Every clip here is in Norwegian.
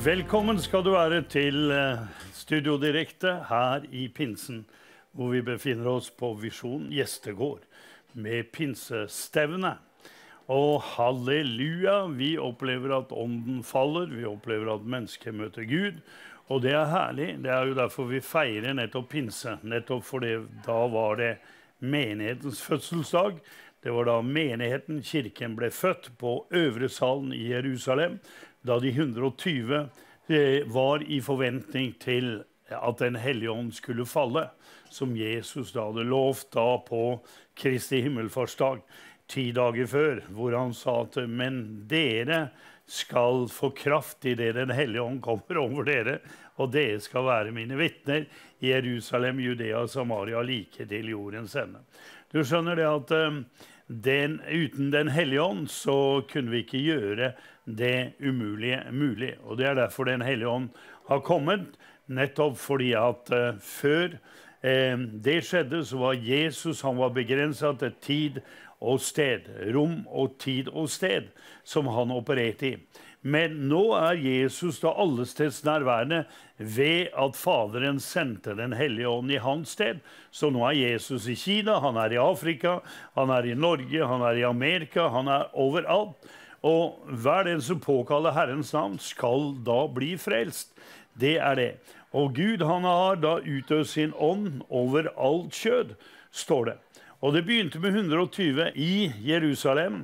Velkommen skal du være til Studio Direkte her i Pinsen, hvor vi befinner oss på Visjon Gjestegård med pinsestevne. Og halleluja, vi opplever at ånden faller, vi opplever at mennesker møter Gud, og det er herlig. Det er jo derfor vi feirer nettopp pinse, nettopp fordi da var det menighetens fødselsdag. Det var da menigheten, kirken, ble født på Øvre Salen i Jerusalem, da de 120 var i forventning til at den hellige ånd skulle falle, som Jesus da hadde lovt da på Kristi himmelfartsdag, 10 dager før, hvor han sa at men dere skal få kraft i det den hellige ånd kommer over dere, og dere skal være mine vitner i Jerusalem, Judea, Samaria, like til jordens ende. Du skjønner det at uten den hellige ånd så kunne vi ikke gjøre det umulige mulig. Og det er derfor den hellige ånd har kommet, nettopp fordi at før det skjedde så var Jesus, han var begrenset til tid og sted, rom og tid og sted, som han opererte i. Men nå er Jesus da allesteds nærværende ved at Faderen sendte den hellige ånd i hans sted. Så nå er Jesus i Kina, han er i Afrika, han er i Norge, han er i Amerika, han er overalt. Og hver den som påkaller Herrens navn skal da bli frelst. Det er det. Og Gud han har da utøvd sin ånd over alt kjød, står det. Og det begynte med 120 i Jerusalem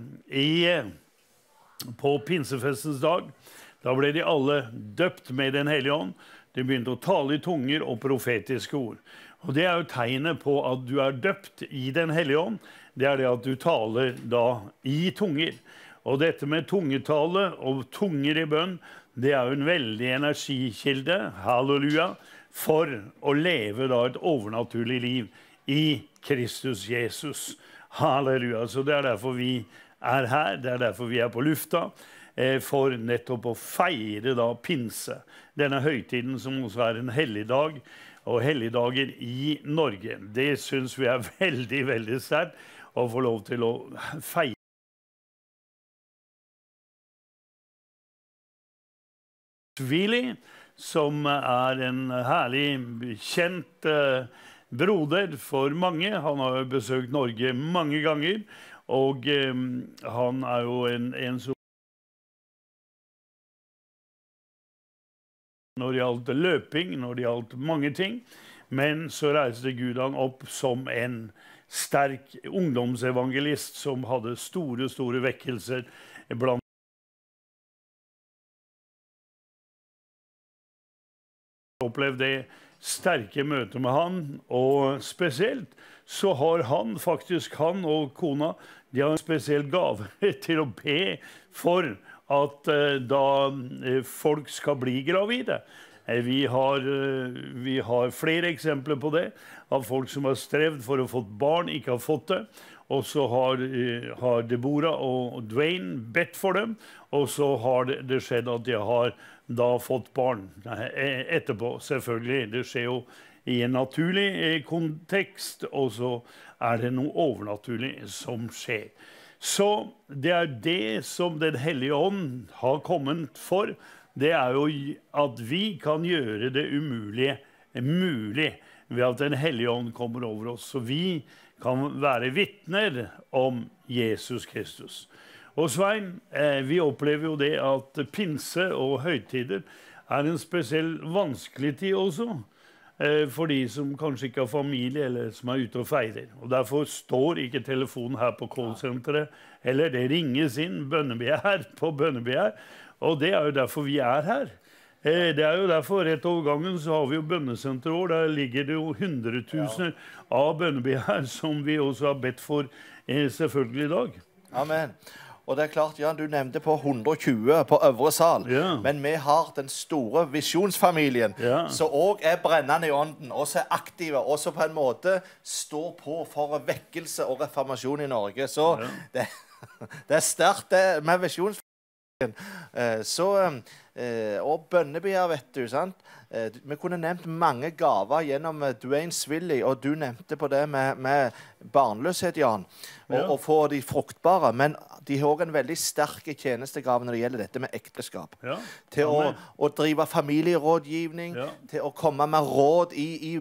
på pinsefestens dag. Da ble de alle døpt med den hellige ånd. De begynte å tale i tunger og profetiske ord. Og det er jo tegnet på at du er døpt i den hellige ånd. Det er det at du taler da i tunger. Og dette med tungetale og tunger i bønn, det er jo en veldig energikilde, halleluja, for å leve da et overnaturlig liv i Kristus Jesus. Halleluja. Så det er derfor vi er her, det er derfor vi er på lufta, for nettopp å feire da pinse. Denne høytiden som også er en helligdag, og helligdager i Norge. Det synes vi er veldig, veldig sterkt å få lov til å feire. Willy, som er en herlig kjent broder for mange. Han har jo besøkt Norge mange ganger, og han er jo en som når det gjaldt løping, når det gjaldt mange ting, men så reiste Gud han opp som en sterk ungdomsevangelist som hadde store vekkelser blant opplevd det sterke møter med han, og spesielt så har han og kona, de har en spesiell gave til å be for at da folk skal bli gravide. Vi har flere eksempler på det, av folk som har strevd for å få barn, ikke har fått det, og så har Deborah og Dwayne bedt for dem, og så har det skjedd at de har da fått barn etterpå, selvfølgelig. Det skjer jo i en naturlig kontekst, og så er det noe overnaturlig som skjer. Så det er det som den hellige ånd har kommet for. Det er jo at vi kan gjøre det umulige mulig ved at den hellige ånd kommer over oss. Så vi kan være vitner om Jesus Kristus. Og Svein, vi opplever jo det at pinse og høytider er en spesiell vanskelig tid også, for de som kanskje ikke har familie eller som er ute og feirer. Og derfor står ikke telefonen her på callsenteret, eller det ringes inn bønnebegjær på bønnebegjær, og det er jo derfor vi er her. Det er jo derfor rett over gangen så har vi jo bønnesenterår, der ligger det jo 100 000 av bønnebegjær som vi også har bedt for selvfølgelig i dag. Amen. Og det er klart, Jan, du nevnte på 120 på Øvre Sal, men vi har den store visjonsfamilien, som også er brennende i ånden, også er aktive, også på en måte står på for vekkelse og reformasjon i Norge. Så det er sterkt det med visjonsfamilien. Og bønnebegjær, vet du, sant? Vi kunne nevnt mange gaver gjennom Dwayne Swilly, og du nevnte på det med barnløshet, Jan, og få de fruktbare, men de har også en veldig sterk tjenestegave når det gjelder dette med ekteskap. Til å drive familierådgivning, til å komme med råd i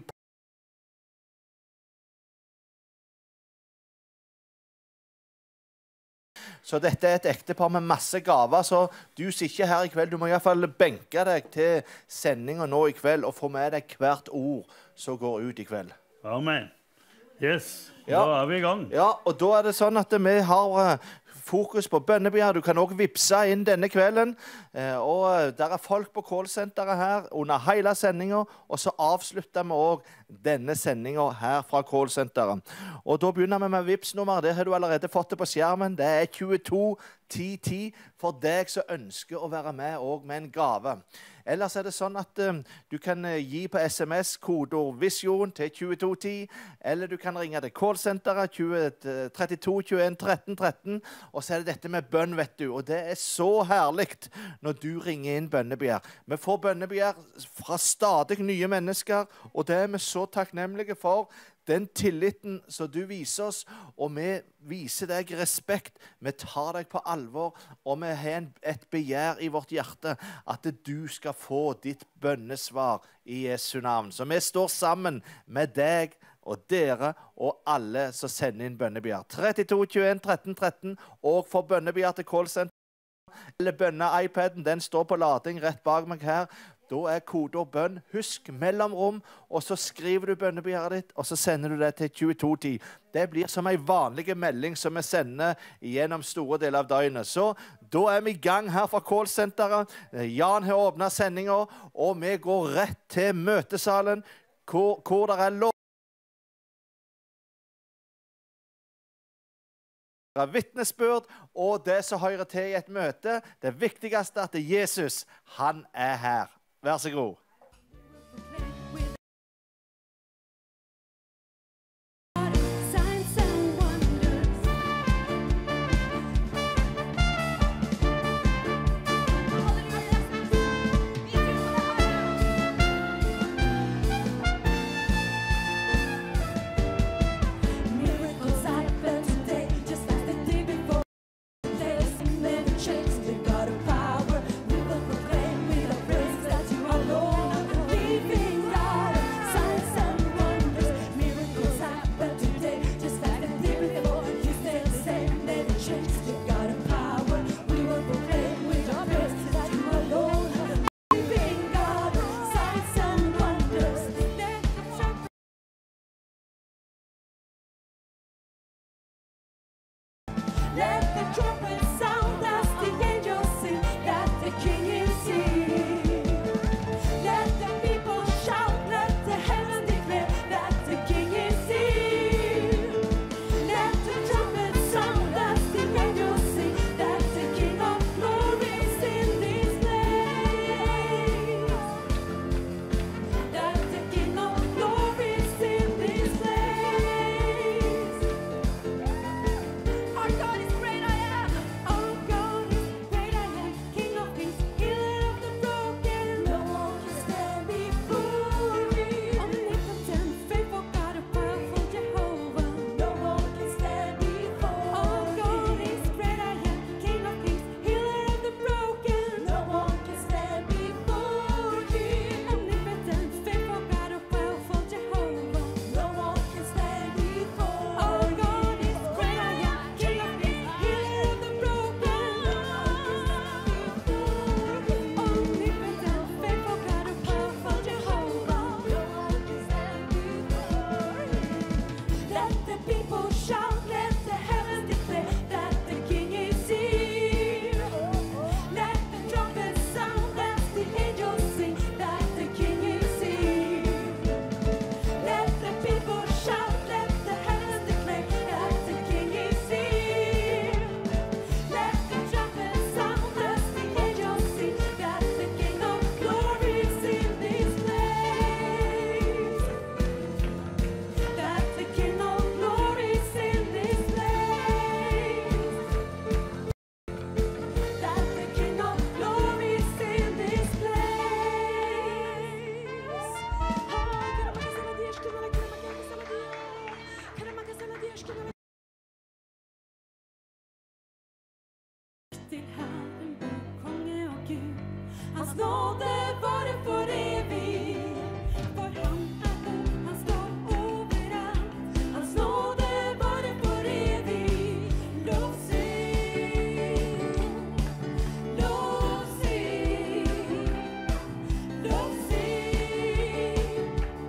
Så dette er et ektepar med masse gaver, så du sitter her i kveld. Du må i hvert fall benke deg til sendingen nå i kveld og få med deg hvert ord som går ut i kveld. Amen. Yes, da er vi i gang. Ja, og da er det sånn at vi har fokus på bønnebegjær. Du kan også vipse inn denne kvelden. Og der er folk på callsenteret her under hele sendingen, og så avslutter vi også denne sendingen her fra callsenteret. Og da begynner vi med vipsnummer. Det har du allerede fått det på skjermen. Det er 22 1010 for deg som ønsker å være med også med en gave. Ellers er det sånn at du kan gi på SMS kodeord VISJON til 2210, eller du kan ringe til callsenteret 32 21 13 13, og så er det dette med bønn, vet du. Og det er så herlig når du ringer inn bønnebegjær. Vi får bønnebegjær fra stadig nye mennesker, og det er vi så takknemlige for. Den tilliten som du viser oss, og vi viser deg respekt, vi tar deg på alvor, og vi har et begjær i vårt hjerte at du skal få ditt bønnesvar i Jesu navn. Så vi står sammen med deg og dere og alle som sender inn bønnebegjær. 32 21 13 13, og for bønnebegjær til callsenter, eller bønne-iPaden, den står på lading rett bak meg her. Da er kodeord bønn. Husk mellomrom, og så skriver du bønnebegjæret ditt, og så sender du det til 2210. Det blir som en vanlig melding som vi sender gjennom store deler av døgnet. Så da er vi i gang her fra callsenteret. Jan har åpnet sendingen, og vi går rett til møtesalen, hvor det er lov. Vittnesbyrd og det som hører til i et møte. Det viktigste er at Jesus, han er her. Vær så god. Let the trumpet sound as the angels sing that the King is here. Let the people shout, let the heavens declare that the King is here. Let the trumpet sound as the angels sing that the King of glory is in this place. That the King of glory is in this place. Our God is great, I am. Hans nåde varer for evig. For han god, han står overalt. Hans nåde varer for evig. Lovsing, lovsing, lovsing,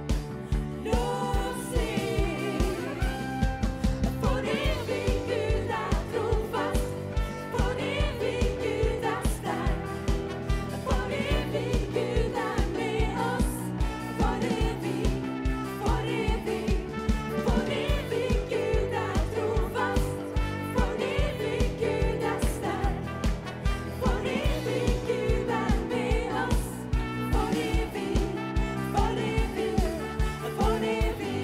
lovsing. For evig Gud trofast, for evig Gud sterk. For evig Gud med oss, for evig, for evig. For evig Gud trofast, for evig Gud sterk. For evig Gud med oss, for evig, for evig, for evig.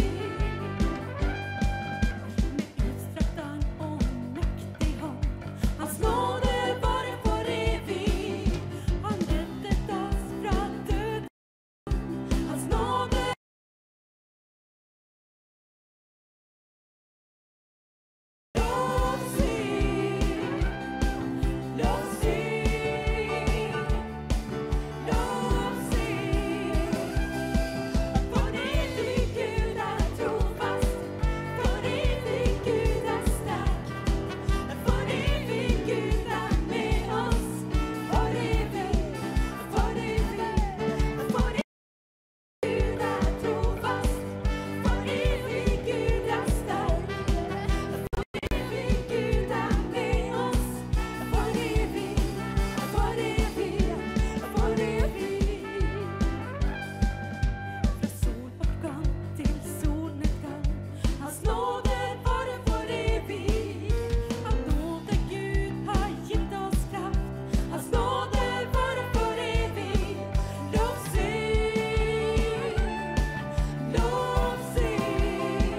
Med utstrakt arm og mektig hånd, hans nåde varer for evig. Han reddet oss fra døden, hans nåde. Lovsing, lovsing, lovsing. For evig Gud trofast, for evig Gud sterk. For evig Gud med oss, for evig, for evig. For evig Gud trofast, for evig Gud sterk. For evig Gud med oss, for evig, for evig, for evig. Fra soloppgang til solnedgang, hans nåde varer for evig. Av nåde Gud har gitt oss kraft, hans nåde varer for evig. Lovsing, lovsing,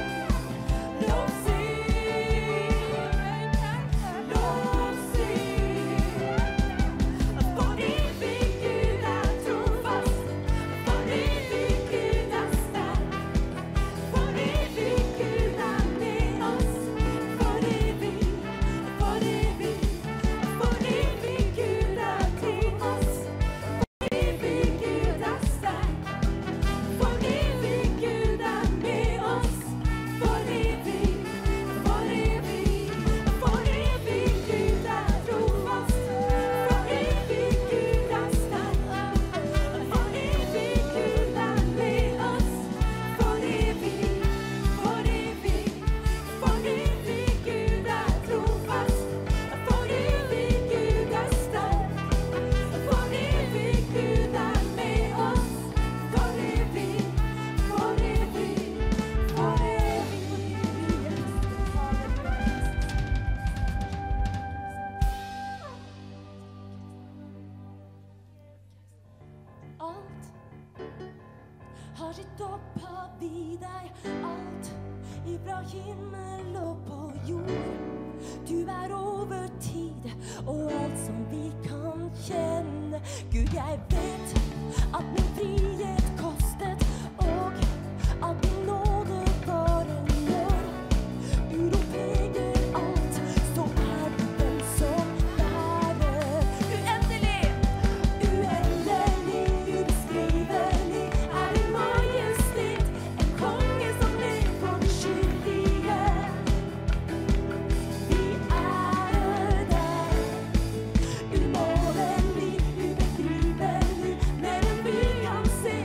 lovsing, lovsing. For evig Gud trofast, for evig Gud sterk. For evig Gud med oss, for evig, for evig. For evig Gud til oss, for evig Gud sterk. For evig Gud med oss, for evig, for evig. For evig Gud trofast, for evig Gud sterk. For evig Gud med oss, for evig, for evig. For evig Gud trofast, for evig Gud sterk. For evig Gud med oss, for evig, for evig, for evig. Alt har sitt opphav i deg, alt ifra himmel og på jord. Du over tid og alt som vi kan kjenne. Gud, jeg vet at min frihet kostet, og at din nåde varer når. Uropeger alt, så du den som bærer. Uendelig, uendelig, ubeskrivelig din majestet. En konge som ler på de skyldige. Vi ærer deg. Umålelig, ubegripelig, mer enn vi kan se.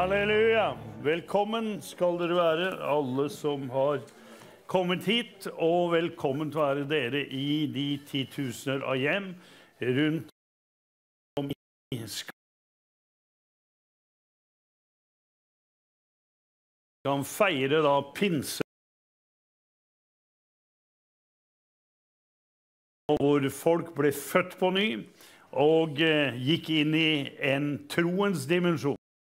Halleluja! Velkommen skal dere være, alle som har kommet hit, og velkommen til å være dere i de titusener av hjem rundt om i kan feire da pinse, hvor folk ble født på ny og gikk inn i en troens dimensjon.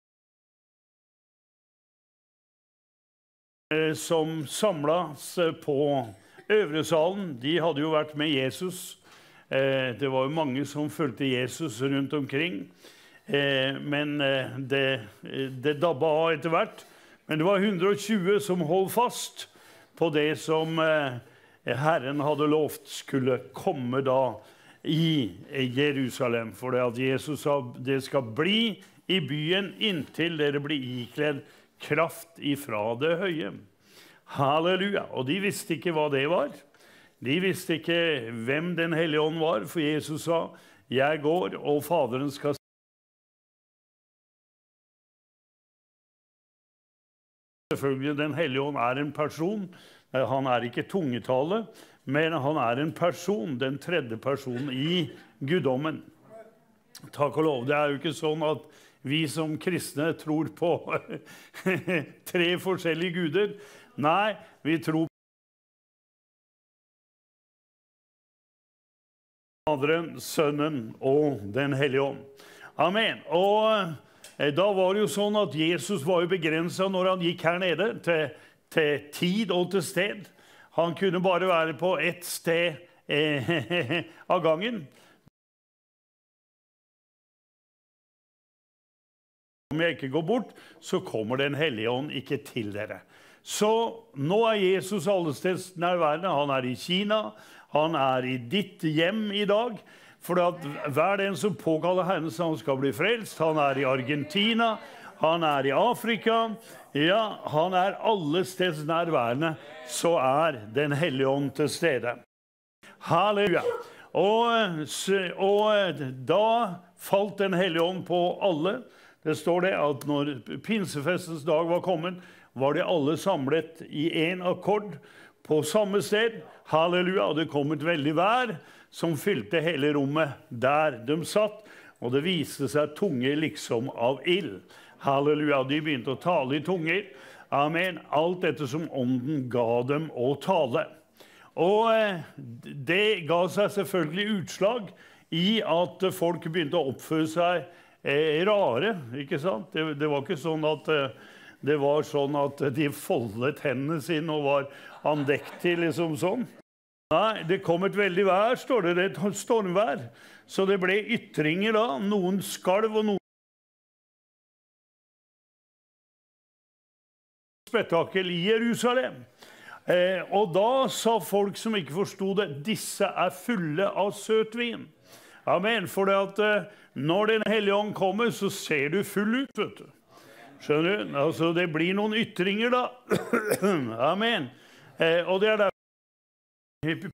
Som samlet på Øvresalen, de hadde jo vært med Jesus. Det var jo mange som fulgte Jesus rundt omkring, men det dabba av etter hvert. Men det var 120 som holdt fast på det som Herren hadde lovt skulle komme da i Jerusalem. For det at Jesus sa, det skal bli i byen inntil dere blir ikledd kraft ifra det høye. Halleluja! Og de visste ikke hva det var. De visste ikke hvem den hellige ånd var, for Jesus sa, jeg går, og Faderen skal selvfølgelig, den hellige ånd er en person. Han er ikke tungetale, men han er en person, den tredje personen i guddommen. Takk og lov. Det er jo ikke sånn at vi som kristne tror på 3 forskjellige guder. Nei, vi tror på Faderen, Sønnen og den hellige ånd. Amen. Og da var det jo sånn at Jesus var jo begrenset når han gikk her nede til tid og til sted. Han kunne bare være på ett sted av gangen. Om jeg ikke går bort, så kommer den hellige ånd ikke til dere. Så nå er Jesus allesteds nærværende. Han er i Kina, han er i ditt hjem i dag. For at hver den som påkaller Herrens navn skal bli frelst. Han er i Argentina, han er i Afrika. Ja, han er allesteds nærværende, så er den hellige ånd til stede. Halleluja! Og da falt den hellige ånd på alle. Det står det at når pinsefestens dag var kommet, var de alle samlet i en akkord på samme sted. Halleluja! Og det kom et veldig vær som fylte hele rommet der de satt. Og det viste seg tunger liksom av ild. Halleluja! De begynte å tale i tunger. Amen. Alt dette som ånden ga dem å tale. Og det ga seg selvfølgelig utslag i at folk begynte å oppføre seg rare, ikke sant? Det var ikke sånn at det var sånn at de foldet hendene sine og var andektige, liksom sånn. Nei, det kom et veldig vær, står det, et stormvær. Så det ble ytringer da, noen skalv og noen spektakel i Jerusalem. Og da sa folk som ikke forstod det, disse er fulle av søtvin. Amen, for det at når den hellige ånd kommer, så ser du full ut, vet du. Skjønner du? Altså, det blir noen ytringer da. Amen. Og det er derfor.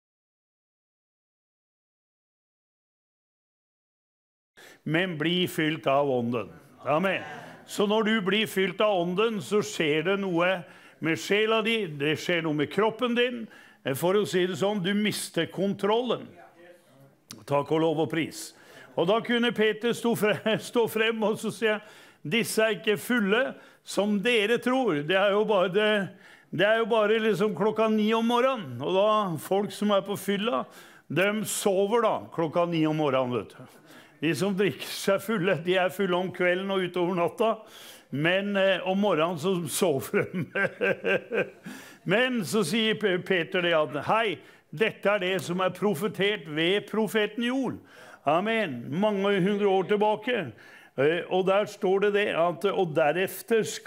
Men bli fylt av ånden. Amen. Så når du blir fylt av ånden, så skjer det noe med sjela di, det skjer noe med kroppen din. For å si det sånn, du mister kontrollen. Takk og lov og pris. Og da kunne Peter stå frem og så sier, disse er ikke fulle som dere tror. Det er jo bare liksom 9:00 om morgenen. Og da folk som er på fylla, de sover da 9:00 om morgenen, vet du. De som drikker seg fulle, de er fulle om kvelden og utover natta. Men om morgenen så sover de. Men så sier Peter det at, hei, dette er det som er profetert ved profeten Joel. Amen. Mange 100 år tilbake. Og der står det at og derefter skal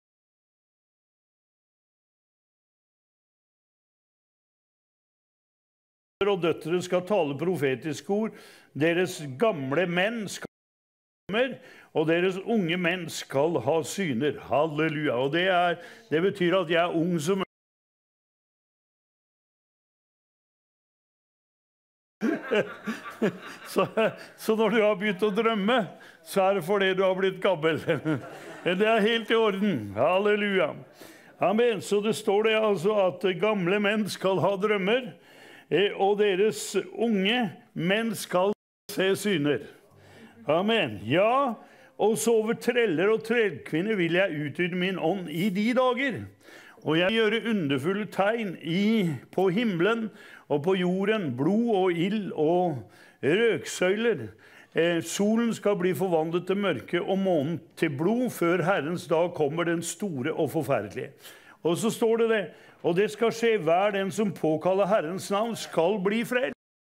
og døtre skal tale profetiske ord. Deres gamle menn skal og deres unge menn skal ha syner. Halleluja. Og det betyr at jeg er ung som Så når du har begynt å drømme, så det fordi du har blitt gammel. Det helt I orden. Halleluja. Amen. Så det står det altså at gamle menn skal ha drømmer, og deres unge menn skal se syner. Amen. Ja, og så over treller og trellkvinner vil jeg utgyte min ånd I de dager. Og jeg gjør underfulle tegn på himmelen og på jorden, blod og ild og røksøyler. Solen skal bli forvandlet til mørke og månen til blod, før Herrens dag kommer den store og forferdelige. Og så står det, og det skal skje, hver den som påkaller Herrens navn skal bli frelst.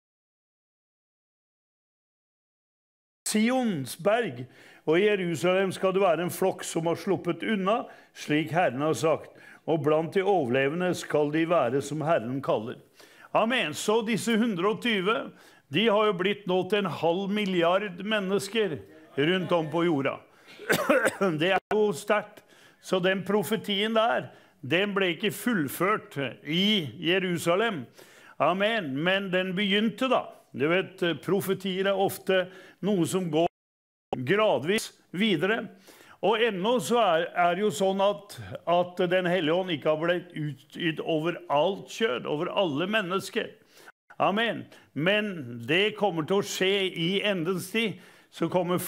Sions berg, og I Jerusalem skal det være en flokk som har sluppet unna, slik Herren har sagt. Og blant de overlevende skal de være som Herren kaller. Amen. Så disse 120, de har jo blitt nå til 500 milliard mennesker rundt om på jorda. Det jo sterkt. Så den profetien der, den ble ikke fullført I Jerusalem. Amen. Men den begynte da. Du vet, profetier ofte noe som går gradvis videre. Og ennå så det jo sånn at den hellige ånd ikke har blitt utgitt over alt kjød, over alle mennesker. Amen. Men det kommer til å skje I endens tid, så kommer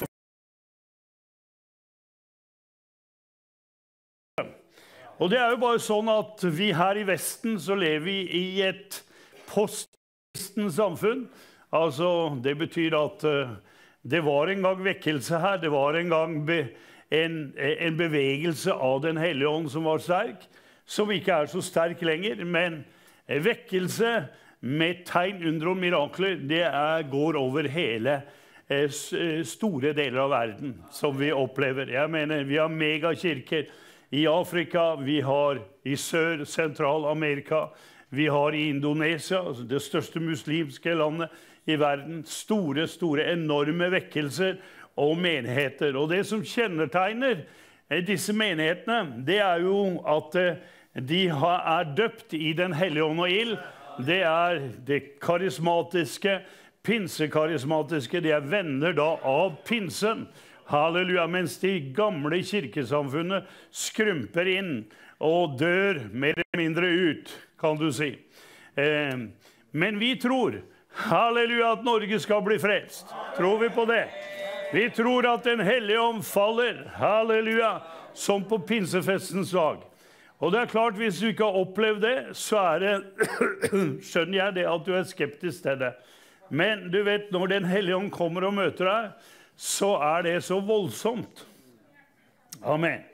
Og det jo bare sånn at vi her I Vesten så lever vi I et postkristen samfunn. Altså, det betyr at det var en gang vekkelse her, det var en gang en bevegelse av den hellige ånd som var sterk, som ikke så sterk lenger, men vekkelse med tegn, under og mirakler, det går over hele store deler av verden som vi opplever. Jeg mener, vi har megakirker I Afrika, vi har I Sør-Sentral-Amerika, vi har I Indonesia, det største muslimske landet I verden, store, enorme vekkelser og menigheter. Og det som kjennetegner disse menighetene, det jo at de døpt I den hellige ånd og ild. Det det karismatiske, pinsekarismatiske, de venner da av pinsen. Halleluja, mens de gamle kirkesamfunnet skrumper inn og dør mer eller mindre ut, kan du si. Men vi tror, halleluja, at Norge skal bli frelst. Tror vi på det? Vi tror at den hellige ånd faller, halleluja, som på pinsefestens dag. Og det klart, hvis du ikke har opplevd det, så det, skjønner jeg det at du skeptisk til det. Men du vet, når den hellige ånd kommer og møter deg, så det så voldsomt. Amen.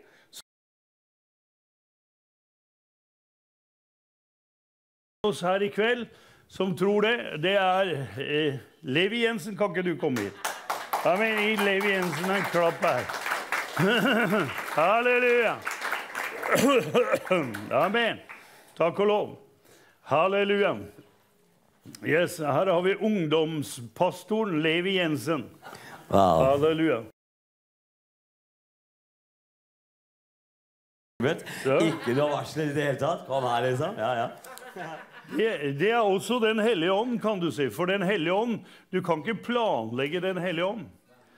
Oss her I kveld, som tror det Levi Jensen, kan ikke du komme hit? Amen, I Levi Jensen en klapp her. Halleluja. Amen. Takk og lov. Halleluja. Yes, her har vi ungdomspastoren Levi Jensen. Wow. Halleluja. Ikke noe varsel I det hele tatt. Kom her liksom. Ja. Det også den hellige ånd, kan du si. For den hellige ånd, du kan ikke planlegge den hellige ånd.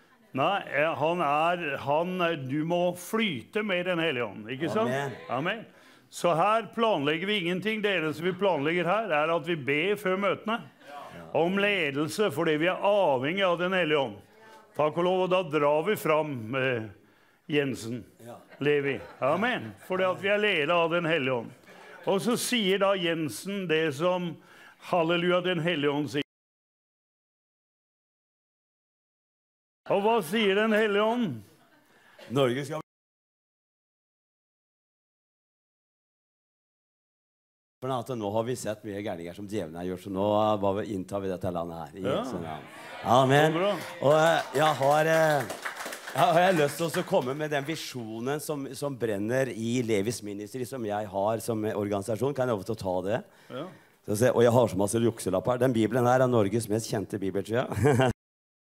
Nei, du må flyte med den hellige ånd, ikke sant? Amen. Amen. Så her planlegger vi ingenting. Det eneste vi planlegger her at vi ber før møtene om ledelse, fordi vi avhengig av den hellige ånd. Takk og lov, og da drar vi fram Jensen, Levi. Amen. Fordi at vi ledet av den hellige ånd. Og så sier da Jensen det som halleluja den hellige ånd sier. Og hva sier den hellige ånd? Norge skal For at nå har vi sett mye gærninger som djevelen har gjort, så nå bare inntar vi dette landet her. I Jesu navn. Amen. Og jeg har lyst til å komme med den visjonen som brenner I Levis Ministry, som jeg har som organisasjon. Kan jeg lov til å ta det? Ja. Og jeg har så masse jukselapper. Den Bibelen her Norges mest kjente bibel, tror jeg.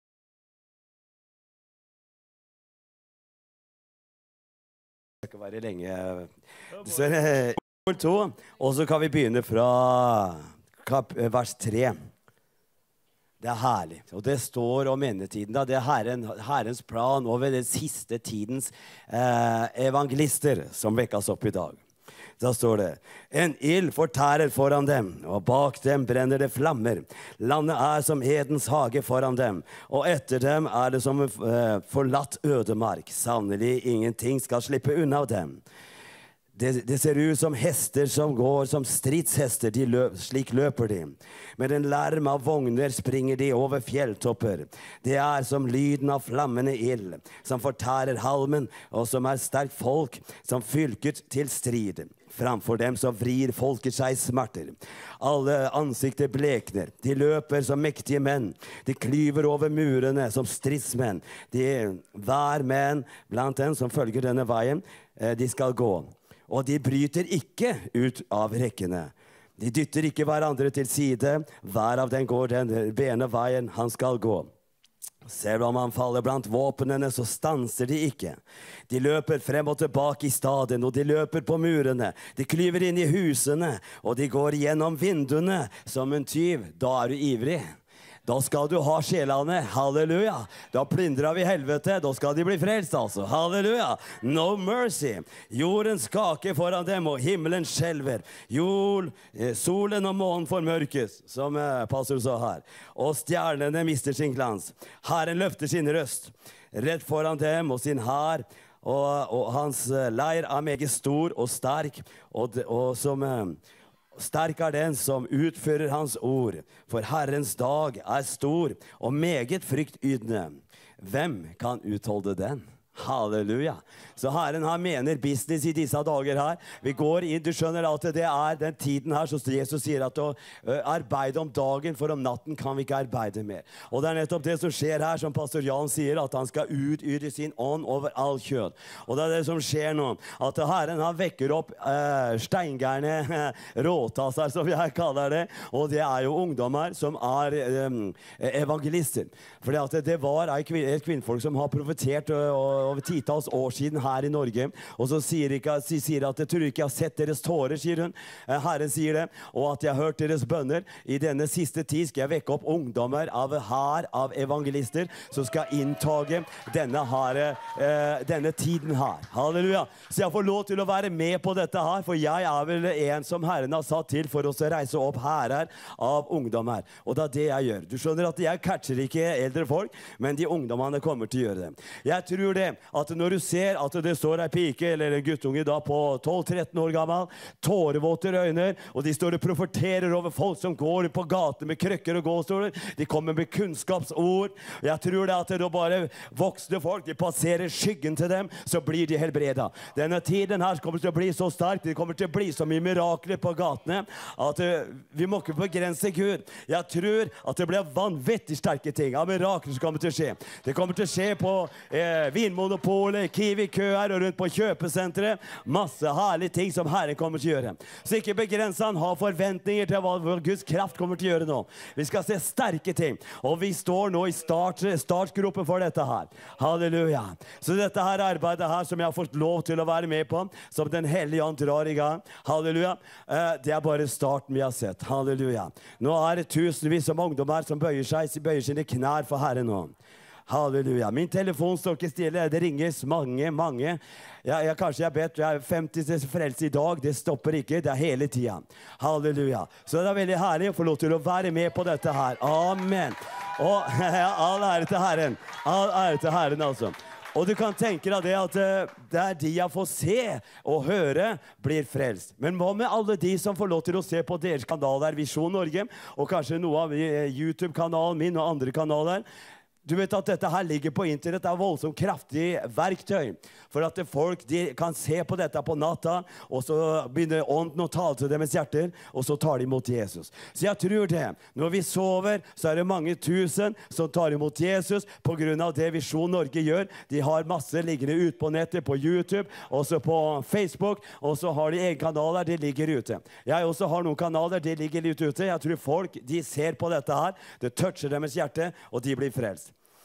Det skal være lenge. Så Nummer 2, og så kan vi begynne fra vers 3. Det herlig. Og det står om endetiden. Da. Det Herrens plan over den siste tidens evangelister som vekkes opp i dag. Da står det, en ild fortærer foran dem, og bak dem brenner det flammer. Landet som Edens hage foran dem, og etter dem det som forlatt ødemark. Sannelig ingenting skal slippe unna av dem. Det ser ut som hester som går som stridshester, slik løper de. Med en larm av vogner springer de over fjelltopper. Det som lyden av flammende ild, som fortærer halmen, og som sterkt folk, som fylket til strid. Framfor dem så vrir folket seg smerter. Alle ansikter blekner. De løper som mektige menn. De klyver over murene som stridsmenn. Hver menn blant dem som følger denne veien, de skal gå. Og de bryter ikke ut av rekkene. De dytter ikke hverandre til side. Hver av dem går den bene veien han skal gå. Selv om han faller blant våpnene, så stanser de ikke. De løper frem og tilbake i staden, og de løper på murene. De klyver inn i husene, og de går gjennom vinduene som en tyv. Da du ivrig. Da skal du ha sjelene, halleluja. Da plyndrer vi helvete, da skal de bli frelst altså, halleluja. No mercy. Jorden skaker foran dem, og himmelen skjelver. Solen og månen formørkes, som pastor sa her. Og stjernene mister sin glans. Herren løfter sin røst, rett foran dem og sin hær, og hans leir meget stor og sterk, og som... Sterk den som utfører hans ord, for Herrens dag stor og meget fryktydende. Hvem kan utholde den? Halleluja. Så Herren mener business i disse dager her. Vi går inn, du skjønner at det den tiden her, så Jesus sier at å arbeide om dagen, for om natten kan vi ikke arbeide mer. Og det nettopp det som skjer her, som pastor Jan sier, at han skal utyde sin ånd over all kjød. Og det det som skjer nå, at Herren han vekker opp steingerne råtasser, som jeg kaller det, og det jo ungdommer som evangelister. Fordi at det var et kvinnfolk som har profetert over 10-talls år siden her i Norge, og så sier at jeg tror ikke jeg har sett deres tårer, sier hun. Herren sier det, og at jeg har hørt deres bønner. I denne siste tid skal jeg vekke opp ungdommer av evangelister som skal inntage denne tiden her. Halleluja. Så jeg får lov til å være med på dette her, for jeg vel en som Herren har satt til for oss å reise opp her av ungdommer. Og det det jeg gjør. Du skjønner at jeg catcher ikke eldre folk, men de ungdommene kommer til å gjøre det. Jeg tror det at når du ser at det står en pike eller en guttunge da på 12-13 år gammel, tårevåte øyne, og de står og profeterer over folk som går på gaten med krøkker og gåstoler. De kommer med kunnskapsord. Jeg tror det at det bare voksne folk, de passerer skyggen til dem, så blir de helbredet. Denne tiden her kommer til å bli så sterk, det kommer til å bli så mye mirakler på gatene, at vi må ikke begrense Gud. Jeg tror at det blir vanvittig sterke ting av mirakler som kommer til å skje. Det kommer til å skje på Vinmonopolet, Kiwi-køer og rundt på kjøpesenteret. Masse herlige ting som Herren kommer til å gjøre. Så ikke begrense han, ha forventninger til hva Guds kraft kommer til å gjøre nå. Vi skal se sterke ting. Og vi står nå i startgruppen for dette her. Halleluja. Så dette her arbeidet her som jeg har fått lov til å være med på, som den hellige ånd drar i gang. Halleluja. Det bare starten vi har sett. Halleluja. Nå det tusenvis av ungdommer som bøyer sine knær for Herren nå. Halleluja. Min telefon står ikke stille. Det ringes mange. Kanskje jeg bedt 50 frelse i dag. Det stopper ikke. Det hele tiden. Halleluja. Så det veldig herlig å få lov til å være med på dette her. Amen. Og all ære til Herren. All ære til Herren altså. Og du kan tenke deg det at det de jeg får se og høre blir frelst. Men hva med alle de som får lov til å se på deres kanaler, Visjon Norge, og kanskje noe av YouTube-kanalen min og andre kanaler? Du vet at dette her ligger på internett, det voldsomt kraftig verktøy, for at folk de kan se på dette på natta, og så begynner ånden å tale til deres hjerter, og så tar de imot Jesus. Så jeg tror det, når vi sover, så det mange tusen som tar imot Jesus, på grunn av det Visjon Norge gjør. De har masse liggende ut på nettet, på YouTube, også på Facebook, og så har de egne kanaler, de ligger ute. Jeg også har noen kanaler, de ligger litt ute. Jeg tror folk, de ser på dette her, det toucher deres hjerte, og de blir frelst.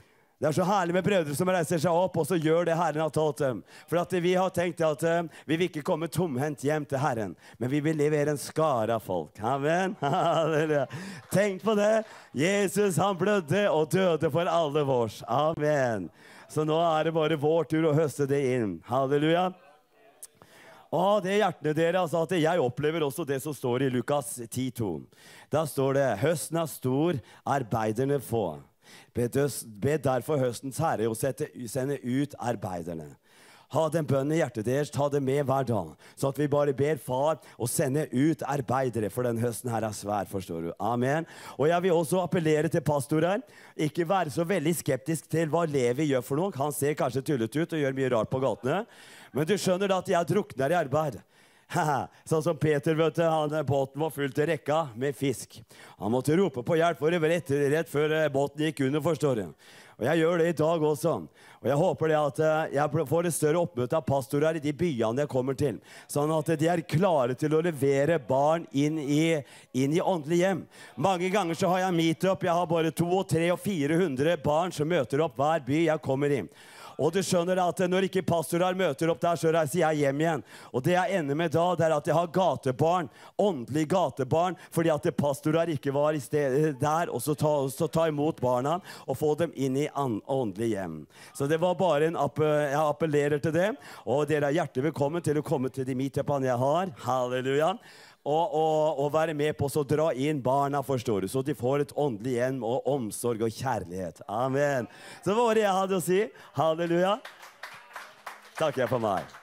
Det så herlig med brødre som reiser seg opp, og så gjør det Herren har talt dem. For at vi har tenkt at vi vil ikke komme tomhendt hjem til Herren, men vi vil levere en skare av folk. Amen. Halleluja. Tenk på det. Jesus, han blødde og døde for alle vårs. Amen. Så nå det bare vår tur å høste det inn. Halleluja. Og det hjertene dere, altså at jeg opplever også det som står i Lukas 10:2. Da står det, høsten stor, arbeiderne få. Be derfor høstens herre å sende ut arbeiderne. Ha den bønnen i hjertet deres, ta det med hver dag. Så at vi bare ber far å sende ut arbeidere, for den høsten her svær, forstår du. Amen. Og jeg vil også appellere til pastorer. Ikke være så veldig skeptisk til hva Levi gjør for noe. Han ser kanskje tullet ut og gjør mye rart på gatene. Men du skjønner da at jeg drukner i arbeid. Sånn som Peter, vet du, båten var fullt til rekka med fisk. Han måtte rope på hjelp for rett før båten gikk under, forstår du. Og jeg gjør det i dag også. Og jeg håper det at jeg får et større oppmøte av pastorer i de byene jeg kommer til. Sånn at de klare til å levere barn inn i åndelig hjem. Mange ganger så har jeg meetup. Jeg har bare 200, 300 og 400 barn som møter opp hver by jeg kommer i. Og du skjønner at når ikke pastorer møter opp der, så reiser jeg hjem igjen. Og det jeg ender med da, det at jeg har gatebarn, åndelig gatebarn, fordi at pastorer ikke var i stedet der, og så ta imot barna og få dem inn i åndelig hjem. Så det var bare jeg appellerer til det, og dere hjertelig velkommen til å komme til de meetupene jeg har. Halleluja. Og være med på å dra inn barna, forstår du, så de får et åndelig hjem og omsorg og kjærlighet. Amen. Så hva var det jeg hadde å si? Halleluja. Takk jeg for meg.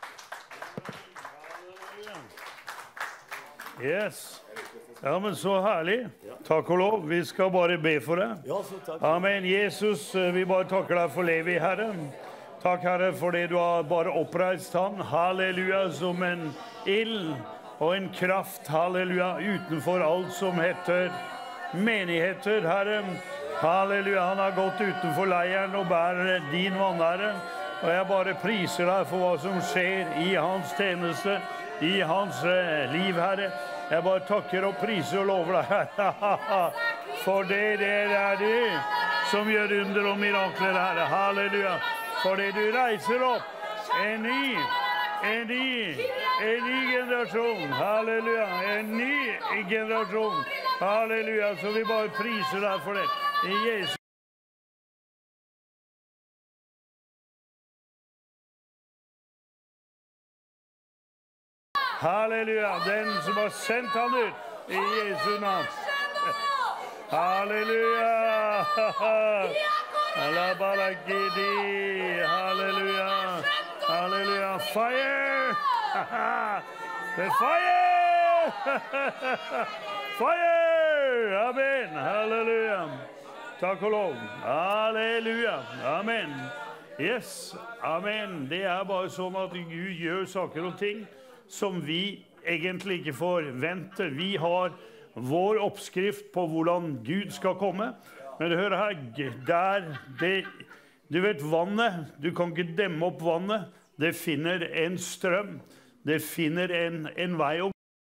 Yes. Ja, men så herlig. Takk og lov. Vi skal bare be for deg. Amen. Jesus, vi bare takker deg for Levi, Herre. Takk, Herre, for det du har bare oppreist han. Halleluja, som en ild og en kraft, halleluja, utenfor alt som heter menigheter, Herre. Halleluja, han har gått utenfor leiren og bærer din vannære. Og jeg bare priser deg for hva som skjer i hans tjeneste, i hans liv, Herre. Jeg bare takker og priser og lover deg, Herre. For det det som gjør under og mirakler, Herre. Halleluja. For det du reiser opp en ny generasjon. Halleluja. En ny generasjon. Halleluja. Så vi bare priser deg for det. I Jesu. Halleluja. Den som har sendt han ut i Jesu navn. Halleluja. Halleluja. Halleluja. Fire! The fire! Fire! Amen. Halleluja. Takk og lov. Halleluja. Amen. Yes. Amen. Det bare sånn at Gud gjør saker og ting som vi egentlig ikke forventer. Vi har vår oppskrift på hvordan Gud skal komme. Men hør her, du vet vannet, du kan ikke demme opp vannet. Det finner en strøm. Det finner en vei å gå.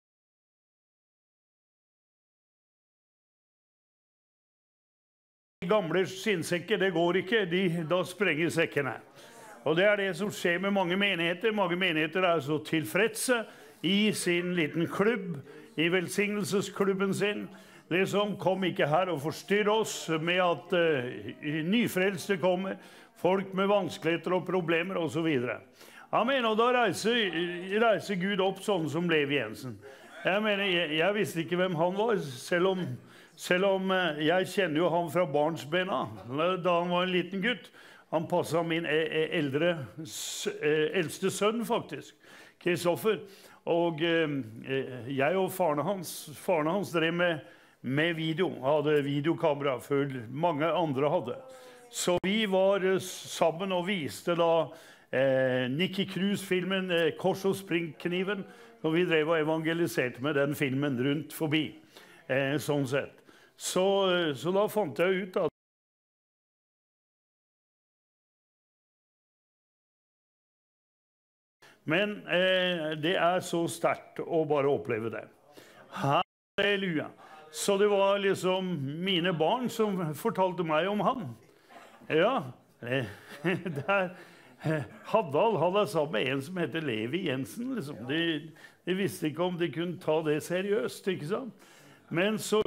Gamle skinnsekker, det går ikke. Da sprenger sekkene. Og det det som skjer med mange menigheter. Mange menigheter så tilfredse i sin liten klubb, i velsignelsesklubben sin. Det som kom ikke her og forstyrre oss med at nyfrelste kommer, folk med vanskeligheter og problemer og så videre. Amen, og da reiser Gud opp sånn som Levi Jensen. Jeg mener, jeg visste ikke hvem han var, selv om jeg kjenner jo han fra barnsbena, da han var en liten gutt. Han passet min eldste sønn, faktisk, Kristoffer. Og jeg og faren hans drev med video, hadde videokamera før mange andre hadde. Så vi var sammen og viste da Nicky Cruz-filmen Kors og springkniven, og vi drev og evangeliserte med den filmen rundt forbi, sånn sett. Så da fant jeg ut at men det så sterkt å bare oppleve det. Halleluja. Så det var liksom mine barn som fortalte meg om han. Ja, Der Haddal hadde sammen med en som heter Levi Jensen. Liksom. De visste ikke om de kunne ta det seriøst, ikke sant? Men så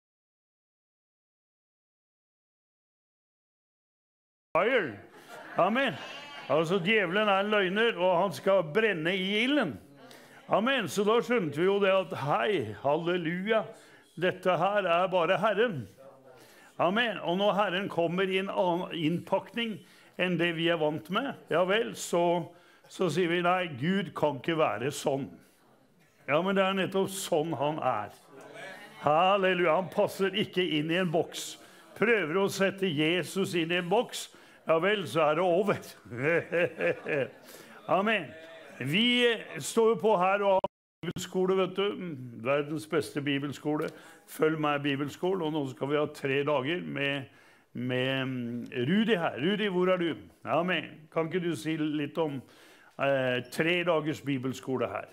fire. Amen. Altså, djevelen er en løgner, og han skal brenne i ilden. Amen. Så da skjønte vi jo det at hei, halleluja, dette her er bare Herren. Amen. Og når Herren kommer i en annen innpakning enn det vi er vant med, ja vel, så sier vi nei, Gud kan ikke være sånn. Ja, men det er nettopp sånn han er. Halleluja, han passer ikke inn i en boks. Prøver å sette Jesus inn i en boks, ja vel, så er det over. Amen. Vi står på her og har bibelskole, vet du. Verdens beste bibelskole. Følg meg bibelskole, og nå skal vi ha 3 dager med Rudi her. Rudi, hvor er du? Amen. Kan ikke du si litt om 3 dagers bibelskole her?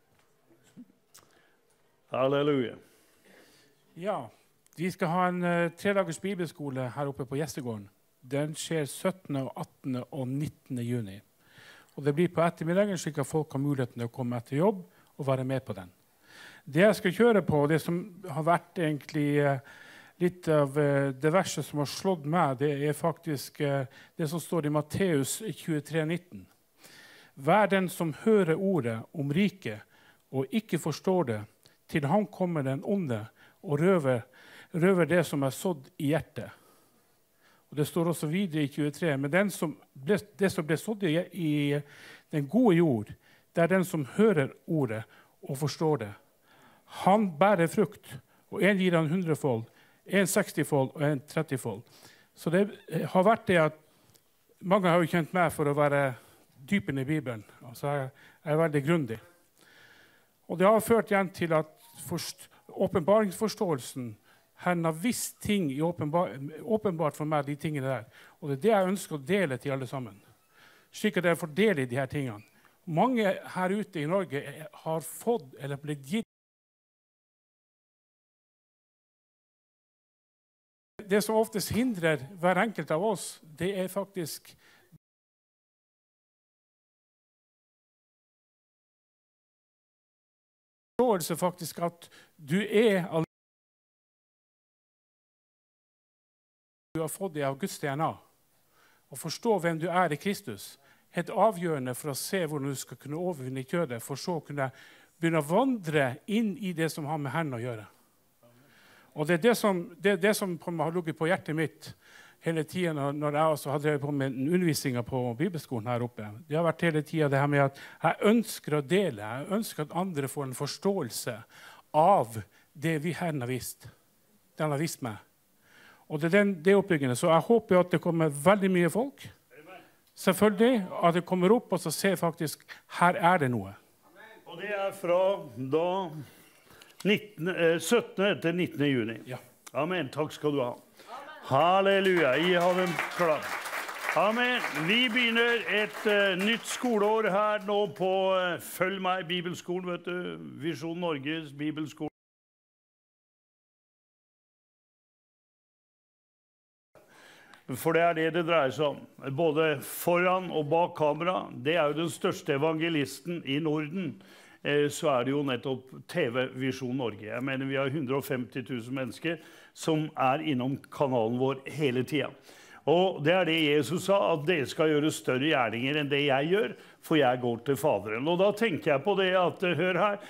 Halleluja. Ja, vi skal ha en 3 dagers bibelskole her oppe på Gjestegården. Den skjer 17., 18. og 19. juni. Og det blir på ettermiddagen, slik at folk har muligheten til å komme etter jobb og være med på den. Det jeg skal kjøre på, det som har vært egentlig litt av det verset som har slått meg, det er faktisk det som står i Matteus 23,19. Vær den som hører ordet om riket og ikke forstår det, til han kommer den onde og røver det som er sådd i hjertet. Og det står også videre i 23, men det som ble sådd i den gode jord, det er den som hører ordet og forstår det. Han bærer frukt, og en gir han 100-fold, en 60-fold og en 30-fold. Så det har vært det at mange har jo kjent meg for å være dypen i Bibelen. Altså jeg er veldig grundig. Og det har ført igjen til at åpenbaringsforståelsen Herren har visst ting åpenbart for meg, de tingene der. Og det er det jeg ønsker å dele til alle sammen. Slik at jeg får del i de her tingene. Mange her ute i Norge har fått eller blitt gitt. Det som oftest hindrer hver enkelt av oss, det er faktisk forståelse faktisk at du er alene. Du har fått det av Guds DNA, og forstå hvem du er i Kristus, helt avgjørende for å se hvordan du skal kunne overvinne kjødet, for så å kunne begynne å vandre inn i det som har med Herren å gjøre. Og det er det som har ligget på hjertet mitt hele tiden når jeg også har drevet på med undervisningen på bibelskolen her oppe. Det har vært hele tiden det her med at jeg ønsker å dele, jeg ønsker at andre får en forståelse av det vi Herren har visst. Den har visst meg. Og det er det oppbyggende. Så jeg håper at det kommer veldig mye folk. Selvfølgelig at det kommer opp og så ser faktisk her er det noe. Og det er fra da 17. til 19. juni. Ja. Amen. Takk skal du ha. Halleluja. Jeg har dem klar. Amen. Vi begynner et nytt skoleår her nå på Følg meg bibelskolen, vet du. Visjon Norges bibelskole. For det er det det dreier seg om. Både foran og bak kamera. Det er jo den største evangelisten i Norden. Så er det jo nettopp TV Visjon Norge. Jeg mener vi har 150 000 mennesker som er innom kanalen vår hele tiden. Og det er det Jesus sa, at dere skal gjøre større gjerninger enn det jeg gjør, for jeg går til Faderen. Og da tenker jeg på det at, hør her,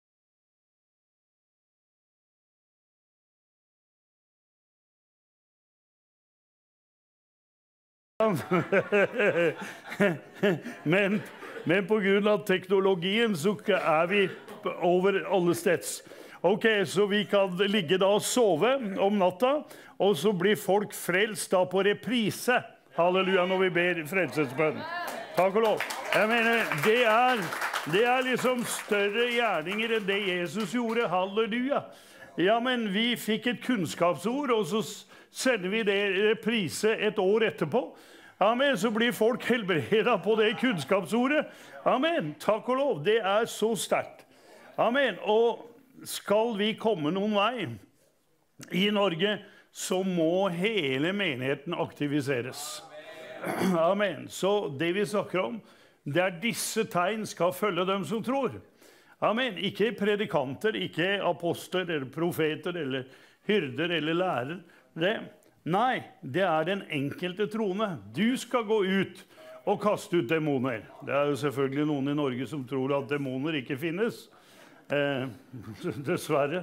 men på grunn av teknologien så er vi over alle steds. Ok, så vi kan ligge da og sove om natta, og så blir folk frelst da på reprise. Halleluja, når vi ber frelsesbønn. Takk og lov. Jeg mener, det er liksom større gjerninger enn det Jesus gjorde. Halleluja. Ja, men vi fikk et kunnskapsord, og så sender vi det reprise et år etterpå. Amen, så blir folk helbredet på det kunnskapsordet. Amen, takk og lov, det er så sterkt. Amen, og skal vi komme noen vei i Norge, så må hele menigheten aktiviseres. Amen. Så det vi snakker om, det disse tegn skal følge dem som tror. Amen. Ikke predikanter, ikke apostler, eller profeter, eller hyrder, eller lærer. Nei, det den enkelte troende. Du skal gå ut og kaste ut demoner. Det jo selvfølgelig noen i Norge som tror at demoner ikke finnes. Dessverre.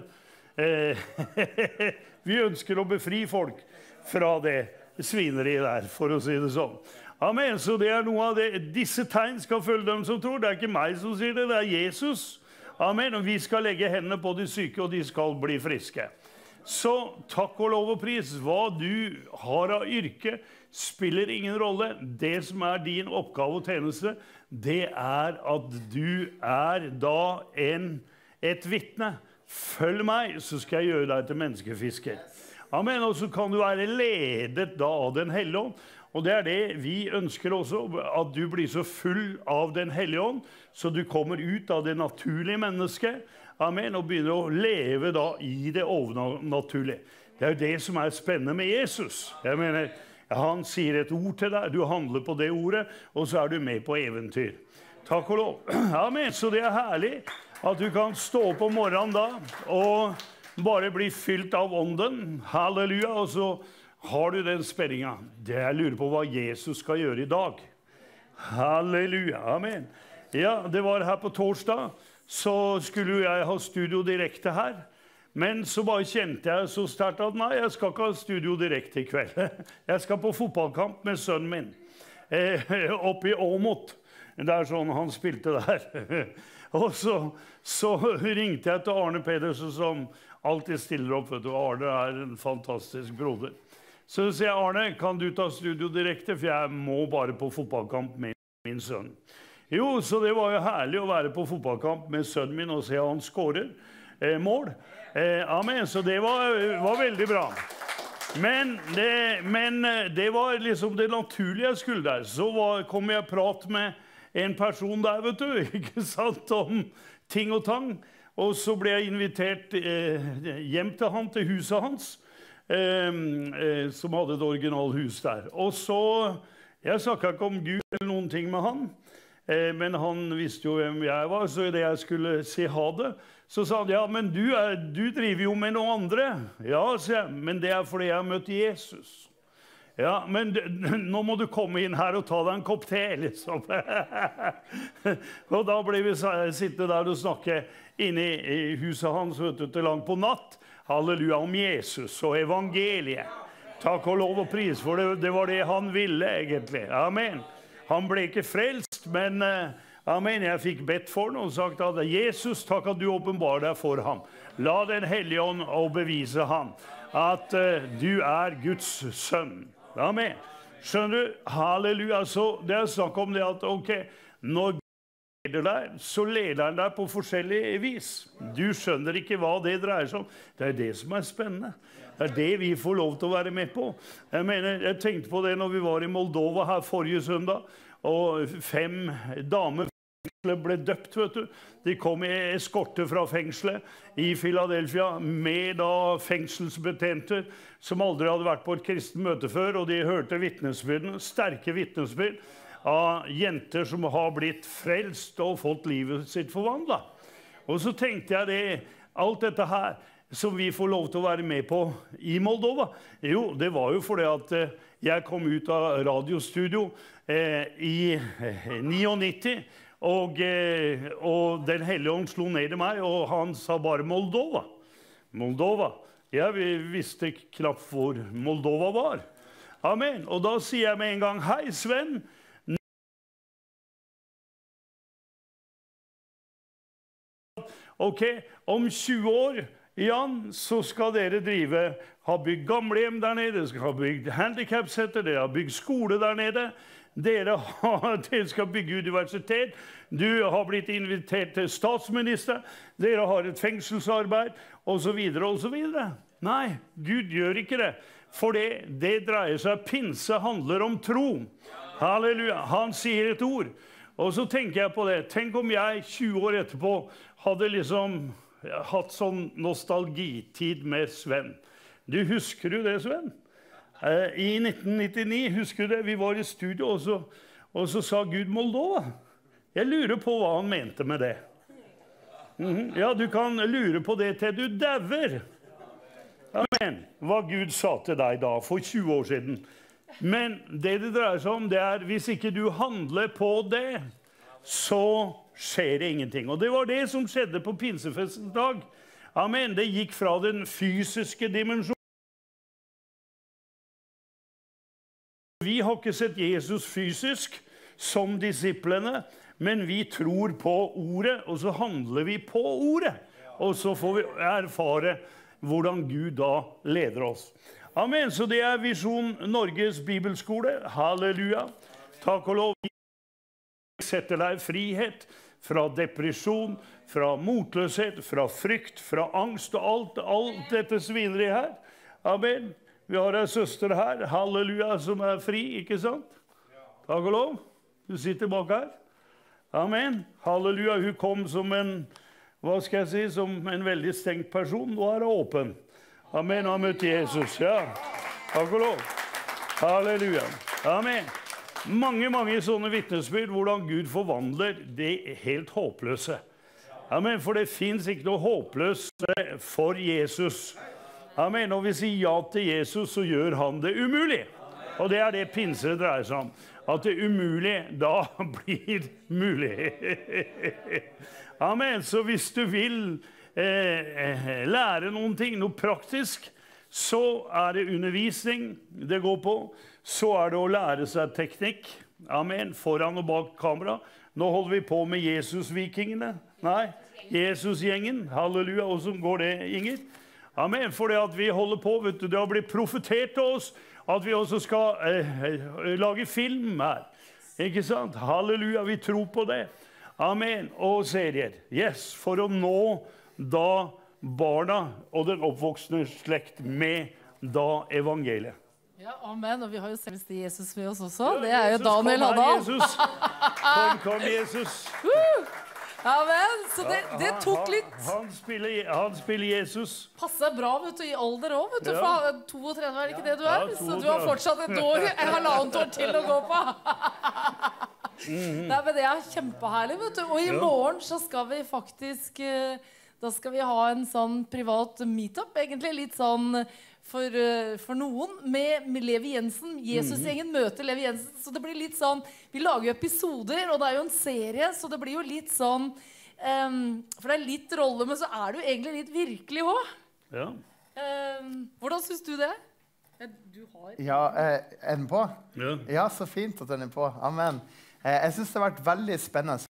Vi ønsker å befri folk fra det svineriet der, for å si det sånn. Amen, så det noe av det. Disse tegn skal følge dem som tror. Det ikke meg som sier det, det Jesus. Amen, og vi skal legge hendene på de syke, og de skal bli friske. Så takk og lov og pris. Hva du har av yrke spiller ingen rolle. Det som din oppgave og tjeneste, det at du da et vitne. Følg meg, så skal jeg gjøre deg til menneskefisker. Amen, og så kan du være ledet da av den Hellige Ånd. Og det det vi ønsker også, at du blir så full av den Hellige Ånd, så du kommer ut av det naturlige mennesket. Amen, og begynner å leve da i det overnaturlige. Det jo det som spennende med Jesus. Jeg mener, han sier et ord til deg, du handler på det ordet, og så du med på eventyr. Takk og lov. Amen, så det herlig at du kan stå opp om morgenen da, og bare bli fylt av ånden. Halleluja, og så har du den spenningen. Det jeg lurer på hva Jesus skal gjøre i dag. Halleluja, amen. Ja, det var her på torsdag, så skulle jeg ha studio direkte her. Men så bare kjente jeg så sterkt at nei, jeg skal ikke ha studio direkte i kveld. Jeg skal på fotballkamp med sønnen min, oppe i Åmot. Det sånn han spilte der. Og så ringte jeg til Arne Pedersen, som alltid stiller opp. Vet du. Arne en fantastisk broder. Så sier jeg, Arne, kan du ta studio direkte? For jeg må bare på fotballkamp med min sønn. Jo, så det var jo herlig å være på fotballkamp med sønnen min og se han skårer mål. Amen, så det var veldig bra. Men det var liksom det naturlige jeg skulle der. Så kom jeg og prat med en person der, vet du, ikke sant, om ting og tang. Og så ble jeg invitert hjem til han, til huset hans, som hadde et originalhus der. Og så, jeg snakket ikke om Gud eller noen ting med han, men han visste jo hvem jeg var, så i det jeg skulle si ha det, så sa han, ja, men du driver jo med noen andre. Ja, sa jeg, men det fordi jeg har møtt Jesus. Ja, men nå må du komme inn her og ta deg en kopp te, liksom. Og da ble vi sitte der og snakke inne i huset hans, vet du, til langt på natt. Halleluja, om Jesus og evangeliet. Takk og lov og pris, for det var det han ville, egentlig. Amen. Han ble ikke frelst, men amen, jeg fikk bedt for han og sagt at Jesus, takk at du åpenbarer deg for ham. La den Hellige Ånd og bevise ham at du Guds sønn. Amen. Skjønner du? Halleluja. Så det snakk om det at, ok, når Gud leder deg, så leder han deg på forskjellig vis. Du skjønner ikke hva det dreier seg om. Det det som spennende. Det det vi får lov til å være med på. Jeg tenkte på det når vi var i Moldova her forrige søndag, og 5 damer ble døpt, vet du. De kom i eskorte fra fengselet i Philadelphia med da fengselsbetjenter som aldri hadde vært på et kristent møte før, og de hørte vittnesbyrdene, sterke vittnesbyrd av jenter som har blitt frelst og fått livet sitt forvandlet. Og så tenkte jeg alt dette her som vi får lov til å være med på i Moldova. Jo, det var jo fordi at jeg kom ut av radiostudio i 99, og den Hellige Ånd slo ned i meg, og han sa bare Moldova. Moldova. Jeg visste knapt hvor Moldova var. Amen. Og da sier jeg med en gang, hei Sven. Ok, om 20 år, Jan, så skal dere ha bygd gamlehjem der nede, dere skal ha bygd handicapsenter, dere har bygd skole der nede, dere skal bygge universitet, du har blitt invitert til statsminister, dere har et fengselsarbeid, og så videre, og så videre. Nei, Gud gjør ikke det, for det dreier seg, pinse handler om tro. Halleluja, han sier et ord. Og så tenker jeg på det, tenk om jeg 20 år etterpå hadde liksom hatt sånn nostalgitid med Sven. Du husker jo det, Sven? I 1999, husker du det? Vi var i studio, og så sa Gud Moldova. Jeg lurer på hva han mente med det. Ja, du kan lure på det til du dauer. Amen. Hva Gud sa til deg da, for 20 år siden. Men det dreier seg om, det hvis ikke du handler på det, så skjer det ingenting. Og det var det som skjedde på pinsefestens dag. Amen. Det gikk fra den fysiske dimensjonen. Vi har ikke sett Jesus fysisk som disiplene, men vi tror på ordet, og så handler vi på ordet. Og så får vi erfare hvordan Gud da leder oss. Amen. Så det Visjon Norges Bibelskole. Halleluja. Takk og lov. Vi setter deg frihet fra depresjon, fra motløshet, fra frykt, fra angst og alt dette svineri her. Amen. Vi har en søster her, halleluja, som fri, ikke sant? Takk og lov. Du sitter bak her. Amen. Halleluja, hun kom som hva skal jeg si, som en veldig stengt person. Nå det åpen. Amen, han møtte Jesus, ja. Takk og lov. Halleluja. Amen. Mange sånne vittnesbyrd, hvordan Gud forvandler det helt håpløse. Amen, for det finnes ikke noe håpløst for Jesus. Amen. Og vi sier ja til Jesus, så gjør han det umulig. Og det det pinse dreier seg om. At det umulige da blir mulig. Amen. Så hvis du vil lære noen ting, noe praktisk, så det undervisning det går på. Så det å lære seg teknikk. Amen. Foran og bak kamera. Nå holder vi på med Jesus-vikingene. Nei, Jesus-gjengen. Halleluja. Og så går det, Inger. Amen, for det at vi holder på, vet du, det har blitt profetert til oss, at vi også skal lage film her. Ikke sant? Halleluja, vi tror på det. Amen, og serier. Yes, for å nå da barna og den oppvoksende slekt med da evangeliet. Ja, amen, og vi har jo selveste Jesus med oss også. Det jo Daniel Haddal. Kom, Jesus. Amen, så det tok litt. Han spiller Jesus. Passer bra, vet du, i alder også, vet du. For 32 det ikke det du så du har fortsatt et halvannet år til å gå på. Nei, men det kjempeherlig, vet du. Og i morgen så skal vi faktisk, da skal vi ha en sånn privat meetup, egentlig litt sånn for noen, med Levi Jensen. Jesus-gjengen møter Levi Jensen, så det blir litt sånn, vi lager jo episoder, og det jo en serie, så det blir jo litt sånn, for det litt rolle, men så det jo egentlig litt virkelig også. Ja. Hvordan synes du det? Du har... Ja, den på? Ja. Ja, så fint at den på. Amen. Jeg synes det har vært veldig spennende.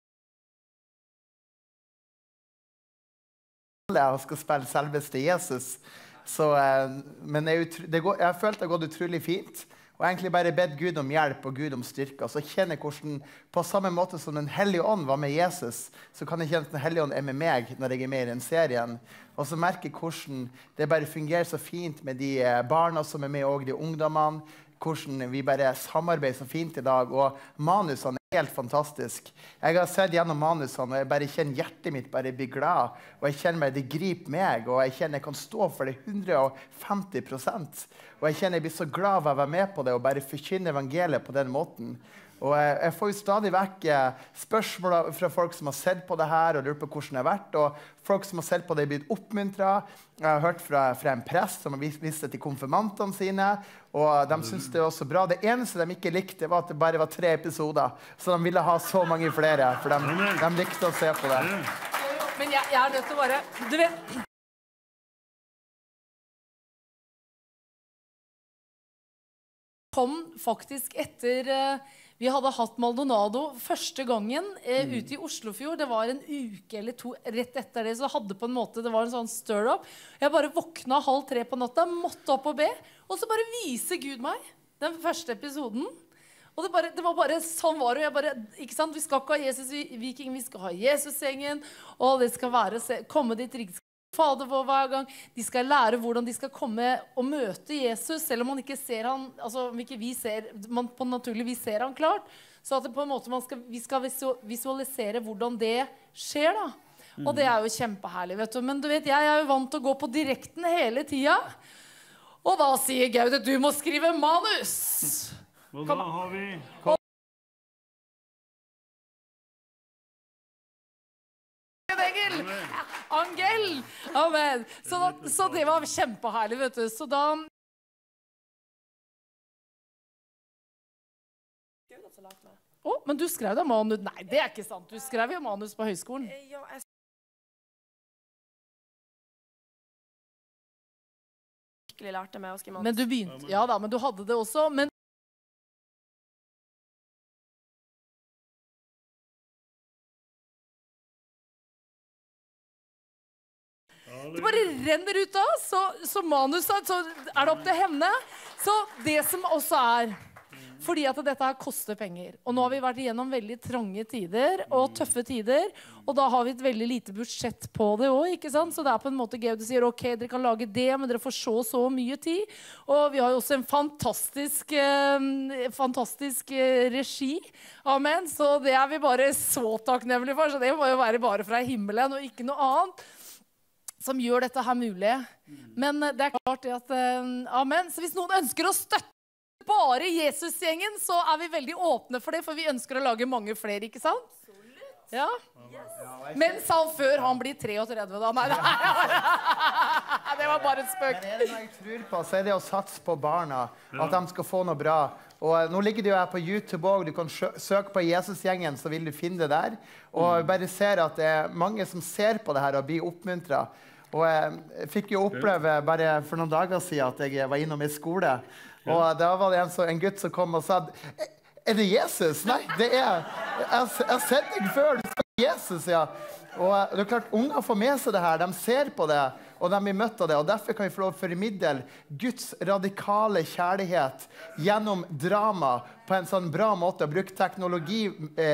Jeg skal spille selveste Jesus. Så, men jeg har følt det har gått utrolig fint. Og egentlig bare bedt Gud om hjelp og Gud om styrke. Så kjenner jeg hvordan, på samme måte som den hellige ånd var med Jesus, så kan jeg kjenne at den hellige ånd med meg når jeg med i den serien. Og så merker jeg hvordan det bare fungerer så fint med de barna som med, og de ungdommene. Hvordan vi bare samarbeider så fint i dag. Og manusene helt fantastisk. Jeg har sett gjennom manusene, og jeg bare kjenner hjertet mitt bare blir glad. Og jeg kjenner meg, det griper meg, og jeg kjenner jeg kan stå for det 150%. Og jeg kjenner jeg blir så glad av å være med på det, og bare forkynne evangeliet på den måten. Og jeg får jo stadig vekk spørsmål fra folk som har sett på det her, og lurer på hvordan det har vært, og folk som har sett på det har blitt oppmuntret. Jeg har hørt fra en prest som har vist det til konfirmantene sine, og de synes det var så bra. Det eneste de ikke likte var at det bare var 3 episoder, så de ville ha så mange flere, for de likte å se på det. Men jeg nødt til å bare, du vet... kom faktisk etter vi hadde hatt Maldonado første gangen ute i Oslofjord. Det var en uke eller 2 rett etter det, så hadde på en måte, det var en sånn stir-up. Jeg bare våkna 2:30 på natta, måtte opp og be, og så bare viser Gud meg den første episoden. Og det var bare, sånn var det, jeg bare, ikke sant? Vi skal ikke ha Jesus-viking, vi skal ha Jesus-gjengen, og det skal komme dit riktig. Fader vår hver gang. De skal lære hvordan de skal komme og møte Jesus, selv om man ikke ser han, altså om ikke vi ser, man på naturlig vis ser han klart, så at det på en måte vi skal visualisere hvordan det skjer da. Og det jo kjempeherlig, vet du. Men du vet, jeg jo vant til å gå på direkten hele tiden. Og da sier Gaude, du må skrive manus. Og da har vi... Angel! Amen. Så det var kjempeherlig, vet du. Så da... men du skrev da manus. Nei, det er ikke sant. Du skrev jo manus på høyskolen. Ja, jeg virkelig lærte meg å skrive manus. Men du begynte, ja da, men du hadde det også. Men det bare renner ut da, så manuset, så er det opp til henne. Så det som også er, fordi at dette her koster penger. Og nå har vi vært igjennom veldig trange tider og tøffe tider, og da har vi et veldig lite budsjett på det også, ikke sant? Så det er på en måte Gaude sier, ok, dere kan lage det, men dere får så mye tid. Og vi har jo også en fantastisk regi. Amen. Så det er vi bare så takknemlige for, så det må jo være bare fra himmelen og ikke noe annet som gjør dette her mulig. Men det er klart det at, amen. Så hvis noen ønsker å støtte bare Jesusgjengen, så er vi veldig åpne for det, for vi ønsker å lage mange flere, ikke sant? Ja. Mens han før han blir 33 da. Nei, det var bare et spøk. Men er det noe jeg tror på, så er det å satse på barna, at de skal få noe bra. Og nå ligger det jo her på YouTube også, du kan søke på Jesusgjengen, så vil du finne det der. Og jeg bare ser at det er mange som ser på det her og blir oppmuntret. Og jeg fikk jo oppleve bare for noen dager siden at jeg var innom i skole. Og da var det en gutt som kom og sa, er det Jesus? Nei, det er, jeg har sett deg før, du sa Jesus, ja. Og det er klart, unger får med seg det her, de ser på det, og de blir møtt av det. Og derfor kan vi få lov å formidle Guds radikale kjærlighet gjennom drama på en sånn bra måte, og bruke teknologi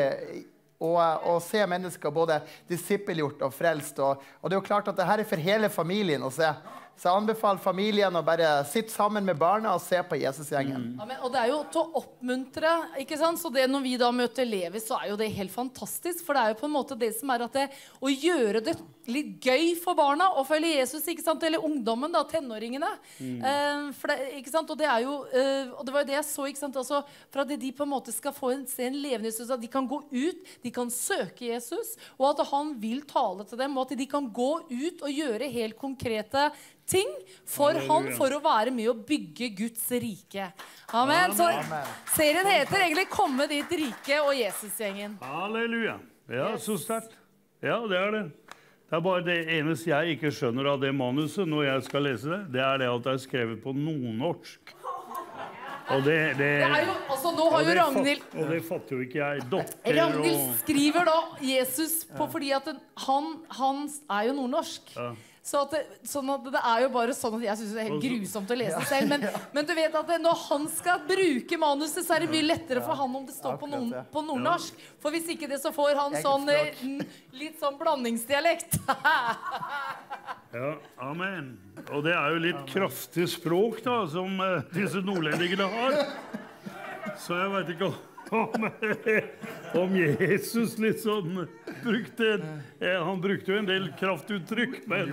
og se mennesker både disippelgjort og frelst. Og det er jo klart at det her er for hele familien å se. Så jeg anbefaler familien å bare sitte sammen med barna og se på Jesusgjengen. Ja, og det er jo til å oppmuntre, ikke sant? Så det når vi da møter Levi, så er jo det helt fantastisk. For det er jo på en måte det som er at å gjøre det litt gøy for barna å følge Jesus, ikke sant? Eller ungdommen da, tenåringene. For det, ikke sant? Og det er jo, og det var jo det jeg så, ikke sant? Altså, for at de på en måte skal få se en levende Jesus, at de kan gå ut, de kan søke Jesus, og at han vil tale til dem, og at de kan gå ut og gjøre helt konkrete ting for han, for å være med å bygge Guds rike. Amen. Så serien heter egentlig Komme dit rike og Jesusgjengen. Halleluja. Ja, så sterkt. Ja, det er det. Det er bare det eneste jeg ikke skjønner av det manuset når jeg skal lese det, det er det at det er skrevet på nordnorsk. Og det er jo, altså nå har jo Ragnhild... Og det fatter jo ikke jeg. Ragnhild skriver da Jesus på fordi at han er jo nordnorsk. Ja. Sånn at det er jo bare sånn at jeg synes det er helt grusomt å lese selv, men du vet at når han skal bruke manuset, så er det mye lettere for han om det står på nordnorsk. For hvis ikke det, så får han sånn litt sånn blandingsdialekt. Ja, amen. Og det er jo litt kraftig språk da, som disse nordlendingene har. Så jeg vet ikke om Jesus litt sånn brukte han brukte jo en del kraftuttrykk, men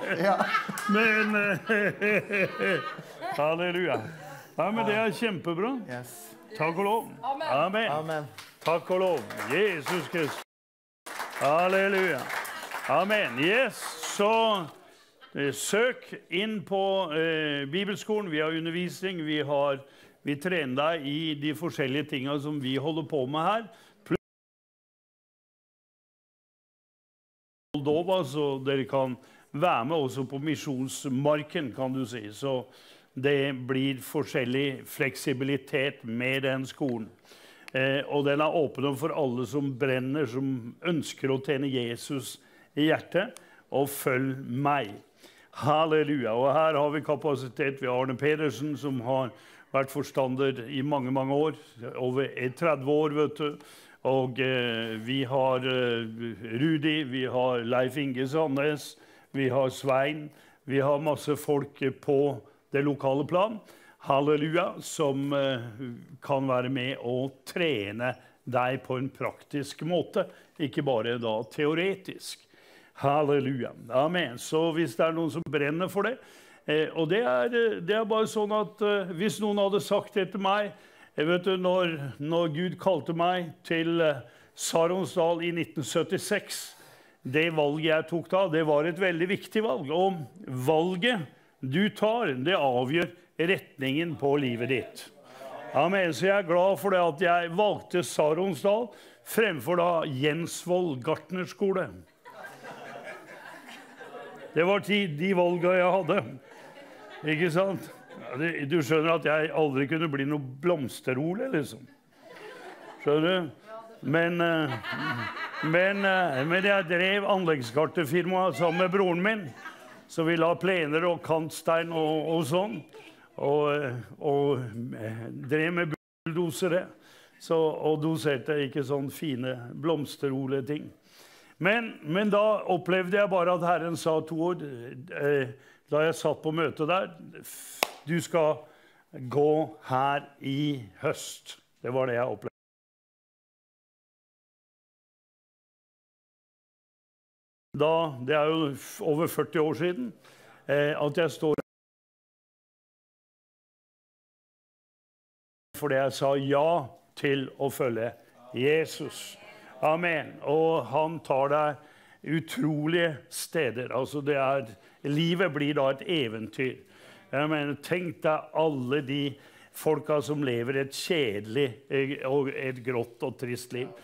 halleluja. Ja, men det er kjempebra. Takk og lov. Amen. Takk og lov. Jesus Kristus. Halleluja. Amen. Yes, så søk inn på Bibelskolen. Vi har undervisning, vi trener deg i de forskjellige tingene som vi holder på med her. Moldova, så dere kan være med også på misjonsmarken, kan du si. Så det blir forskjellig fleksibilitet med den skolen. Og den er åpen for alle som brenner, som ønsker å tjene Jesus i hjertet, og følg meg. Halleluja. Og her har vi kapasitet. Vi har Arne Pedersen, som har vært forstander i mange, mange år. Over 30 år, vet du. Og vi har Rudi, vi har Leif Inge Sandnes, vi har Svein, vi har masse folk på det lokale plan. Halleluja, som kan være med og trene deg på en praktisk måte, ikke bare da teoretisk. Halleluja. Amen. Så hvis det er noen som brenner for det, Og det er bare sånn at hvis noen hadde sagt det til meg, vet du, når Gud kalte meg til Saronsdal i 1976, det valget jeg tok da, det var et veldig viktig valg. Og valget du tar, det avgjør retningen på livet ditt. Amen. Så jeg er glad for det at jeg valgte Saronsdal fremfor da Jensvoll Gartnerskole. Det var de valgene jeg hadde. Ikke sant? Du skjønner at jeg aldri kunne bli noe blomsterole, liksom. Skjønner du? Men jeg drev anleggskartefirma sammen med broren min, så vi la plener og kantstein og sånn, og drev med bulldosere, og doserte ikke sånn fine blomsterole ting. Men da opplevde jeg bare at Herren sa 2 ord, da jeg satt på møtet der: du skal gå her i høst. Det var det jeg opplevde. Det er jo over 40 år siden at jeg står fordi jeg sa ja til å følge Jesus. Amen. Og han tar deg utrolige steder. Altså livet blir da et eventyr. Jeg mener, tenk deg alle de folka som lever et kjedelig og et grått og trist liv.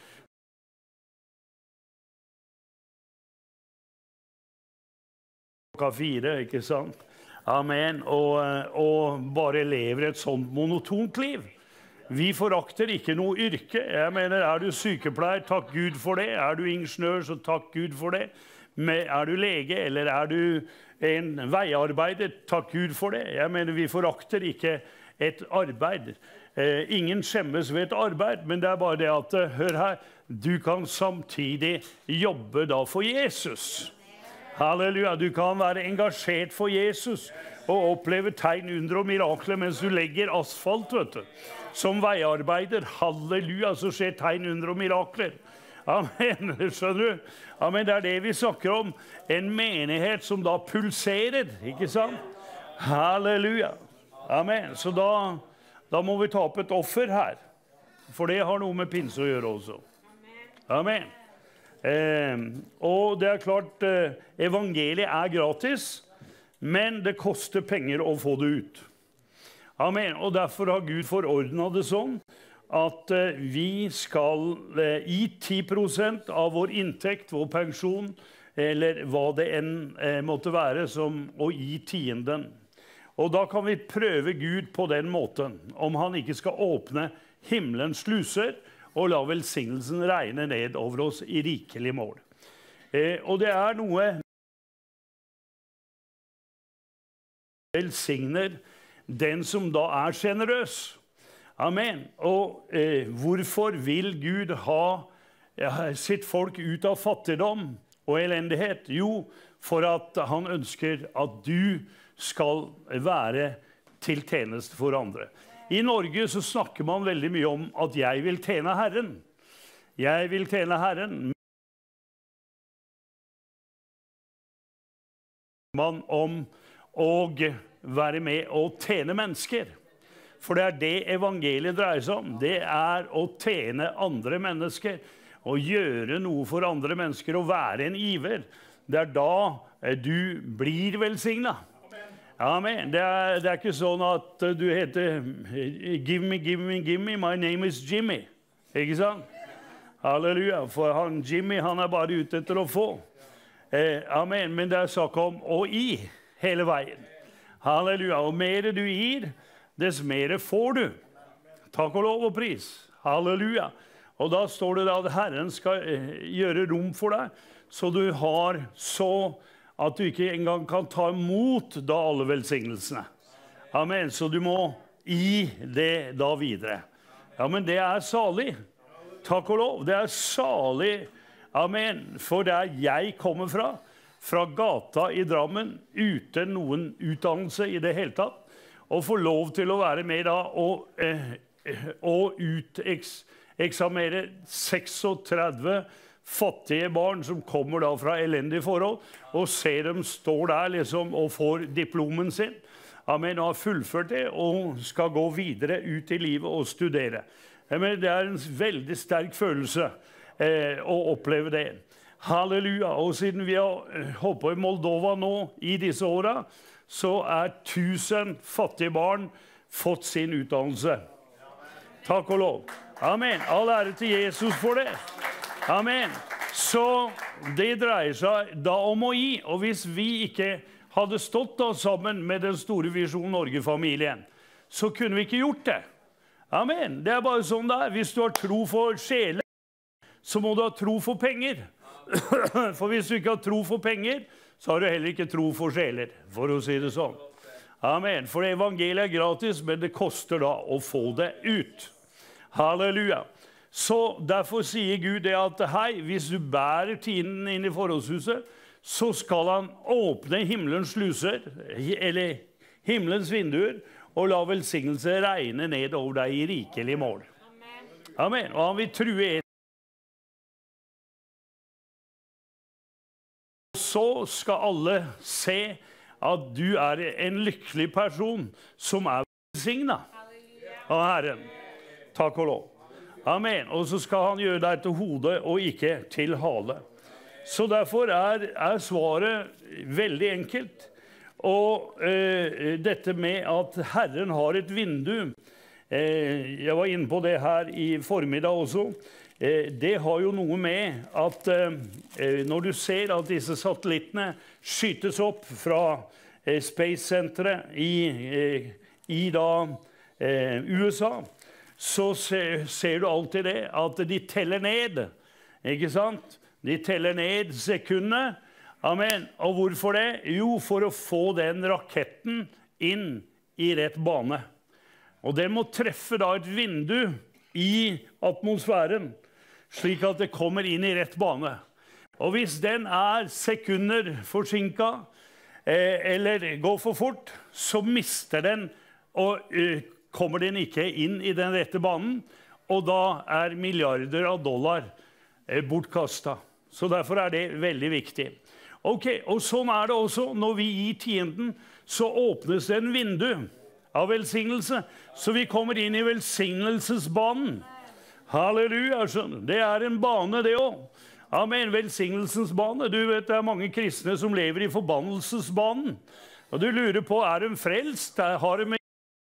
Klokka 4, ikke sant? Amen. Og bare lever et sånt monotont liv. Vi forakter ikke noe yrke. Jeg mener, er du sykepleier, takk Gud for det. Er du ingeniør, så takk Gud for det. Er du lege, eller er du en veiarbeider, takk Gud for det. Jeg mener, vi forakter ikke et arbeid. Ingen skjemmes ved et arbeid, men det er bare det at, hør her, du kan samtidig jobbe da for Jesus. Halleluja, du kan være engasjert for Jesus og oppleve tegn, under og mirakler mens du legger asfalt, vet du. Som veiarbeider, halleluja, så skjer tegn, under og mirakler. Amen, skjønner du? Amen, det er det vi snakker om. En menighet som da pulserer, ikke sant? Halleluja. Amen. Så da må vi ta opp et offer her. For det har noe med pinse å gjøre også. Amen. Og det er klart, evangeliet er gratis, men det koster penger å få det ut. Amen. Og derfor har Gud forordnet det sånn, at vi skal gi 10% av vår inntekt, vår pensjon, eller hva det enn måtte være, som å gi tienden. Og da kan vi prøve Gud på den måten, om han ikke skal åpne himmelens sluser, og la velsignelsen regne ned over oss i rikelig mål. Og det er noe velsigner den som da er generøs. Amen. Og hvorfor vil Gud ha sitt folk ut av fattigdom og elendighet? Jo, for at han ønsker at du skal være til tjeneste for andre. I Norge så snakker man veldig mye om at jeg vil tjene Herren. Jeg vil tjene Herren. Man om å være med og tjene mennesker. For det er det evangeliet dreier seg om. Det er å tjene andre mennesker, og gjøre noe for andre mennesker, og være en iver. Det er da du blir velsignet. Amen. Det er ikke sånn at du heter give me, give me, give me, my name is Jimmy. Ikke sant? Halleluja. For Jimmy, han er bare ute etter å få. Amen. Men det er snakk om å gi hele veien. Halleluja. Og mer du gir, dess mer får du. Takk og lov og pris. Halleluja. Og da står det da at Herren skal gjøre rom for deg, så du har så at du ikke engang kan ta imot da alle velsignelsene. Amen. Så du må gi det da videre. Ja, men det er salig. Takk og lov. Det er salig. Amen. For der jeg kommer fra gata i Drammen, uten noen utdannelse i det hele tatt, og få lov til å være med da og uteksamere 36 fattige barn som kommer da fra elendige forhold, og ser dem står der liksom og får diplomen sin. Amen, og har fullført det, og skal gå videre ut i livet og studere. Amen, det er en veldig sterk følelse å oppleve det. Halleluja. Og siden vi har holdt på i Moldova nå i disse årene, så er 1000 fattige barn fått sin utdannelse. Takk og lov. Amen. All ære til Jesus for det. Amen. Så det dreier seg da om å gi. Og hvis vi ikke hadde stått da sammen med den store Visjon Norge-familien, så kunne vi ikke gjort det. Amen. Det er bare sånn det er. Hvis du har tro for sjeler, så må du ha tro for penger. For hvis du ikke har tro for penger, så har du heller ikke tro for sjeler, for å si det sånn. Amen. For evangeliet er gratis, men det koster da å få det ut. Halleluja. Så derfor sier Gud det at hei, hvis du bærer tienden inn i forholdshuset, så skal han åpne himmelens sluser, eller himmelens vinduer, og la velsignelse regne ned over deg i rikelig mål. Amen. Og han vil true en. Så skal alle se at du er en lykkelig person som er velsignet av Herren. Takk og lov. Amen. Og så skal han gjøre deg til hode og ikke til hale. Så derfor er svaret veldig enkelt. Og dette med at Herren har et vindu, jeg var inne på det her i formiddag også, det har jo noe med at når du ser at disse satellittene skytes opp fra Space-senteret i USA, så ser du alltid det, at de teller ned, ikke sant? De teller ned sekundene. Amen. Og hvorfor det? Jo, for å få den raketten inn i rett bane. Og den må treffe da et vindu i atmosfæren, slik at det kommer inn i rett bane. Og hvis den er sekunder forsinket, eller går for fort, så mister den og kommer den ikke inn i den rette banen, og da er milliarder av dollar bortkastet. Så derfor er det veldig viktig. Ok, og sånn er det også. Når vi gir tienden, så åpnes det en vindu av velsignelse, så vi kommer inn i velsignelsesbanen. Halleluja, skjønner. Det er en bane det også. Amen, velsignelsens bane. Du vet, det er mange kristne som lever i forbannelsesbanen. Og du lurer på, er de frelst? Har de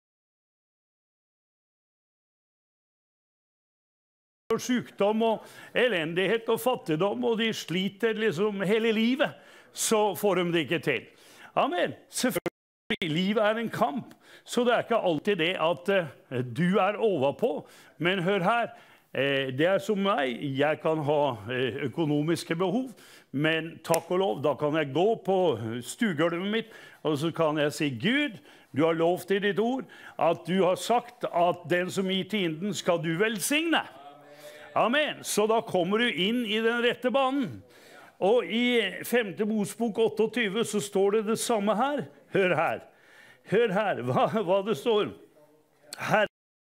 sykdom og elendighet og fattigdom, og de sliter liksom hele livet, så får de det ikke til. Amen. Selvfølgelig, livet er en kamp, så det er ikke alltid det at du er overpå. Men hør her, det er som meg, jeg kan ha økonomiske behov, men takk og lov, da kan jeg gå på stuegulvet mitt, og så kan jeg si, Gud, du har lovt i ditt ord, at du har sagt at den som gir tienden skal du velsigne. Amen. Så da kommer du inn i den rette banen. Og i 5. Mosebok 28 så står det samme her. Hør her. Hør her hva det står. Herre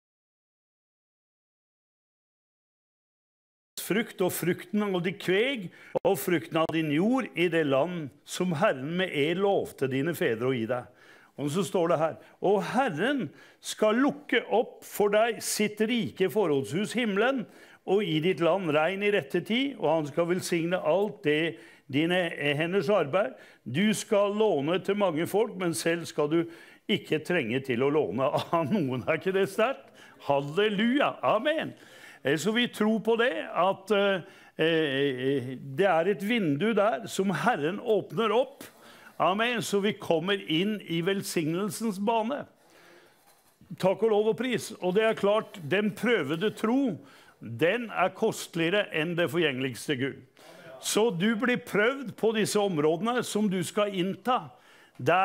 frukt og frukten av de kveg og frukten av din jord i det land som Herren med lovte dine fedre å gi deg. Og så står det her, og Herren skal lukke opp for deg sitt rike forholdshus himmelen, og i ditt land regn i rette tid, og han skal velsigne alt det dine henders arbeid. Du skal låne til mange folk, men selv skal du ikke trenge til å låne av noen. Er ikke det sterkt? Halleluja, amen. Så vi tror på det, at det er et vindu der som Herren åpner opp. Amen, så vi kommer inn i velsignelsens bane. Takk og lov og pris. Og det er klart, den prøvede tro, den er kosteligere enn det forgjengeligste Gud. Så du blir prøvd på disse områdene som du skal innta. Der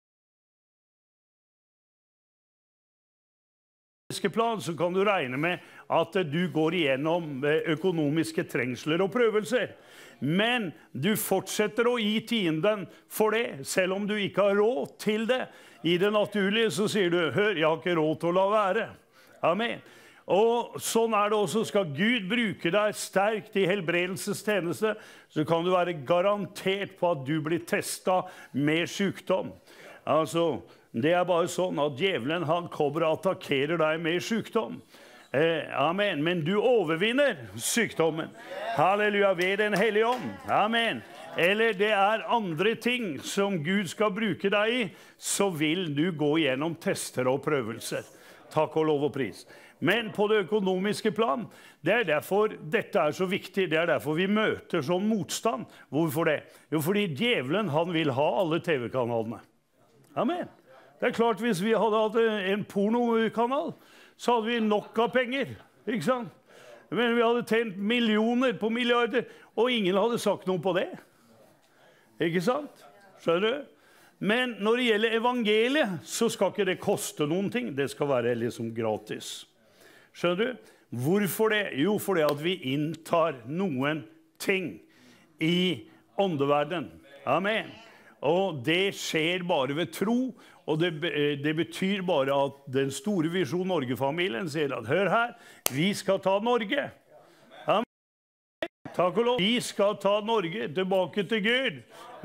plan, så kan du regne med at du går igjennom økonomiske trengsler og prøvelser. Men du fortsetter å gi tienden for det, selv om du ikke har råd til det. I det naturlige så sier du, hør, jeg har ikke råd til å la være. Amen. Og sånn det også. Skal Gud bruke deg sterkt i helbredelsestjeneste, så kan du være garantert på at du blir testet med sykdom. Altså, det bare sånn at djevelen han kommer og attakkerer deg med sykdom. Amen. Men du overvinner sykdommen. Halleluja, ved den hellige ånd. Amen. Eller det andre ting som Gud skal bruke deg i, så vil du gå gjennom tester og prøvelser. Takk og lov og pris. Men på det økonomiske plan, det derfor dette så viktig. Det derfor vi møter sånn motstand. Hvorfor det? Jo, fordi djevelen han vil ha alle TV-kanalene. Amen. Det klart hvis vi hadde hatt en pornokanal, så hadde vi nok av penger, ikke sant? Men vi hadde tjent millioner på milliarder, og ingen hadde sagt noe på det. Ikke sant? Skjønner du? Men når det gjelder evangeliet, så skal ikke det koste noen ting. Det skal være liksom gratis. Skjønner du? Hvorfor det? Jo, fordi at vi inntar noen ting i åndeverden. Amen. Og det skjer bare ved tro, og det betyr bare at den store Visjon Norge-familien sier at, hør her, vi skal ta Norge. Amen. Takk og lov. Vi skal ta Norge tilbake til Gud.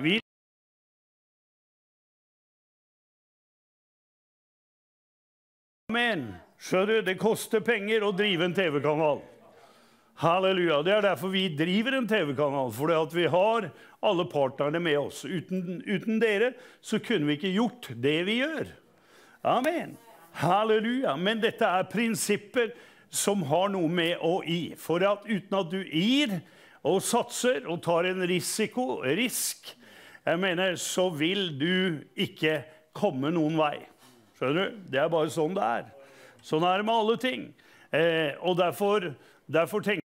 Amen. Skjønner du, det koster penger å drive en TV-kanal. Halleluja. Det derfor vi driver en TV-kanal, for at vi har alle partnerne med oss. Uten dere så kunne vi ikke gjort det vi gjør. Amen. Halleluja. Men dette prinsipper som har noe med å gi. For at uten at du gir og satser og tar en risk, jeg mener, så vil du ikke komme noen vei. Skjønner du? Det bare sånn det Sånn det med alle ting. Og derfor tenker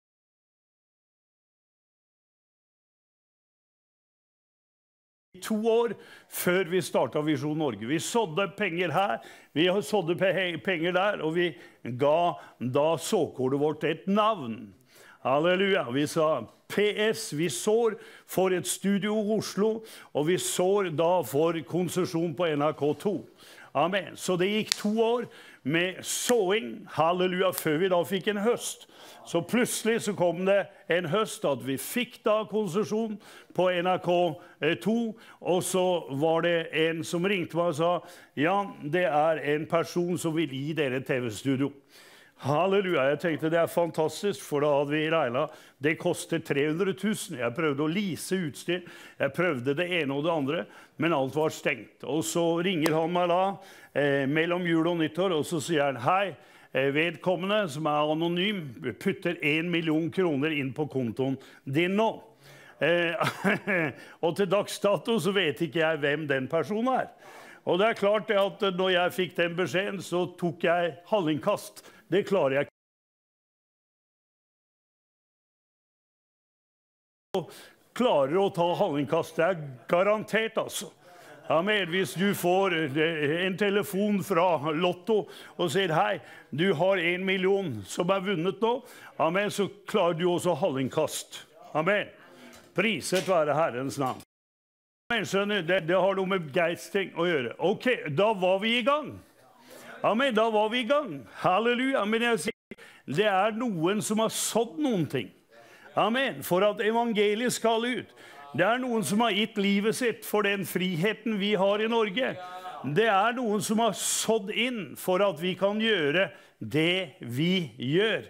jeg 2 år før vi startet Visjon Norge. Vi sådde penger her, vi sådde penger der, og vi ga da såkordet vårt et navn. Halleluja. Vi sa PS, vi sår for et studio i Oslo, og vi sår da for konsesjon på NRK2. Amen. Så det gikk 2 år med såing, halleluja, før vi da fikk en høst. Så plutselig så kom det en høst at vi fikk da konsesjon på NRK2, og så var det en som ringte meg og sa, ja, det en person som vil gi dere TV-studio. Halleluja, jeg tenkte det fantastisk, for da hadde vi regnet, det koster 300 000. Jeg prøvde å lease utstyr, jeg prøvde det ene og det andre, men alt var stengt. Og så ringer han meg da, mellom jul og nyttår, og så sier han, hei, vedkommende som anonym, putter 1 million kroner inn på kontoen din nå. Og til dagsdato så vet ikke jeg hvem den personen Og det klart at når jeg fikk den beskjeden, så tok jeg hallingkast. Det klarer jeg ikke. Klarer å ta hallingkast, det garantert altså. Amen. Hvis du får en telefon fra Lotto og sier, hei, du har 1 million som vunnet nå, amen, så klarer du også hallingkast. Amen. Priset være Herrens navn. Men skjønner, det har noe med begeistring å gjøre. Ok, da var vi i gang. Amen, da var vi i gang. Halleluja. Men jeg sier, det noen som har sådd noen ting. Amen. For at evangeliet skal ut. Det noen som har gitt livet sitt for den friheten vi har i Norge. Det noen som har sådd inn for at vi kan gjøre det vi gjør.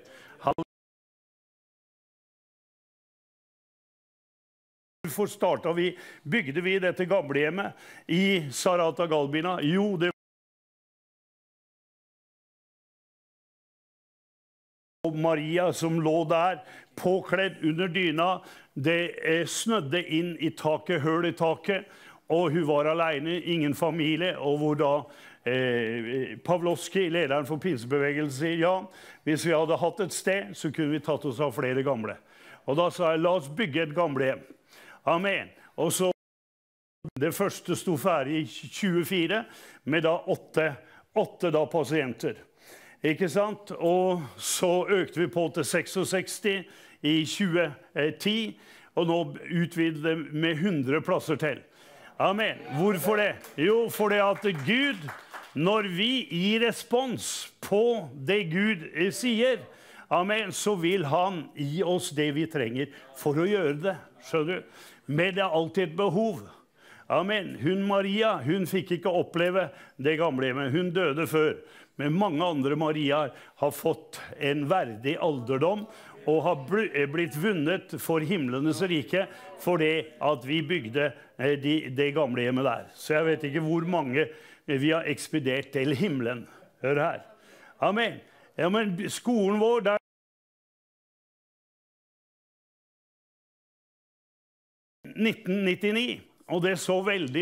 Hvorfor bygde vi dette gamlehjemmet i Sarata Galbina? Jo, det var Maria som lå der, påkledd under dyna. Det snødde inn i taket, høl i taket, og hun var alene, ingen familie, og hvor da Pavlovski, lederen for pinsebevegelsen, sier, ja, hvis vi hadde hatt et sted, så kunne vi tatt oss av flere gamle. Og da sa jeg, la oss bygge et gamlehjem. Amen. Og så det første stod ferdig i 24, med da 8 da pasienter. Ikke sant? Og så økte vi på til 66 i 2010, og nå utvidet det med 100 plasser til. Amen. Hvorfor det? Jo, fordi at Gud, når vi gir respons på det Gud sier, amen, så vil han gi oss det vi trenger for å gjøre det, skjønner du? Men det er alltid et behov. Amen. Hun Maria, hun fikk ikke oppleve det gamle hjemmet. Hun døde før. Men mange andre Mariaer har fått en verdig alderdom og har blitt vunnet for himlenes rike for det at vi bygde det gamle hjemmet der. Så jeg vet ikke hvor mange vi har ekspedert til himmelen. Hør her. Amen. Ja, men skolen vår der 1999, og det så veldig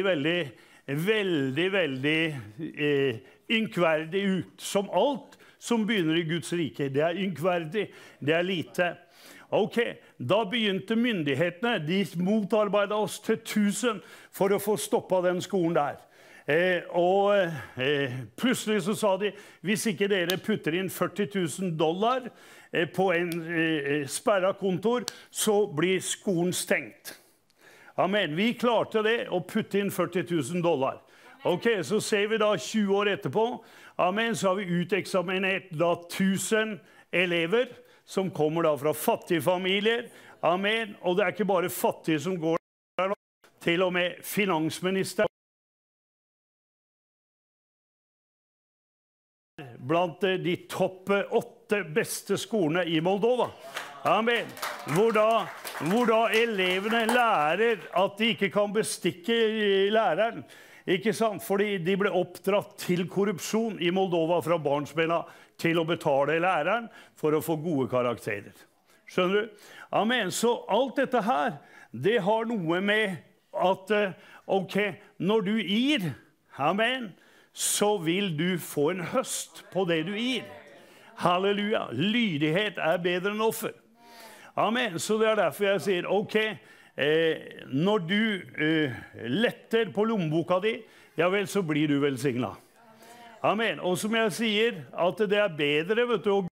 ynkverdig ut. Som alt som begynner i Guds rike. Det er ynkverdig, det er lite. Ok, da begynte myndighetene, de motarbeidet oss til 1000 for å få stoppet den skolen der. Plutselig så sa de, hvis ikke dere putter inn $40,000 på en sperret kontor, så blir skolen stengt. Amen. Vi klarte det å putte inn $40,000. Ok, så ser vi da 20 år etterpå. Amen, så har vi uteksaminert da 1000 elever som kommer da fra fattige familier. Amen. Og det er ikke bare fattige som går der nå. Til og med finansminister. Blant de topp 8 beste skolene i Moldova. Amen. Hvor da elevene lærer at de ikke kan bestikke læreren. Ikke sant? Fordi de ble oppdratt til korrupsjon i Moldova fra barnsbena til å betale læreren for å få gode karakterer. Skjønner du? Amen. Så alt dette her, det har noe med at, ok, når du gir, amen, så vil du få en høst på det du gir. Halleluja. Lydighet er bedre enn offer. Amen. Så det er derfor jeg sier, ok, når du letter på lommeboka di, ja vel, så blir du velsignet. Amen. Og som jeg sier, at det er bedre, vet du,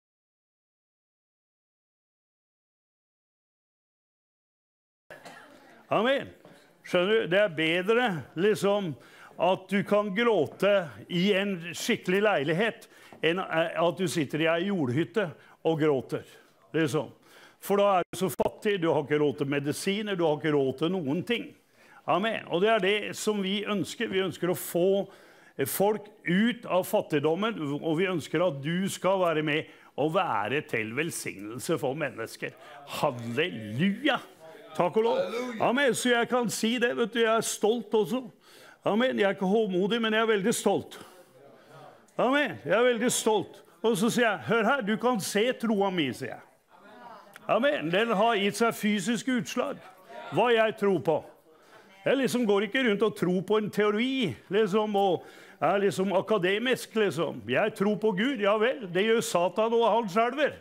Amen. Skjønner du? Det er bedre, liksom, at du kan gråte i en skikkelig leilighet, enn at du sitter i en jordhytte og gråter. Liksom. For da er du så fattig, du har ikke råd til medisiner, du har ikke råd til noen ting. Amen. Og det er det som vi ønsker. Vi ønsker å få folk ut av fattigdommen, og vi ønsker at du skal være med og være til velsignelse for mennesker. Halleluja! Takk og lov. Amen. Så jeg kan si det, vet du, jeg er stolt også. Amen. Jeg er ikke håmodig, men jeg er veldig stolt. Amen. Jeg er veldig stolt. Og så sier jeg, hør her, du kan se troa mi, sier jeg. Amen. Den har gitt seg fysiske utslag. Hva jeg tror på. Jeg liksom går ikke rundt og tror på en teori, liksom, og er liksom akademisk, liksom. Jeg tror på Gud, ja vel. Det gjør Satan og han selver.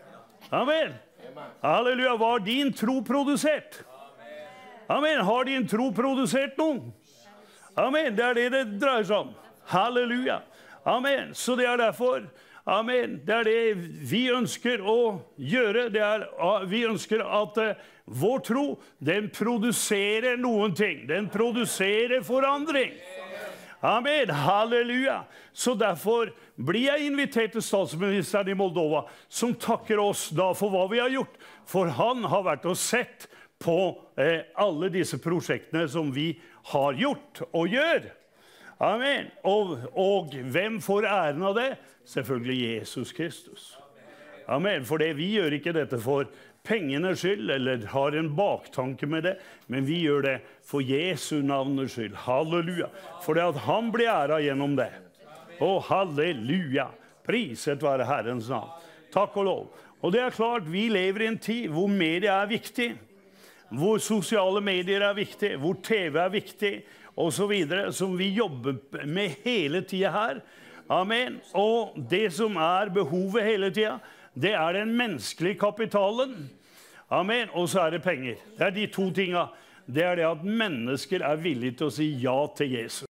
Amen. Halleluja. Hva har din tro produsert? Amen. Har din tro produsert noe? Amen. Det er det dreier seg om. Halleluja. Amen. Så det er derfor... Amen. Det er det vi ønsker å gjøre. Vi ønsker at vår tro, den produserer noen ting. Den produserer forandring. Amen. Halleluja. Så derfor blir jeg invitert til statsministeren i Moldova, som takker oss da for hva vi har gjort. For han har vært og sett på alle disse prosjektene som vi har gjort og gjør. Amen. Og hvem får æren av det? Selvfølgelig Jesus Kristus. Amen. For vi gjør ikke dette for pengenes skyld, eller har en baktanke med det, men vi gjør det for Jesu navnets skyld. Halleluja. For det at han blir æret gjennom det. Å, halleluja. Priset være Herrens navn. Takk og lov. Og det er klart, vi lever i en tid hvor media er viktig, hvor sosiale medier er viktig, hvor TV er viktig, og så videre, som vi jobber med hele tiden her. Amen. Og det som er behovet hele tiden, det er den menneskelige kapitalen. Amen. Og så er det penger. Det er de to tingene. Det er det at mennesker er villige til å si ja til Jesus.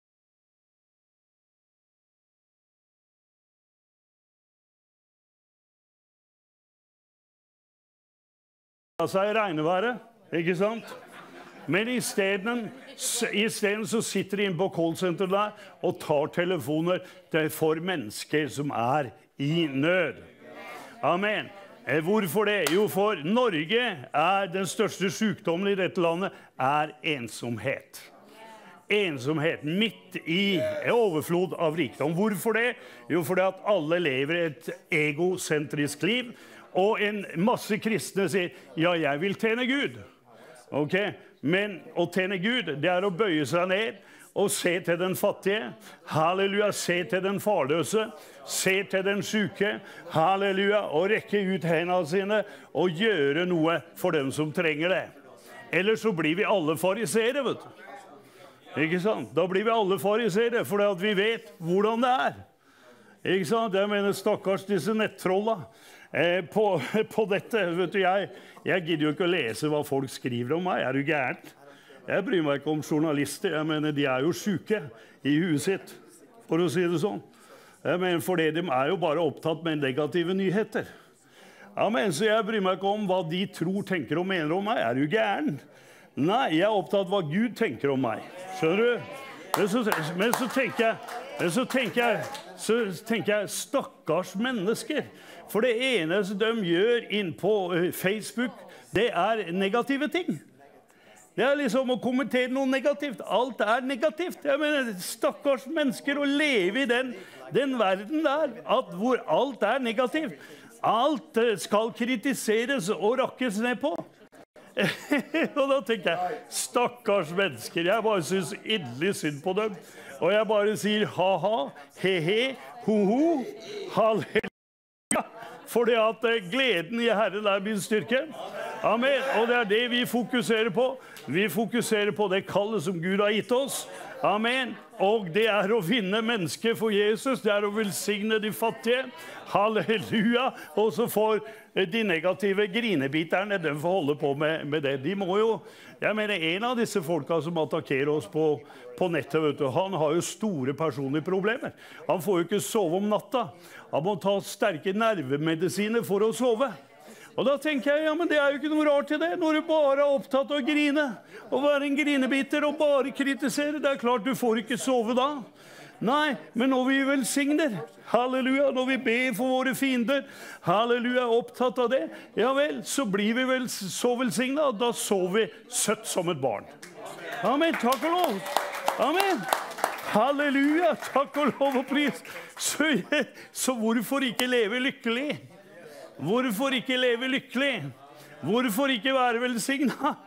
Altså i regneværet, ikke sant? Men i stedet så sitter de inne på callsenteret der og tar telefoner for mennesker som i nød. Amen. Hvorfor det? Jo, for Norge den største sykdommen i dette landet ensomhet. Ensomhet midt i overflod av rikdom. Hvorfor det? Jo, fordi at alle lever et egocentrisk liv, og en masse kristne sier, ja, jeg vil tjene Gud. Ok? Men å tjene Gud, det å bøye seg ned og se til den fattige. Halleluja, se til den farløse. Se til den syke. Halleluja, og rekke ut hendene sine og gjøre noe for dem som trenger det. Ellers så blir vi alle farisere, vet du. Ikke sant? Da blir vi alle farisere, for at vi vet hvordan det Ikke sant? Jeg mener, stakkars disse nettrollene på dette. Vet du, jeg gidder jo ikke å lese hva folk skriver om meg. Du gærent? Jeg bryr meg ikke om journalister. Jeg mener, de jo syke i huet sitt, for å si det sånn. Jeg mener, for de jo bare opptatt med negative nyheter. Amen, så jeg bryr meg ikke om hva de tror, tenker og mener om meg. Du gæren? Nei, jeg opptatt av hva Gud tenker om meg. Skjønner du? Men så tenker jeg, stakkars mennesker. For det eneste de gjør inn på Facebook, det negative ting. Det liksom å kommentere noe negativt. Alt negativt. Jeg mener, stakkars mennesker å leve i den verden der, hvor alt negativt. Alt skal kritiseres og rakkes ned på. Og da tenker jeg, stakkars mennesker, jeg bare synes inderlig synd på dem. Og jeg bare sier ha-ha, he-he, ho-ho, halleluja. Fordi at gleden i Herren min styrke. Amen. Og det det vi fokuserer på. Vi fokuserer på det kallet som Gud har gitt oss. Amen. Og det å vinne mennesker for Jesus. Det å velsigne de fattige. Halleluja. Og så får de negative grinebiterne, de får holde på med det. De må jo, jeg mener, en av disse folka som attakkerer oss på nettet, vet du, han har jo store personlige problemer. Han får jo ikke sove om natta. Han må ta sterke nervemedisiner for å sove. Og da tenker jeg, ja, men det jo ikke noe rart til det, når du bare opptatt av å grine, og være en grinebiter og bare kritisere. Det klart du får ikke sove da. Nei, men når vi velsigner, halleluja, når vi ber for våre fiender, halleluja, opptatt av det, ja vel, så blir vi vel så velsignet, og da sover vi søtt som et barn. Amen, takk og lov. Amen. Halleluja, takk og lov og pris. Så hvorfor ikke leve lykkelig? Hvorfor ikke leve lykkelig? Hvorfor ikke være velsignet?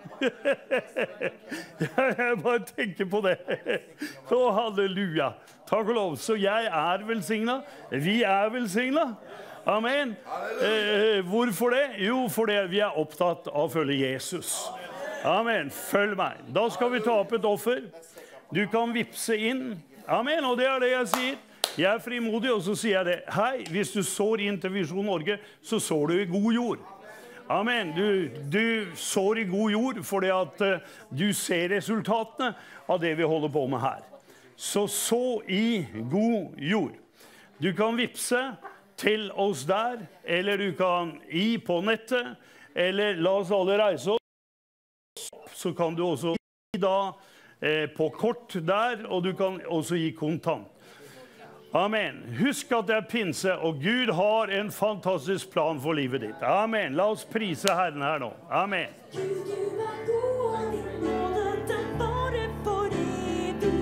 Jeg bare tenker på det. Å, halleluja. Takk og lov. Så jeg velsignet. Vi velsignet. Amen. Hvorfor det? Jo, fordi vi opptatt av å følge Jesus. Amen. Følg meg. Da skal vi ta opp et offer. Du kan vipse inn. Amen. Og det det jeg sier. Jeg frimodig, og så sier jeg det. Hei, hvis du sår inn til Visjon Norge, så sår du i god jord. Amen. Du sår i god jord, fordi at du ser resultatene av det vi holder på med her. Så i god jord. Du kan vipse til oss der, eller du kan på nettet, eller la oss alle reise oss. Så kan du også gi da på kort der, og du kan også gi kontant. Amen. Husk at det pinse, og Gud har en fantastisk plan for livet ditt. Amen. La oss prise Herren her nå. Amen. Gud, du god, og din nåde, den bare for evig.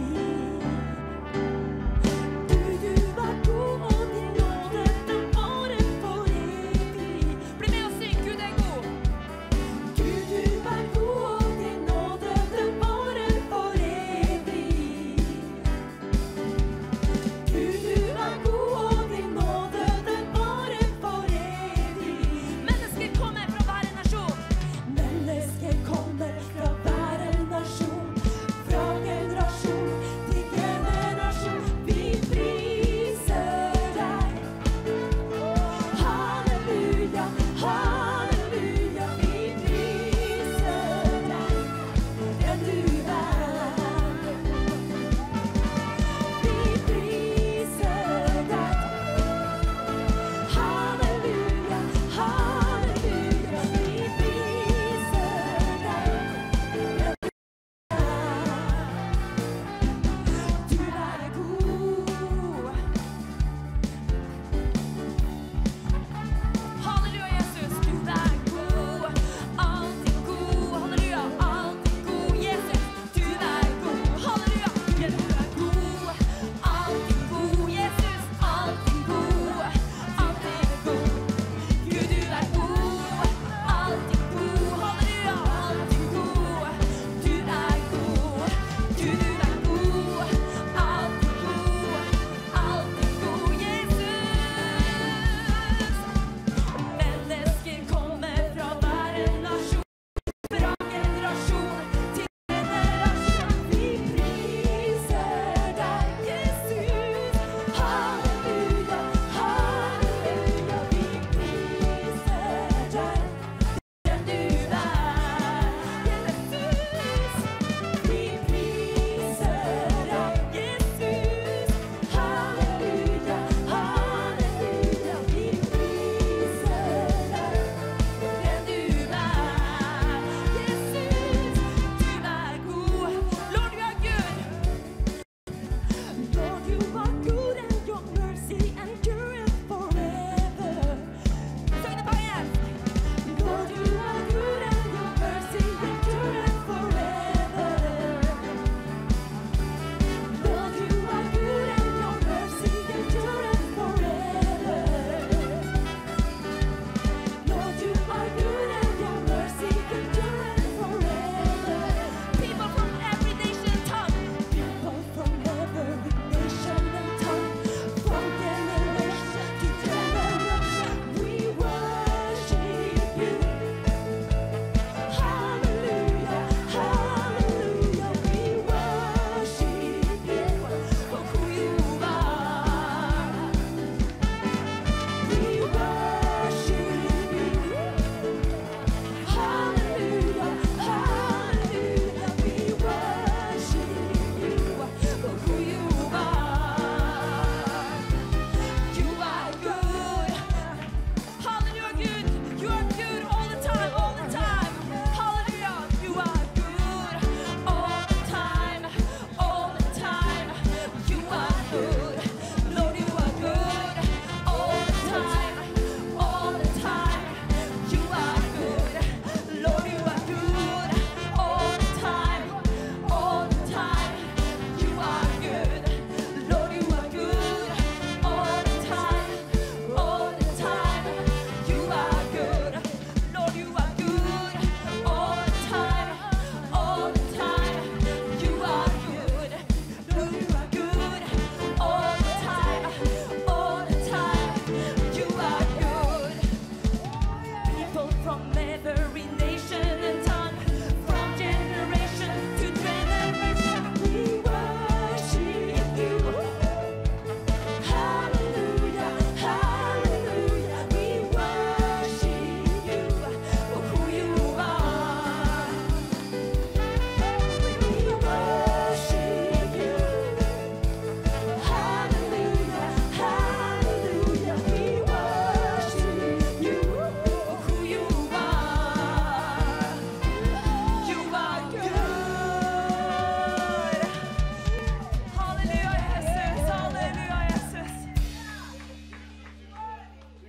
Gud, du god, og din nåde, den bare for evig. Bli med og syng, Gud god. Gud, du god, og din nåde, den bare for evig. Gud, du god, og din nåde, den bare for evig. Mennesker kommer fra hver nasjon. Mennesker kommer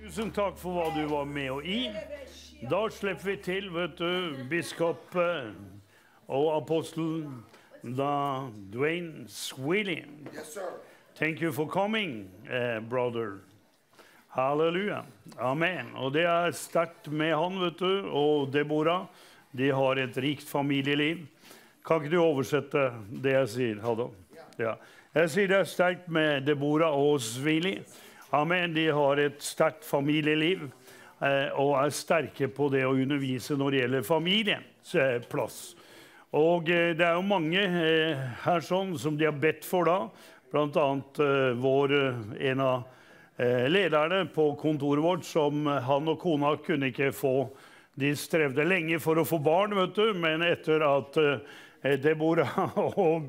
Tusen takk for hva du var med og i. Da slipper vi til, vet du, biskop og apostelen Dwayne Swilly. Yes, sir. Thank you for coming, brother. Halleluja. Amen. Og det er sterkt med han, vet du, og Deborah. De har et rikt familieliv. Kan ikke du oversette det jeg sier, Haddo? Ja. Jeg sier det er sterkt med Deborah og Svili. Amen. De har et sterkt familieliv, og er sterke på det å undervise når det gjelder familiens plass. Og det er jo mange her sånn som de har bedt for da, blant annet en av lederne på kontoret vårt, som han og kona kunne ikke få. De strevde lenge for å få barn, vet du, men etter at Deborah og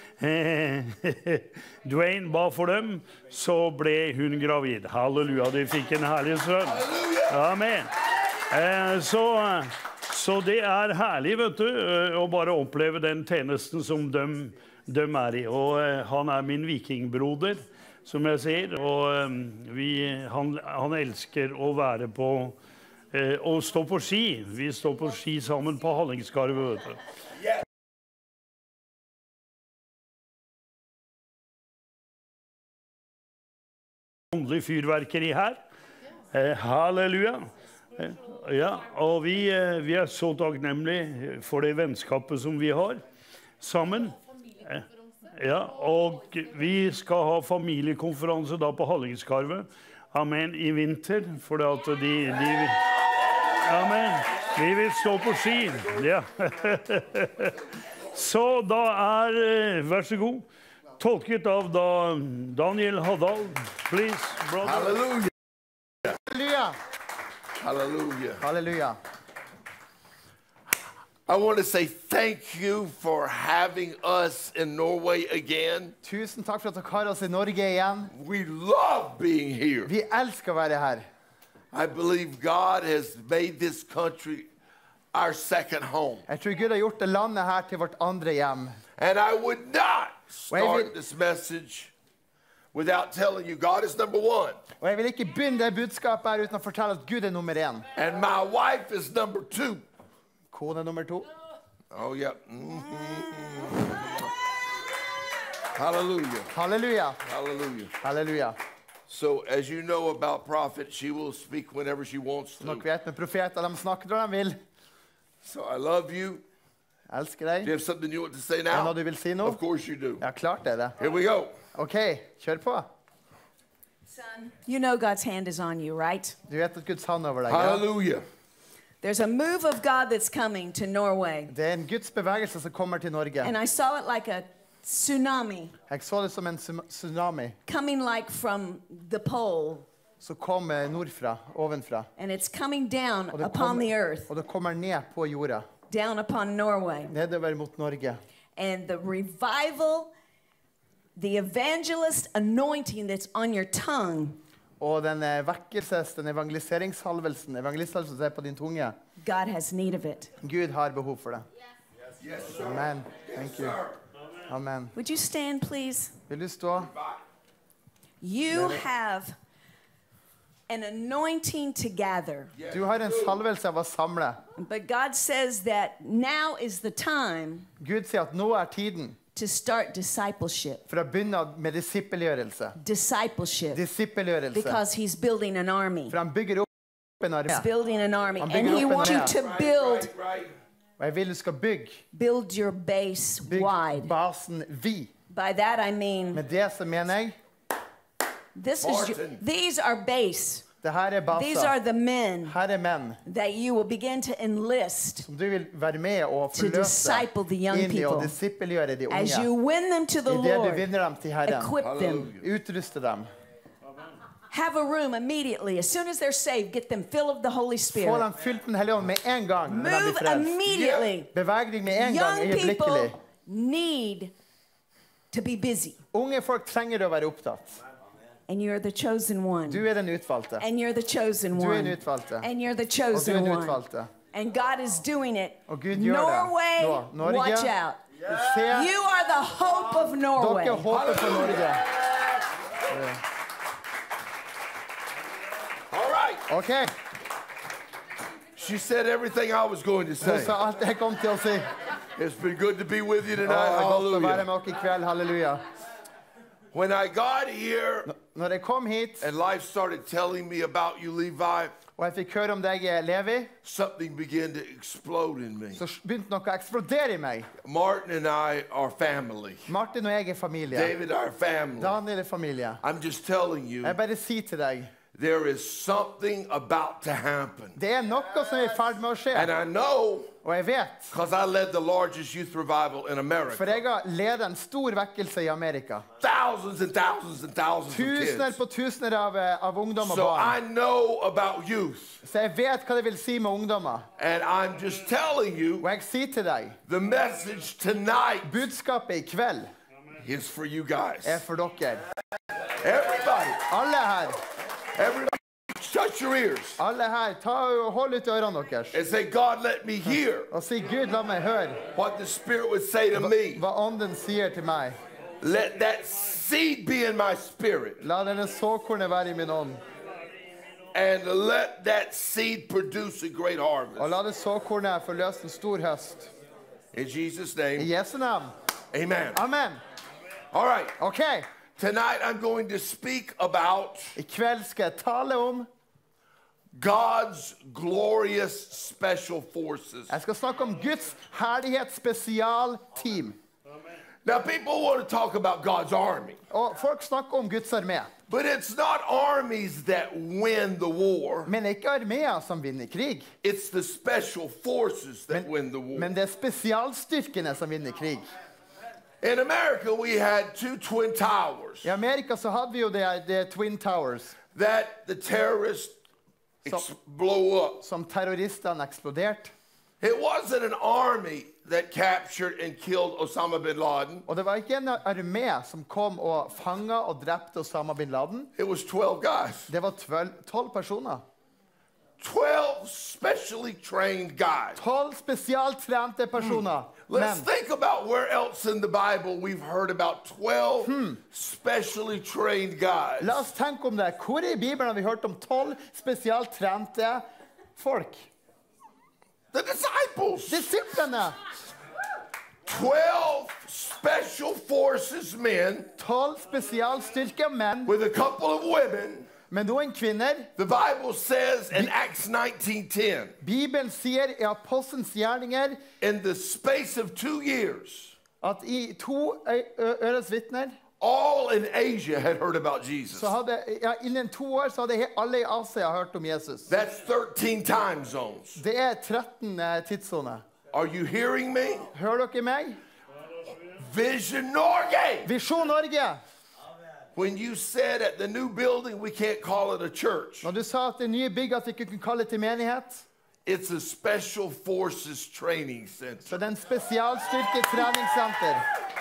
Dwayne ba for dem, så ble hun gravid. Halleluja, de fikk en herlig sønn. Amen. Så det er herlig, vet du, å bare oppleve den tjenesten som de er i. Og han er min vikingbroder, som jeg sier, og han elsker å være på og stå på ski. Vi står på ski sammen på Hallingskarvet, vet du. Åndelig fyrverkeri her. Halleluja. Ja, og vi er så takknemlige for det vennskapet som vi har sammen. Ja, og vi skal ha familiekonferanse da på Hallingskarvet. Amen, i vinter, for at amen, vi vil stå på ski. Ja. Så da vær så god, tolket av Daniel Haddal. Please, brother. Hallelujah. Halleluja. Hallelujah. Halleluja. I want to say thank you for having us in Norway again. Tusen takk for at dere har oss i Norge igjen. We love being here. Vi elsker å være her. I believe God has made this country our second home. Jeg tror Gud har gjort det landet her til vårt andre hjem. And I would not start this message without telling you God is number one. Og jeg vil ikke begynne det budskapet her uten å fortelle at Gud er nummer 1. And my wife is number 2. Kone nummer 2. Oh, yeah. Hallelujah. Halleluja. Hallelujah. Halleluja. So, as you know about prophet, she will speak whenever she wants to. Dere vet med profeter, de snakker når de vil. So, I love you. Jeg elsker deg. Do you have something you want to say Er det now? noe du vil si nå? Of course you do. Ja, klart det er det. Here we go. Ok, kjør på. Son, you know God's hand is on you, right? Du vet at Guds hand over deg. Ja? Hallelujah. There's a move of God that's coming to Norway. Det er en Guds bevegelse som kommer til Norge. And I saw it like a tsunami Jeg så det som en tsunami coming like from the pole. som kom nordfra, ovenfra. And it's coming down Og det, upon the earth, og det kommer ned på jorda. down upon Norway. Nedover mot Norge. And the revival, the evangelist anointing that's on your tongue, Og den vekkelses, den evangeliseringshalvelsen, evangelisthalvelsen som er på din tunge, God has need of it. Gud har behov for det. Yes, sir. Amen. Thank you. Amen. Would you stand, please? Vil du stå? You have an anointing to gather. Du har en salvelse av å samle. But God says that now is the time Gud sier at nå er tiden to start discipleship. for å begynne med disippelgjørelse. Discipleship. Disippelgjørelse. Because he's building an army. For han bygger opp en armé. He's building an army. I'm And bigger he up in wants you there. to build Og jeg vil du skal bygge your base wide. basen vid. By that I mean Med det så mener jeg, these are base. det her er These are baser. the men Her er menn that you will begin to enlist som du vil være med og to forløse disciple the young inn i og people. disippelgjøre de As you unge. win them to the I det du Lord, vinner dem til Herren. equip them. Utruste dem. Have a room immediately. As soon as they're saved, get them filled with the Holy Få Spirit. dem fylt med Den hellige ånd med en gang når de Move blir frelst. immediately. Beveg deg med en gang, Young øyeblikkelig. people need to be busy. Unge folk trenger å være opptatt. And you're the chosen one. Du er den utvalgte. And you're the chosen Du er one. den utvalgte. And you're the Og du er chosen den one. utvalgte. And God is doing it. Og Gud gjør det. Norway, Nå, Norge, watch out. se, You are the hope of Norway. dere håper for Norge. All right. right. OK. She said everything I was going to Hun say. sa alt jeg kom til å si. It's been good to be with you Å, tonight. det er godt å være Hallelujah. med dere i kveld. Halleluja. When I got here Når jeg kom hit, and life started telling me about you, Levi, og jeg fikk høre om deg, Levi, something began to explode in me. så begynte noe å eksplodere i meg. Martin and I are family. Martin og jeg er familie. David, our family. Daniel er familie. I'm just telling you, Jeg bare sier til deg, there is something about to happen. det er noe som er i ferd med å skje. And I know, Og jeg vet, because I led the largest youth revival in for America. jeg har ledet en stor vekkelse i Amerika. Thousands and thousands and thousands of Tusener kids. på tusener av ungdom og So I barn. know about youth. Så jeg vet hva det vil si med ungdommer. And I'm just telling you, Og jeg sier til deg, the message tonight budskapet i kveld is for you guys. er for dere. Everybody, Alle her, everybody, shut your ears alle her, hold ut ørene deres. and say, God, let me hear Og si, Gud, la meg høre what the Spirit would say to me. hva ånden sier til meg. Let that seed be in my spirit. La denne såkornet være i min ånd. And let that seed produce a great Og harvest. la det såkornet forløse en stor høst. In Jesus' I name, Jesu navn. amen. Amen. All right, OK. tonight I'm going to speak about I kveld skal jeg tale om God's glorious special forces. Jeg skal snakke om Guds herlighet spesialteam. Now, people want to talk about God's army, Og folk snakker om Guds armé. but it's not armies that win the war. Men det er ikke armeer som vinner krig. It's the special forces that win the war. Men det er spesialstyrkene som vinner krig. In America, we had two twin towers I Amerika så hadde vi jo det Twin Towers that the terrorists blow up. som terroristene eksploderte. It wasn't an army that captured and killed Osama bin Laden. Og det var ikke en armé som kom og fanget og drepte Osama bin Laden. It was 12 guys. Det var 12 personer. 12 specially trained guys. 12 spesialtrente personer. Let's Men think about where else in the Bible we've heard about 12 specially trained guys. la oss tenke om det. Hvor i Bibelen har vi hørt om 12 spesialtrente folk? The disciples. Disiplene. 12 special forces men 12 spesialstyrkemenn with a couple of women. med noen kvinner. The Bible says in Acts 19:10, Bibelen sier i Apostelens gjerninger in the space of 2 years, at i 2 øres vitner all in Asia had heard about Jesus. så hadde, innen 2 år så hadde alle i Asia hørt om Jesus. That's 13 time zones. Det er 13 tidssoner. Are you hearing me? Hører dere meg? Vision Norge. Visjon Norge. When you said at the new building we can't call it a church, Når du sa at det nye bygget at vi ikke kunne kalle det til menighet, it's a special forces training center. så det er en spesialstyrke treningssenter.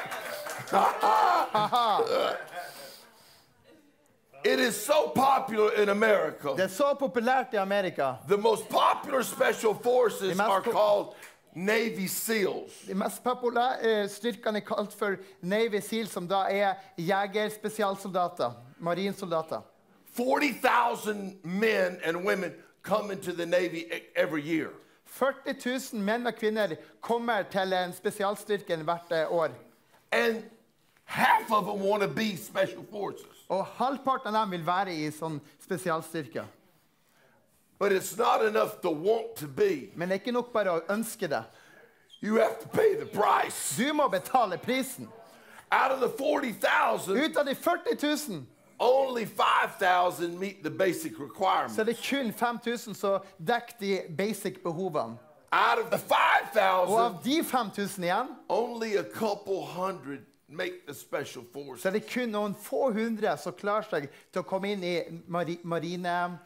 It is so popular in America. Det er så populært i Amerika. The most popular special forces are called Navy SEALs. De mest populære styrkene er kalt for Navy SEAL, som da er jegerspesialsoldater, marinsoldater. 40,000 men and women come into the Navy every year. 40 000 menn og kvinner kommer til en spesialstyrke hvert år. And half of them want to be special forces. Og halvparten av dem vil være i sånn spesialstyrke. But it's not enough to want to be. Men det er ikke nok bare å ønske det. You have to pay the price. Du må betale prisen. Out of the 40,000, Ut av de 40 000, only 5,000 meet the basic requirements. så er det kun 5 000 som dekker de basic behovene. Out of the Og av 5,000, de 5 000 igjen, only a couple hundred make the special så forces. er det kun noen få hundre som klarer seg til å komme inn i marine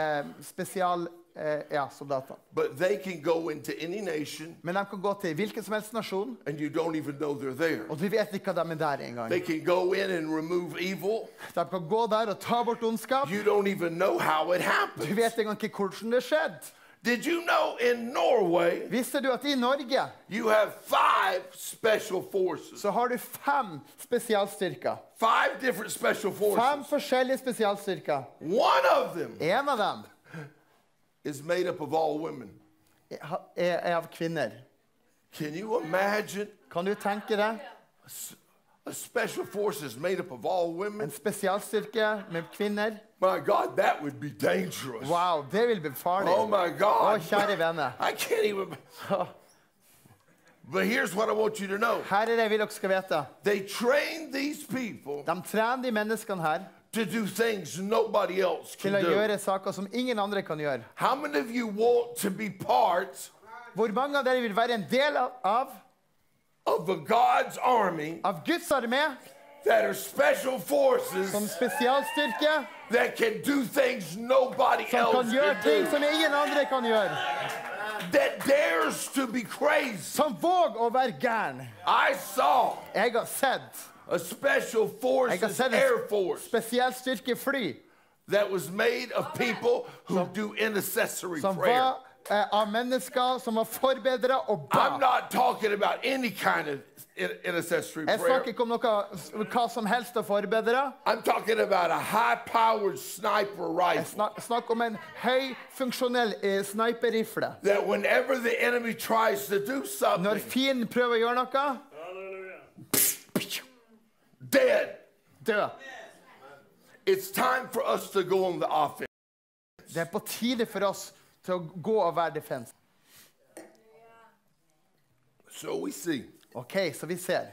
soldater. But they can go into any nation Men de kan gå til hvilken som helst nasjon, and you don't even know they're there. og du vet ikke at de er der engang. They can go in and remove evil. De kan gå der og ta bort ondskap. You don't even know how it Du happens. vet engang ikke hvordan det skjedde. Did you know in Norway Visste du at i Norge you have 5 special forces? så har du 5 spesialstyrker. 5 different special 5 forces. forskjellige spesialstyrker. One of them En av dem is made up of all women. Av kvinner. Can you imagine? Kan du tenke deg? A special force is made up of all women. En spesialstyrke med kvinner. My God, that would be dangerous. Wow, det vil bli farlig. Oh my God. Kjære venner. I can't even. But here's what I want you to know. Her det jeg vil dere skal vite. They train these people. De trener de menneskene her. To do things nobody else can do. Til å gjøre saker som ingen andre kan gjøre. How many of you want to be part? Hvor mange av dere vil være en del av God's army? Av Guds armé? That are special forces. Som spesialstyrke? That can do things nobody som else kan gjøre ting do. som ingen andre kan gjøre. That dares to be crazy. Som våger å være gæren. I saw. Jeg har sett. A special forces air force. Spesialstyrke fly. That was made of people who do intercessory prayer. Av mennesker som var forbedret og ba. I'm not talking about any kind of intercessory prayer. Jeg snakker ikke om noe hva som helst å forbedre. I'm talking about a high-powered sniper rifle. Jeg snakker om en høyfunksjonell sniperrifle. That whenever the enemy tries to do something. Når fienden prøver å gjøre noe. Dead. Død. It's time for us to go on the offense. Det på tide for oss til å gå og være defense. So we see. Okay, så vi ser.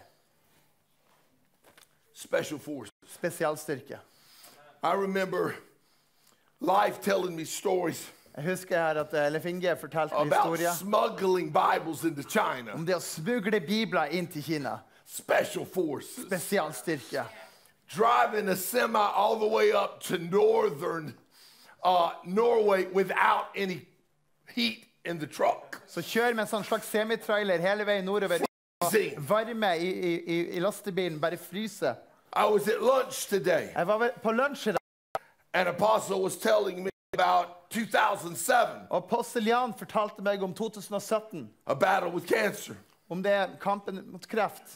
Special forces. Spesialstyrke. I remember Life telling me stories. Jeg husker her at Leif Inge fortalte meg historier. About smuggling Bibles into China. Om det å smugle bibler inn til Kina. Special forces. Spesialstyrke. Driving a semi all the way up to northern Norway without any heat in the truck. Så kjør med en sånn slags semitrailer hele veien nordover. Varme i lastebilen, bare fryse. I was at lunch today. Jeg var på lunsj i dag. An apostle was telling me about 2007. Og apostel Jan fortalte meg om 2017. A battle with cancer. Om det kampen mot kreft.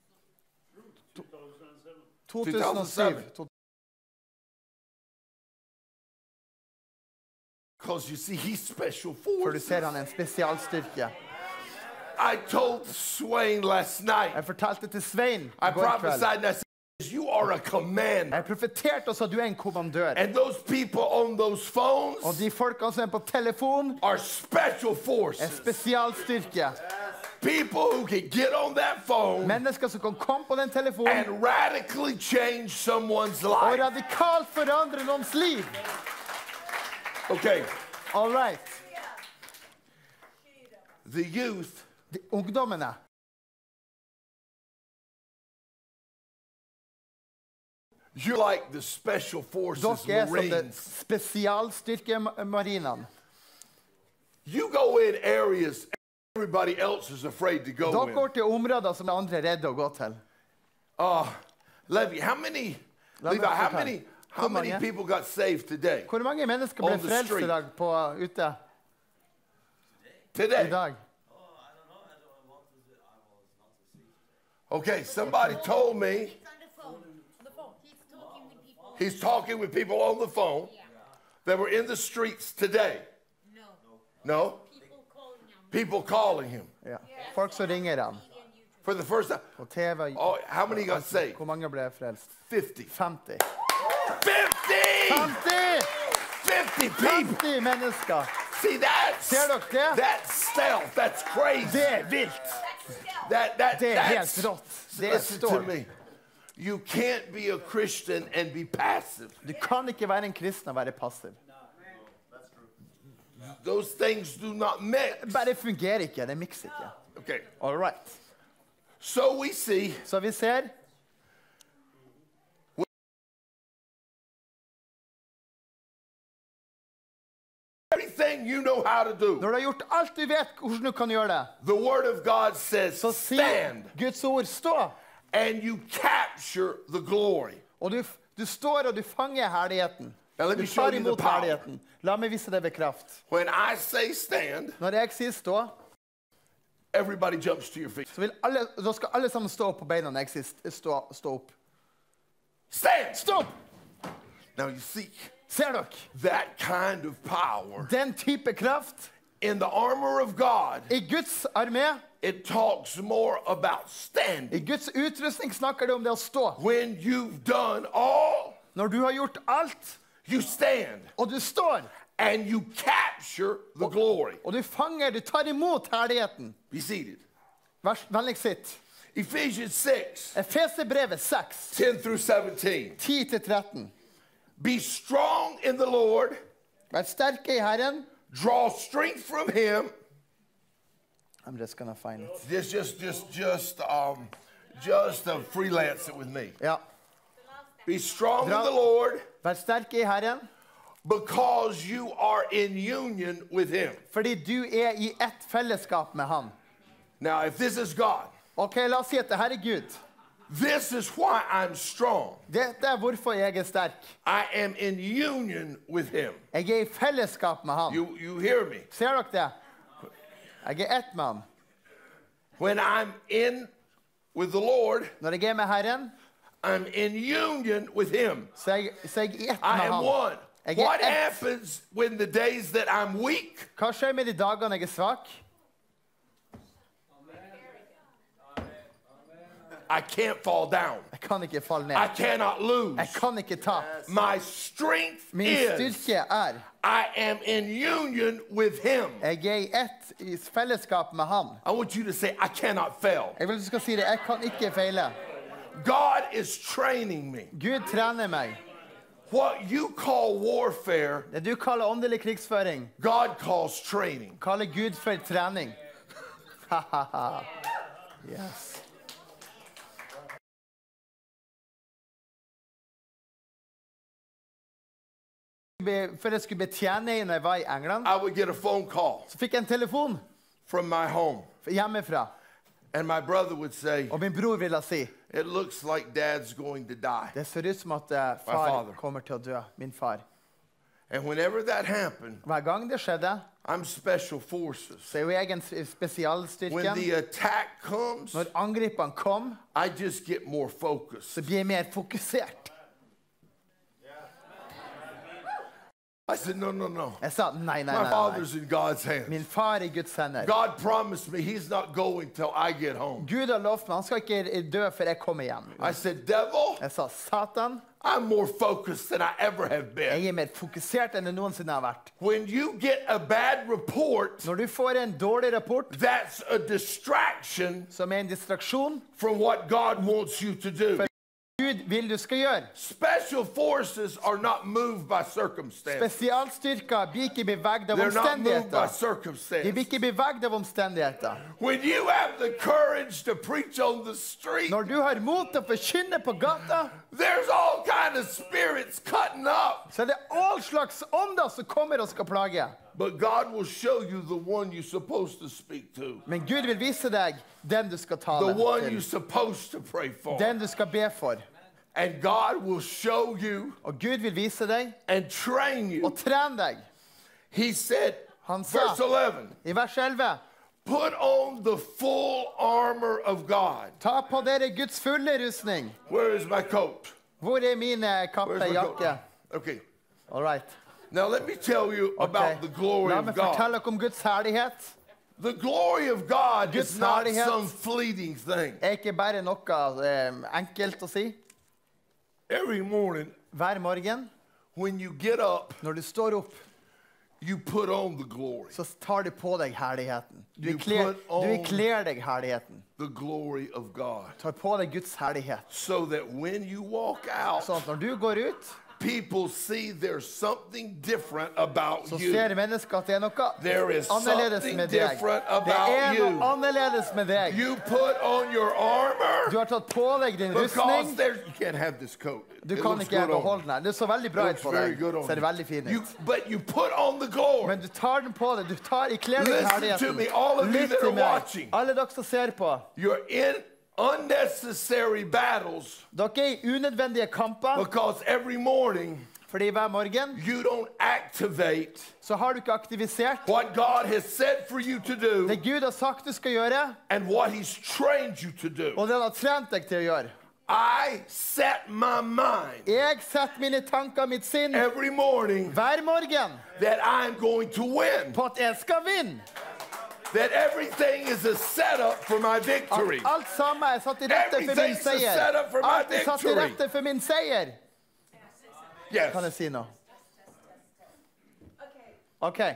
2007. Because you see, he's special forces. For du ser han en spesialstyrke. I told Swain last night. Jeg fortalte til Svein I prophesied and I said, you are a commander. Jeg profeterte også at du en kommandør. And those people on those phones og de folkene som på telefon are special forces. Spesialstyrke. People who can get on that phone mennesker som kan komme på den telefonen and radically change someone's life. Og radikalt forandre noens liv. Okay. All right. The youth. De ungdommene. You're like the special forces Marines. Spesialstyrkemarinene. You go in areas everybody else is afraid to go in. Går til områder som andre er redde å gå til. Levi, how many people got saved today? Hvor mange mennesker ble frelst i dag på ute? Today. I dag. Okay, somebody told me he's talking with people on the phone that were in the streets today. No? People calling him. Ja. Folk som ringer han. For the first time. På TV. Oh, how many got saved? Hvor mange ble frelst? 50. 50. 50! 50 people. 50 mennesker. See, that's stealth. That's crazy. Det er vilt. Det er helt rått. Det er to me. You can't be a Christian and be passive. Du kan ikke være en kristen og være passiv. Those things do not mix. Bare fungerer ikke, det mikser ikke. Okay. All right. So we see. Så vi ser. Everything you know how to do. Når du har gjort alt du vet hvordan du kan gjøre det. The word of God says så stand. Guds ord stå. And you capture the glory. Og du står og du fanger herligheten. Du tar imot herligheten. La meg vise det ved kraft. When I say stand, når jeg sier stå, everybody jumps to your feet. Så da skal alle sammen stå opp på beina når jeg sier stå opp. Stand! Stopp! Now you see. Ser dere? That kind of power. Den type kraft. In the armor of God. I Guds armé. It talks more about standing. I Guds utrustning snakker det om det å stå. When you've done all. Når du har gjort alt. You stand. Og du står. And you capture the glory. Og du fanger, du tar imot herligheten. Be seated. Vennligst sitt. Ephesians 6. Efeserbrevet 6. 10 through 17. 10-13. Be strong in the Lord. Vær sterke I Herren. Draw strength from Him. I'm just gonna find it. Just freelance it with me. Ja. Be strong in the Lord. Vær sterke I Herren. Because you are in union with Him. Fordi du I ett fellesskap med Han. Now, if this is God. Okay, la oss si at det her Gud. This is why I'm strong. Dette hvorfor jeg sterk. I am in union with Him. Jeg I fellesskap med Han. You hear me? Ser dere det? Jeg ett med Han. When I'm in with the Lord, når jeg med Herren, I'm in union with Him. Så jeg I ett med I am Han. one. What happens when the days that I'm weak? Hva skjer med de dagene jeg svak? I can't fall down. Jeg kan ikke falle ned. I cannot lose. Jeg kan ikke tape. My strength Min styrke I am in union with Him. Jeg I ett I fellesskap med Han. I want you to say, I cannot fail. Jeg vil du skal si det, jeg kan ikke feile. God is training me. Gud trener meg. What you call warfare, det du kaller åndelig krigsføring, God calls training. Kaller Gud for trening. Yes. Før jeg skulle betjene når jeg var I England, I would get a phone call. Så fikk jeg en telefon from my home. Hjemmefra. And my brother would say, og min bror ville si, it looks like Dad's going to die. Det ser ut som at far kommer til å dø, min far. And whenever that happened, hver gang det skjedde, I'm special forces. Så jo jeg en spesialstyrken. When the attack comes, når angriperen kom, I just get more focused. Så blir jeg mer fokusert. I said, no. Jeg sa, nei. My father's in God's hands. Min far I Guds hender. God promised me he's not going till I get home. Gud har lovt meg, han skal ikke dø før jeg kommer hjem. I said, devil. Jeg sa, Satan. I'm more focused than I ever have been. Jeg mer fokusert enn jeg noensinne har vært. When you get a bad report, når du får en dårlig rapport, that's a distraction som en distraksjon from what God wants you to do. Gud vil du skal gjøre. Special forces are not moved by circumstances. Spesialstyrker blir ikke beveget av omstendigheter. De blir ikke beveget av omstendigheter. When you have the courage to preach on the street, når du har mot til å forkynne på gata, there's all kind of spirits cutting up. Så det all slags ånder som kommer og skal plage. But God will show you the one you're supposed to speak to. Men Gud vil vise deg den du skal tale the one you're supposed to pray for. Den du skal be for. And God will show you og Gud vil vise deg and train you. Og trene deg. He said, han sa, verse 11, I vers 11, put on the full armor of God. Ta på dere Guds fulle rustning. Where is my coat? Hvor min kappe, jakke? Okay. All right. Now let me tell you about the glory of God. Fortelle om Guds herlighet. The glory of God is not some fleeting thing. Ikke bare noe enkelt å si. Every morning, hver morgen, when you get up, når du står opp, you put on the glory. Så tar du på deg herligheten. Du kler deg herligheten. The glory of God. Tar på deg Guds herlighet. So that when you walk out, så når du går ut, people see there's something different about så you. ser mennesker at det noe there is annerledes something med different deg. about Det noe annerledes med deg. You put on your armor. Du har tatt på deg din rustning. You can't have this coat. Du kan ikke beholde den. Det så veldig bra ut på deg. Ser det veldig fin ut. But you put on the glory. Men du tar den på deg. Du tar I kler deg herligheten. Lytt til meg. Alle dere som ser på. You're in unnecessary battles. Dere I unødvendige kamper. Because every morning, fordi hver morgen, you don't activate så har du ikke aktivisert what God has said for you to do. Det Gud har sagt du skal gjøre. And what He's trained you to do. Og det han har trent deg til å gjøre. I set my mind Jeg setter mine tanker, mitt sinn, every morning hver morgen that I'm going to win. på at jeg skal vinne. That everything is a setup for my victory. Alt sammen er satt i rette for min Everything's a seier. setup for my Alt er satt i victory. rette for min seier. Yes. Kan jeg si noe? Ok.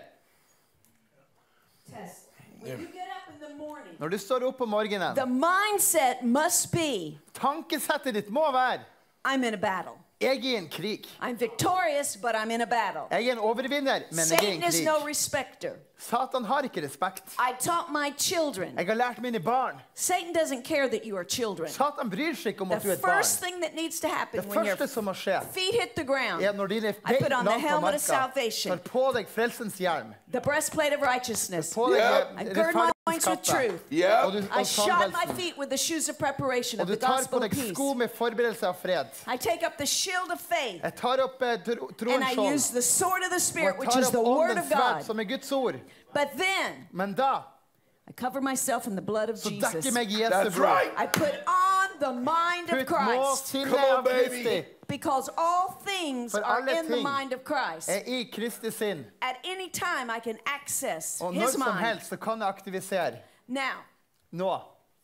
When you get up in the morning, Når du står opp om morgenen, the mindset must be, tankesettet ditt må være, I'm in a battle. jeg er i en krig. I'm victorious, but I'm in a battle. Jeg er en overvinner, men jeg er i en Satan is no krig. respecter. Satan har ikke respekt. I taught my children. Jeg har lært mine barn. Satan doesn't care that you are children. Satan bryr seg ikke om at du The er et barn. first thing that needs to happen Det when your første som må skje, feet hit the ground, er når dine I put on the land på helmet of marka, salvation, tar på deg frelsens hjelm, the breastplate of righteousness. på deg I gird my loins with rettferdighetskappe, truth. Yeah. og du I og shod my salvelsen, feet with the shoes of preparation og of du the tar på gospel of deg peace. sko med forberedelse av fred. I take up the shield of faith, Jeg tar opp and I troens use the sword of the Spirit, og which tar is the opp word åndens of sverd, God. som er Guds ord. But then Men da, I cover myself in the blood of så Jesus. dekker meg Jesu That's blod. right. I put on the mind of Putt må Christ, sinne Come on, av baby. Kristi, because all things For are alle in the ting mind of Christ. er i Kristi sinn. At any time I can access Og når his som mind. helst så kan jeg aktivisere. Now, Nå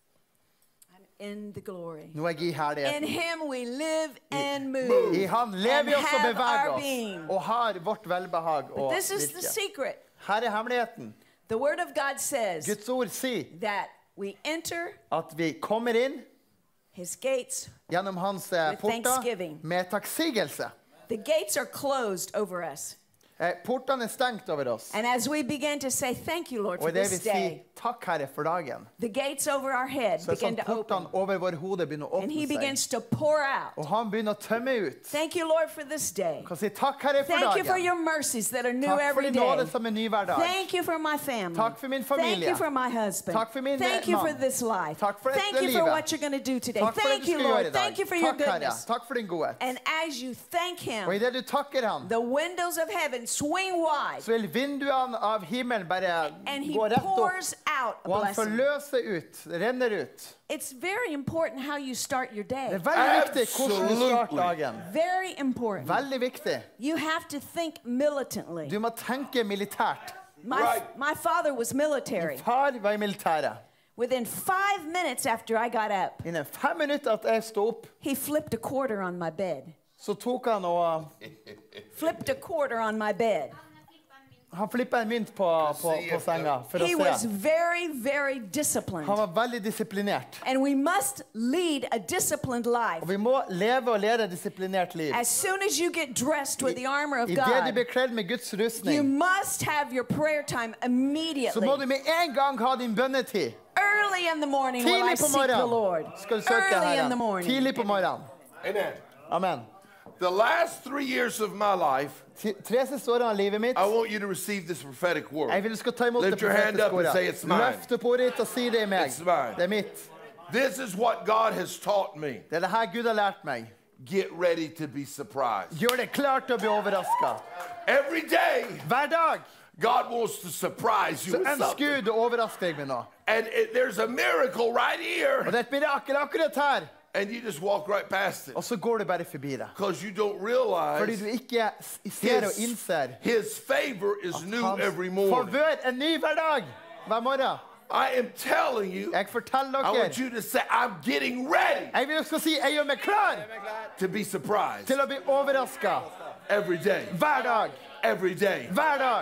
I'm in the glory. er jeg i In herligheten. him we live and move. I han lever vi and oss og have beveger our oss, being. og har vårt velbehag og This is the virke. secret. Her er hemmeligheten. The word of God says Guds ord sier that we enter at vi kommer inn his gates. gjennom hans With porter thanksgiving. med takksigelse. The gates are closed over us. Portene er stengt over oss. And as we begin to say thank you, Lord, for Og det this vil si day, takk, Herre, for dagen. the gates over our head Så er begin sånn to open. portene over vår hode begynner å And he åpne seg. begins to pour out. Og han begynner å tømme ut. Thank you, Lord, for this day. Kan si takk, Herre, for Thank you for dagen. your mercies that are new Takk for every din day. nåde som er ny hver dag. Thank you for my family. Takk for min Thank familie. you for my husband. Takk for min Thank you for mann. this life. Takk for Thank dette you for livet. what you're going to do today. Takk for det Thank du you, skal gjøre Lord. i dag. Thank you for your Takk, Herre. goodness. Takk for din godhet. And as you thank him, Og i det du takker han, the windows of heaven swing wide, så vil vinduene av himmelen bare and he gå rett opp. pours out a Og han blessing. forløser ut, renner ut. It's very important how you start your Det day. er veldig viktig hvordan du starter Absolutely. dagen. Very important. Veldig viktig. You have to think militantly. Du må tenke militært. My father was military. Far var i militæret. Within 5 minutes after I got up, Innen 5 minutter at jeg stod opp, he flipped a quarter on my bed. så tok han og Flipped a quarter on my bed. han flippet en mynt på senga for He å was se. very, very disciplined. Han var veldig disiplinert. And we must lead a disciplined life. Og vi må leve og lede et disiplinert liv. As soon as you get dressed with the armor of I det du God, blir kledd med Guds you rustning, must have your prayer time så må immediately. du med en gang ha din bønnetid. Early in the morning will I Tidlig på seek the Lord. morgenen skal du søke Early in the Herren. morning. Tidlig på morgenen. Amen. Amen. The last 3 years of my life, 3 siste årene av livet mitt, I want you to receive this prophetic jeg word. vil du skal ta imot det Lift your hand profetiske up and say ordet. it's mine. Løft opp ordet ditt og si det er meg. It's mine. Det er mitt. This is what God has taught me. Det er det her Gud har lært meg. Get ready to be surprised. Gjør det klart til å bli overrasket. Every day, Hver dag God wants to surprise you så with ønsker something. Gud å overraske deg med noe. And there's a miracle right Og here, det er et mirakel akkurat her. and you just walk right past it Og så går du bare forbi det. because you don't Fordi realize du ikke ser og innser His favor is new hans every morning. favør er ny hver dag. Hver morgen. I am telling you, Jeg forteller I want dere. you to say, I'm getting ready Jeg vil dere skal si jeg gjør meg klar to be surprised til å bli overrasket. every day. Hver dag. Every day. Hver dag.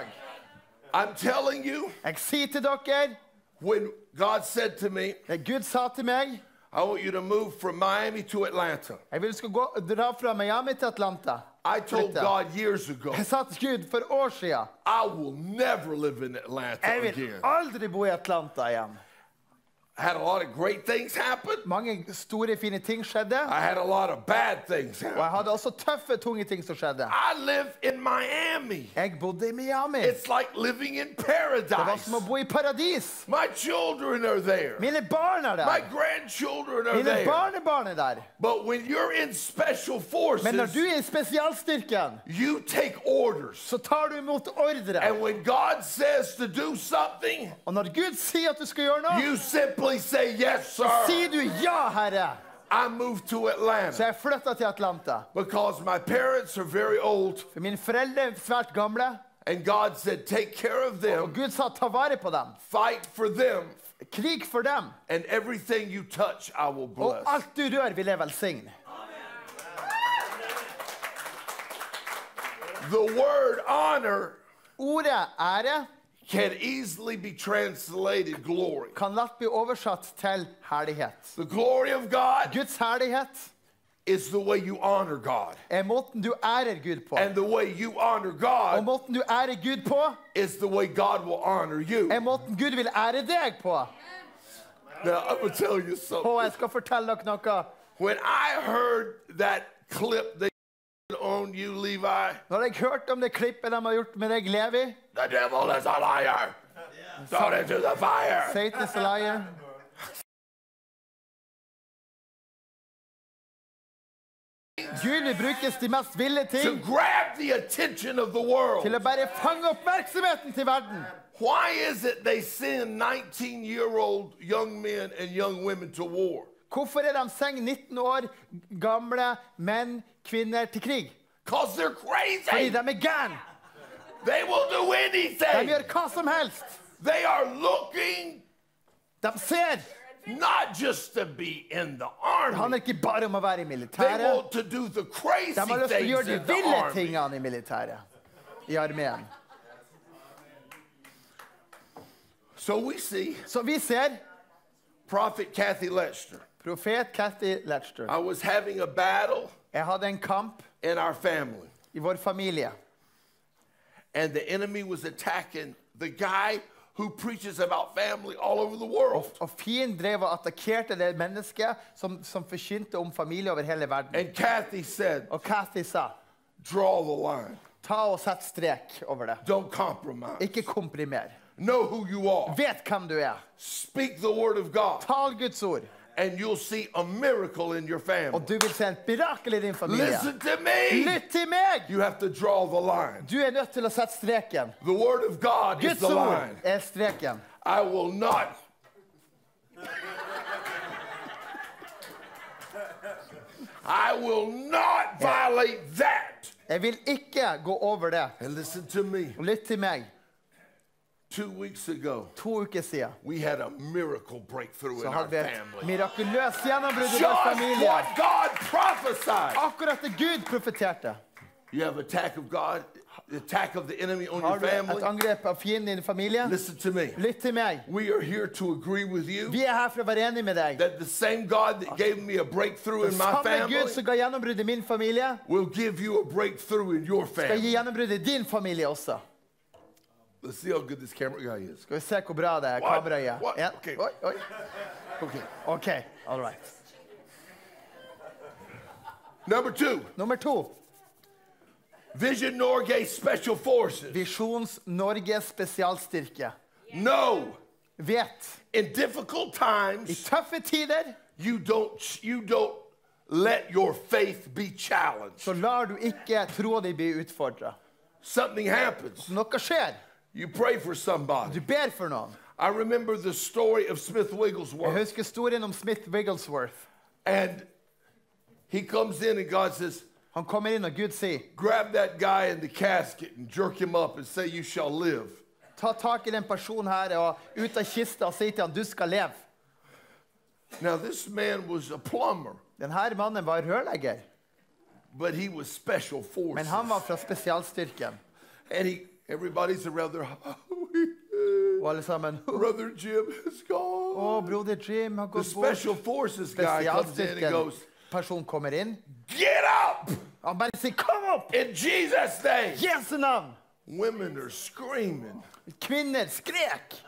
I'm telling you, Jeg sier til dere, when God said to me, Gud sa til meg, I want you to move from Miami to Atlanta. jeg vil du skal dra fra Miami til Atlanta. I told Flytte. God years ago, Jeg sa til Gud for år siden, I will never live in Atlanta jeg vil again. aldri bo i Atlanta igjen. I had a lot of great things happen. Mange store, fine ting skjedde. I had a lot of bad things Og jeg happen. hadde også tøffe, tunge ting som skjedde. I live in Miami. Jeg bodde i Miami. It's like living in Det var paradise. som å bo i paradis. My children are there. Mine barn er My der. grandchildren are Mine there. barnebarn er der. But when you're in special Men når forces, du er i spesialstyrken, you take orders. så tar du imot ordre. And when God says to do something, Og når Gud sier at du skal gjøre noe, you simply say, yes, sir. sier du ja, Herre. I moved to Så Atlanta jeg flyttet til Atlanta. because my parents are very old, For mine foreldre er svært gamle, and God said, take care of og them, Gud sa ta vare på dem. fight for them, Krig for dem, and everything you touch, I will og bless. alt du rør vil jeg velsigne. The word honor Ordet ære can easily be translated glory. kan lett bli oversatt til herlighet. The glory of God Guds herlighet is the way you honor God. er måten du ærer Gud på. And the way you honor Og God måten du ærer Gud på, is the way God will honor you. er måten Gud vil ære deg på. Now, I'm going to tell you something. Og jeg skal fortelle dere noe. When I heard that clip they on you, Levi, Når jeg hørte om det klippet de har gjort med deg, Levi, the devil is a liar. Throw it into the fire. Satan is a liar. Gud vil brukes de mest ville To ting grab the attention of the world. til å bare fange oppmerksomheten til verden. Why is it they send 19-year-old young men and young women to war? Hvorfor er de sender 19 år gamle menn, kvinner til krig? Because they're Fordi crazy. de er gærne. They will do De anything. gjør hva som helst. They are looking De ser. not just to be in the Det handler army. ikke bare om å være i They militæret. want to do the crazy De har lyst til å gjøre things de in the ville army. tingene i militæret. I armeen. So we see Så vi ser Prophet Kathy Lester. profet Kathy Lester. I was having a battle Jeg hadde en kamp in our family, i vår familie. and the enemy was attacking the guy who preaches about family all over the world. Og fienden drev og attakkerte det mennesket som forkynte om familie over hele verden. And Kathy said, Og Kathy sa, draw the line. ta og sett strek over det. Don't compromise. Ikke komprimer. Know who you are. Vet hvem du er. Speak the word of God, Tal Guds ord. and you'll see a miracle in your family. Og du vil se et mirakel i din familie. Listen to me. Lytt til meg! You have to draw the line. Du er nødt til å sette streken. The word of God is Guds the ord line. er streken. I will not. I will not violate that. Jeg vil ikke gå over det. And listen to me. Lytt til meg. 2 weeks ago, 2 uker siden we had a miracle breakthrough så in our hadde vi et family. mirakuløst gjennombrudd i vår Just familie. what God prophesied. Akkurat det Gud profeterte. You have attack of God, the attack of the enemy on Har your du et family. angrep av fienden i din familie? Listen to me. Lytt til meg. We are here to agree with you Vi er her for å være enige med deg. that the same God that gave me a breakthrough Den in my samme family Gud som ga gjennombrudd i min familie, will give you a breakthrough in your skal gi family. gjennombrudd i din familie også. Let's see how good this camera guy is. Skal vi se hvor bra det er, What? kameraet. What? Ja. Okay. Oi, oi. Okay. OK, all right. Number 2, Nummer 2. Vision Norgay Special Forces. Visjons Norge spesialstyrke. No, Vet, in difficult i times, tøffe tider you don't let your faith be challenged. så lar du ikke troa di bli utfordra. Something happens. Noe skjer. You pray for Du somebody. ber for noen. I remember the story of Smith Jeg Wigglesworth. husker historien om Smith Wigglesworth. And he comes in and God says, Han kommer inn, og Gud sier, grab that guy in the casket and jerk him up and say, you shall live. ta tak i den personen her og ut av kista og si til han, du skal leve. Now, this man was a plumber, Denne mannen var rørlegger, but he was special men forces. han var fra spesialstyrken. And everybody's around there. Og alle sammen, Brother Jim is gone. å, broder Jim har The gått bort. special forces guy comes in and Spesialstyrken goes, person kommer inn. get up Han bare sier, kom opp! in Jesus' name. Jesu navn! Women are screaming. Kvinner skrek.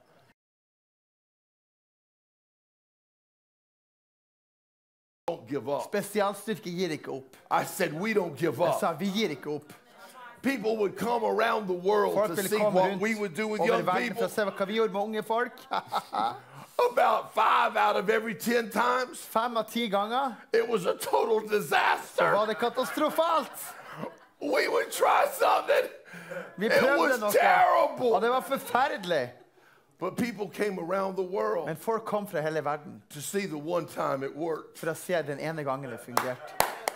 Don't give up. Spesialstyrke gir ikke opp. I said, we don't give Jeg up. sa, vi gir ikke opp. People would come around the world Folk to ville see komme what rundt we would do with over young verden for people. å se hva vi gjorde med unge folk. About 5 out of every 10 times, 5 av 10 ganger it was a total så disaster. var det katastrofalt. We would try something. Vi It prøvde was noe, og terrible. det var forferdelig. But people came around the world Men folk kom fra hele verden to see the one time it worked. for å se den ene gangen det fungerte.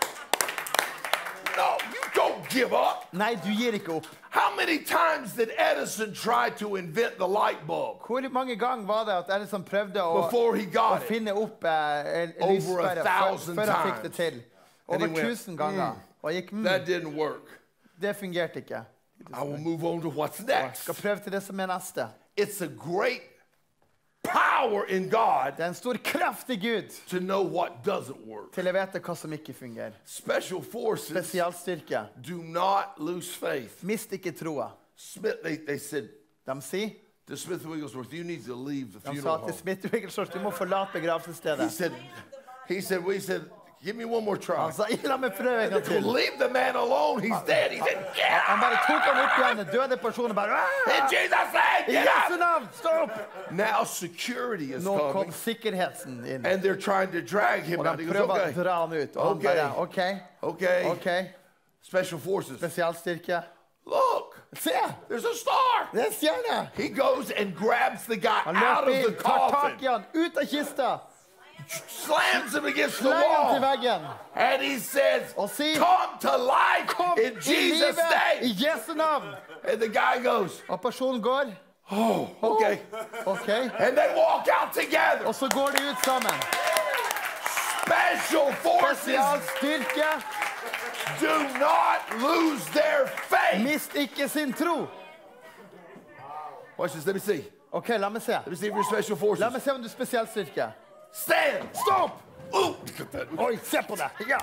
No, you don't give up. Nei, du gir ikke opp. How many times did Edison try to invent the light bulb? Hvor mange ganger var det at Edison prøvde å Before he got it. finne opp en Over lyspære 1,000 før han fikk det til? And he Over went, 1000 ganger. Og gikk, That didn't work. det fungerte ikke. I will move on to what's Og jeg next. skal prøve til det som er neste. It's a great power in God Det er en stor kraft i Gud to know what doesn't work. til å vite hva som ikke fungerer. Special forces Spesialstyrke. do not lose faith. Mist ikke troa. Smith, they said De sier, to Smith Wigglesworth, you need to leave the de sa funeral til home. Smith Wigglesworth, du må forlate He begravelsesstedet. said, we said, give me one more try. Han sa, la meg prøve en gang til. Leave the man alone. He's dead. He said, get Han out. bare tok han opp igjen, den døde personen bare, In Jesus' name, I get Jesu out. navn, stopp! Now security is Nå kom coming. sikkerheten inn, And they're trying to drag him og out. de He goes, prøver å okay, dra han ut. Og han Okay. bare, okay. ok, Special forces. spesialstyrke. Look, Se, there's a star. det er en stjerne. He goes and grabs the guy Han out løper of the inn, tar tak i coffin, han, ut av kista, slams him against the slenger han til wall, veggen, and he says, og sier, come to life kom in i Jesus' livet, i name. Jesu navn. And the guy goes, Og personen går, oh, okay. ok, And they walk out together. og så går de ut sammen. Special forces Spesialstyrke, do not lose their faith. mist ikke sin tro. Watch this. Let me see. Ok, la meg se. Let me see if you're special forces. La meg se om du er spesialstyrke. Stand. Stopp! Ooh. Oi, se på det. Ja.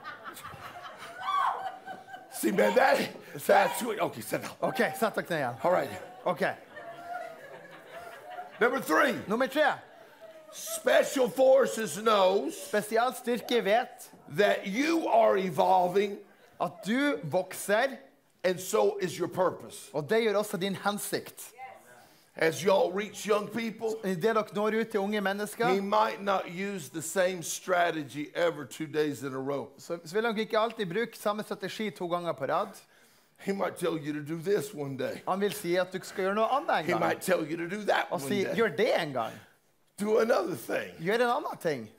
See, man, that's good. Okay, sit down. Ok, sett deg ned igjen. All right. Ok, Number 3. nummer 3. Special forces knows Spesialstyrke vet that you are evolving, at du vokser, and so is your purpose. og det gjør også din hensikt. As y'all reach young people, I det dere når ut til unge he mennesker, might not use the same strategy ever 2 days in a row. så vil dere ikke alltid bruke samme strategi 2 ganger på rad. He might tell you to do this one day. Han vil si at du skal gjøre noe annet He en gang. might tell you to do that Og one si, day. gjør det en gang. Do another thing. Gjør en annen ting.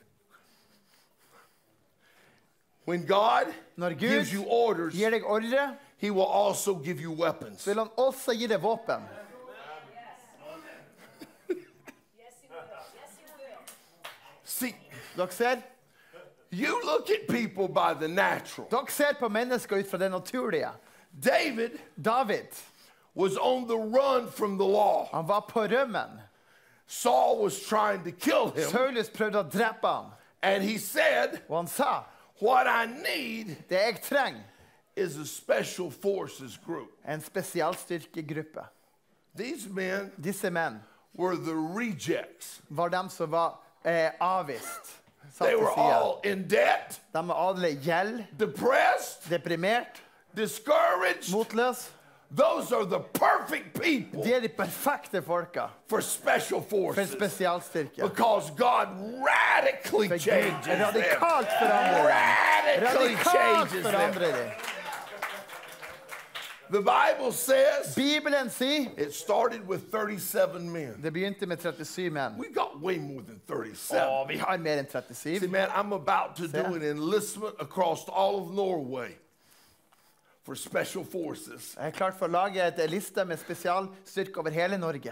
When God Når Gud gives you orders, gir deg ordre, he will also give you weapons. så vil han også gi deg våpen. See, Dere ser, you look at people by the natural. dere ser på mennesker ut fra det naturlige. David was on the run from the law. Han var på rømmen. Saul was trying to kill him. Saulus prøvde å drepe ham. And he said, Og han sa, what I need det jeg trenger, is a special forces group. en spesialstyrkegruppe. These men Disse menn were the rejects. var dem som var avvist. Satt They til were siden. all in debt, De var alle gjeld, depressed, deprimert, discouraged. motløs. Those are the perfect people De er de perfekte folka for special for forces. spesialstyrke. Because God radically For Gud changes them. radikalt forandrer dem. Radically Radikalt changes them. forandrer dem. The Bible says Bibelen sier it started with 37 men. det begynte med 37 menn. We got way more than 37. Vi har mer enn See, 37. man, I'm about to do an enlistment across all of Norway for special forces. Jeg er klart for å lage et liste med spesialstyrke over hele Norge.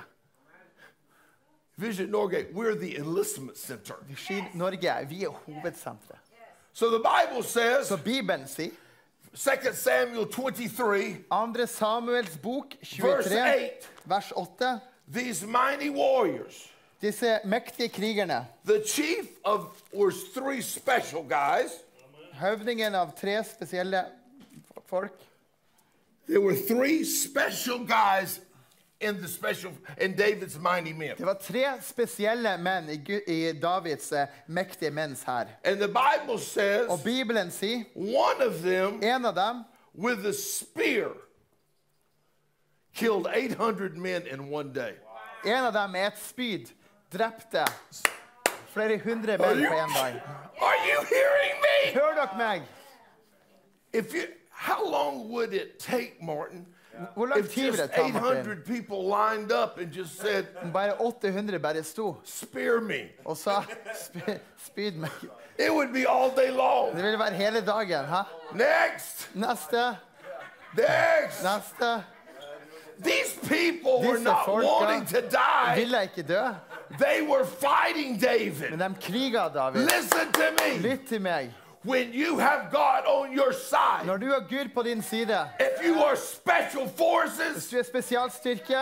Visit Norway, we're the enlistment center. Vision Norge, vi er hovedsentret. So the Bible says, Så Bibelen sier, 2 Samuel 23, 2. Samuels bok, verse 23, 8, vers 8, these mighty warriors, disse mektige krigerne, the chief of was 3 special guys. høvdingen av 3 spesielle folk, There were 3 special guys in David's mighty men. det var 3 spesielle menn i Davids mektige menns her. And the Bible says Og Bibelen sier, one of them en av dem, with a spear killed 800 men in one day. en av dem med et spyd, drepte flere hundre menn på en dag. Are you hearing me? Hør dere meg? How long would it take, Martin, Hvor lang if tid vil just det ta, Martin? 800 people lined up and just said, Bare 800 bare sto spear me, og sa spyd meg. it would be all day long. Det ville være hele dagen, hæ? Next, Neste, next. neste. These people were Disse not folka wanting to die. ville ikke dø, They were fighting David. men de kriget David. Listen to me. Lytt til meg. When you have God on your side, Når du har Gud på din side, if you are special hvis forces, du er spesialstyrke,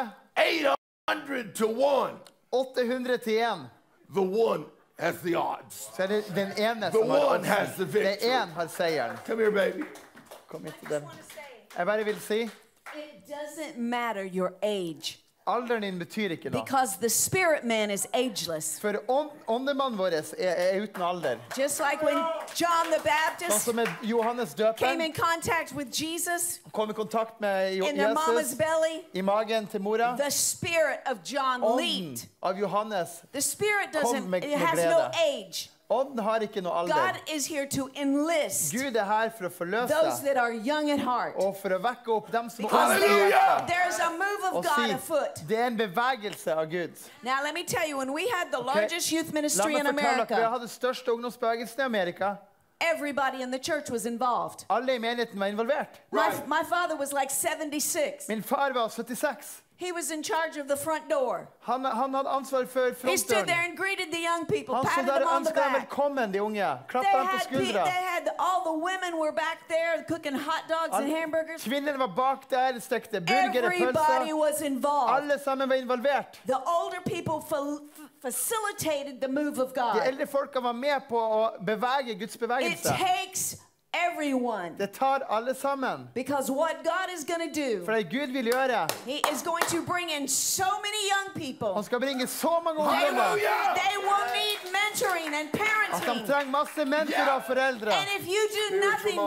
800 to 1, 800 til 1, the one has the odds. så er det den ene The som har one has the oddsen. Det victory. er en har seieren. Come here, baby. Kom hit til den. Jeg bare vil si, It doesn't matter your age alderen din betyr ikke noe. because the spirit man is ageless. For åndemannen vår er uten alder. Just like when John the Sånn Baptist som med Johannes came døpen, in contact with Jesus kom i kontakt med in the mama's Jesus belly, i magen til mora. the spirit of John Ånden leaped. av Johannes. The spirit Kom med it has glede. no age. Ånden har ikke noe God alder. is here to enlist Gud er her for å forløse those that are young at heart. og for å vekke opp dem som er Because unge i hjertet. there's a move Og of God si, afoot. det er en bevegelse av Gud. Now let me tell you, when we had the Ok? largest youth La ministry meg in fortelle dere, vi America, hadde største ungdomsbevegelsen i Amerika. everybody in the church was involved. Alle i menigheten var involvert. My father was like 76. Min far var 76. He was in charge of the front door. Han hadde ansvar for He stood there frontdøren. and greeted the young people, Han stod patted der them og on the ønsket dem back. velkommen, de unge. They Klappet dem på had, skuldra. all the women were back there cooking hot dogs and hamburgers. Kvinnene var bak der, stekte burgere, Everybody pølser. was involved. Alle sammen var involvert. The older people facilitated the move of De God. eldre folka var med på å bevege Guds It bevegelse. takes everyone. Det tar alle sammen. Because what God is going to do, For det Gud vil gjøre, He is going to bring in so many young people. han skal bringe så mange They ungdommer will need mentoring and at de parenting. trenger masse mentorer og foreldre. And if you do nothing,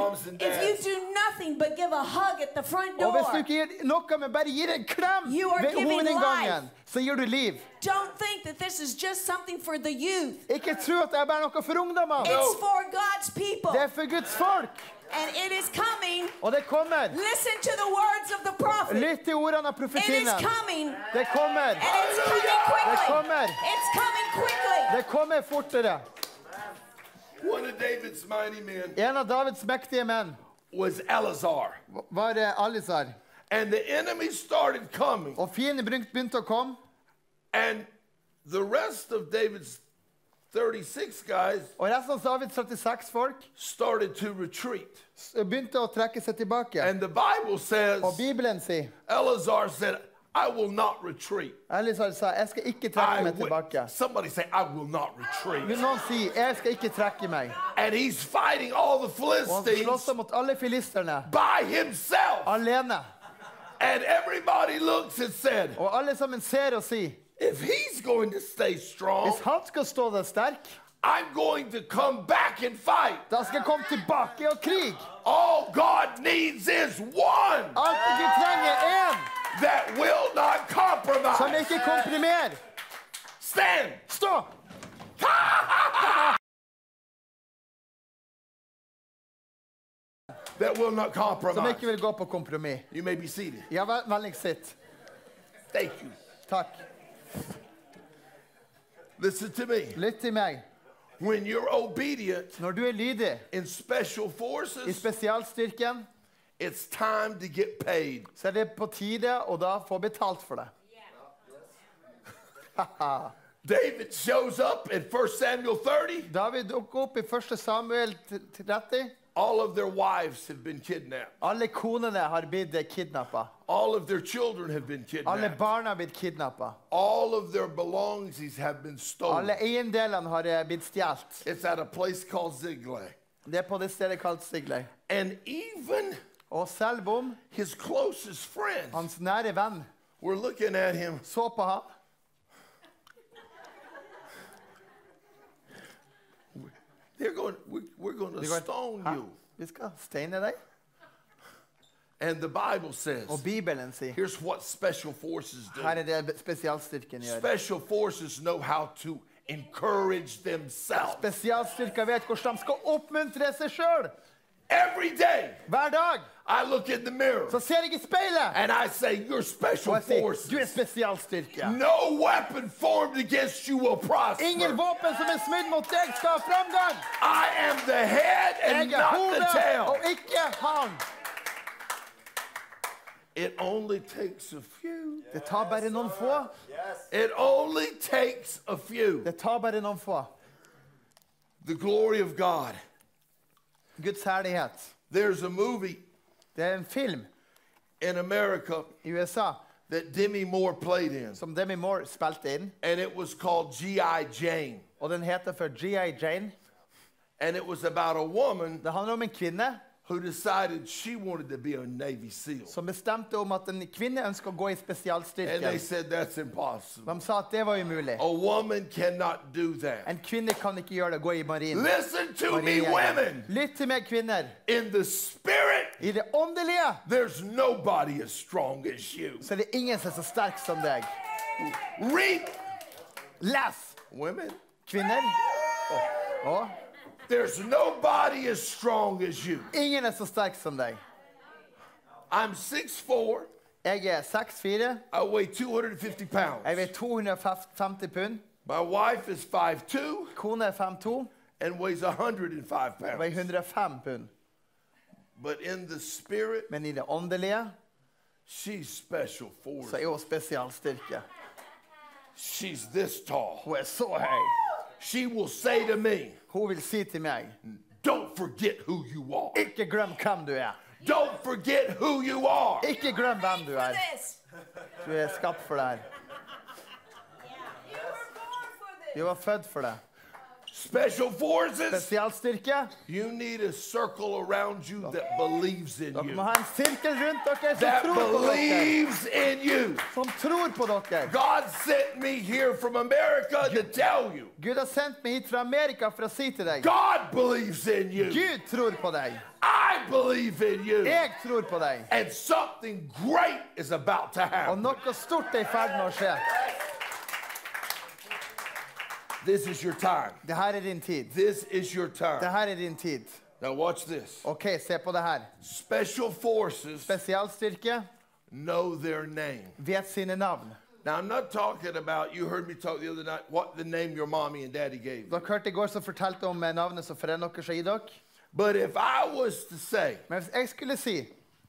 but give a hug at the front Og hvis du door, ikke gjør noe, men bare gir en klem You are ved giving hovedinngangen, så gir du liv. don't think that this is just something for the youth. Ikke tro at det er bare noe for ungdommer. It's for God's people. Det er for Guds folk. And it is coming. Og det kommer. Listen to the words of the prophet. Lytt til ordene av It is profetinnen. coming. Det kommer. And it's coming quickly. Det kommer. It's coming quickly. Det kommer fortere. One of David's mighty men En av Davids mektige menn was Eleazar. var Alisar. And the enemy started coming. Og fienden begynte å komme. And the rest of David's 36 guys Og resten av Davids 36 folk started to retreat. begynte å trekke seg tilbake. And the Bible says Og Bibelen sier, Eleazar said, I will not retreat. Alisar sa, jeg skal ikke trekke meg tilbake. Somebody say, I will not retreat. Vil noen si, jeg skal ikke trekke meg. And he's fighting all the Og han Philistines slåss mot alle filisterne. by himself. Alene. And everybody looks and said, Og alle sammen ser og sier, if he's going to stay strong, hvis han skal stå der sterk, I'm going to come back and fight. da skal jeg komme tilbake og krig. All God needs is one Alt det Gud trenger er en that will not som compromise. ikke komprimerer. Stand. Stå! That will not Som compromise. ikke vil gå på kompromiss. You may be seated. Ja, vennligst sitt. Thank you. Takk. Listen to me. Lytt til meg. When you're obedient Når du er lydig in special i forces, spesialstyrken, it's time to get paid. så er det på tide å da få betalt for det. David shows up in 1 Samuel 30. David dukker opp i 1. Samuel 30. All of their wives have been kidnapped. Alle konene har blitt kidnappet. All of their children have been Alle kidnapped. barna har blitt kidnappet. All of their belongings have been stolen. Alle eiendelene har blitt stjålet. It's at a place called Ziklag. Det er på det stedet kalt Sigleg. And even Og selv om his closest friends hans nære venn were looking at him. så på ham, They're going, we're going to de går, stone «Hæ? you. Vi skal steine deg. And the Bible says, Og Bibelen sier, here's what special forces do. her er det spesialstyrken gjør. Special forces know how to encourage themselves. Spesialstyrker vet hvordan de skal oppmuntre seg selv. Every day, hver dag, I look in the mirror så ser jeg I speilet. and I say, you're Og special jeg sier, forces. du spesialstyrke. No weapon formed against you will prosper. Ingen våpen som smidd mot deg skal ha framgang. I am the head and Jeg not the hodet tail. og ikke han. It only takes a few. Det tar bare noen få. It only takes a few. Det tar bare noen få. The glory of God. Guds herlighet. There's a movie Det en film in America I USA that Demi Moore played in, som Demi Moore spilte inn. and it was called G.I. Jane. Og den heter for G.I. Jane. And it was about a woman Det handler om en kvinne who decided she wanted to be a Navy SEAL. som bestemte om at en kvinne ønsker å gå I And they spesialstyrken. said that's impossible. De sa at det var umulig. A woman cannot do that. En kvinne kan ikke gjøre det, gå I marinen. Listen to me, women. Lytt til meg, kvinner. In the spirit, I det åndelige there's nobody as strong as you. så det ingen som så sterk som deg. Read, Les, women. kvinner. Og There's nobody as strong as you. ingen så sterk som deg. I'm 6'4". Jeg 6'4". I weigh 250 pounds. Jeg veier 250 pund. My wife is 5'2" Kone 5'2". and weighs 105 Jeg veier pounds. 105 pund. But in the spirit, Men I det åndelige she's special så force. hun spesialstyrke. She's this tall. Hun så høy. She will say to me, Hun vil si til meg, don't forget who you are. ikke glem hvem du Don't forget who you are. Ikke glem hvem du Du skapt for det her. Du var født for det. Special forces, Spesialstyrke. you need a circle around you that believes in Dere you. må ha en sirkel rundt dere som That tror på dere. believes in you. Som tror på dere. God sent me here from America to tell you. Gud har sendt meg hit fra Amerika for å si til deg. God believes in you. Gud tror på deg. I believe in you. Jeg tror på deg. And something great is about to Og happen. noe stort I ferd med å skje. This is your time. Det her din tid. This is your Det time. her din tid. Now watch this. Ok, se på det her. Special forces Spesialstyrke know their name. vet sine navn. Now I'm not talking about, you heard me talk the other night, what the name your mommy and daddy gave you. Dere hørte I går så fortalte om navnet som foreldrene deres har gitt dere. But if I was to say, Men hvis jeg skulle si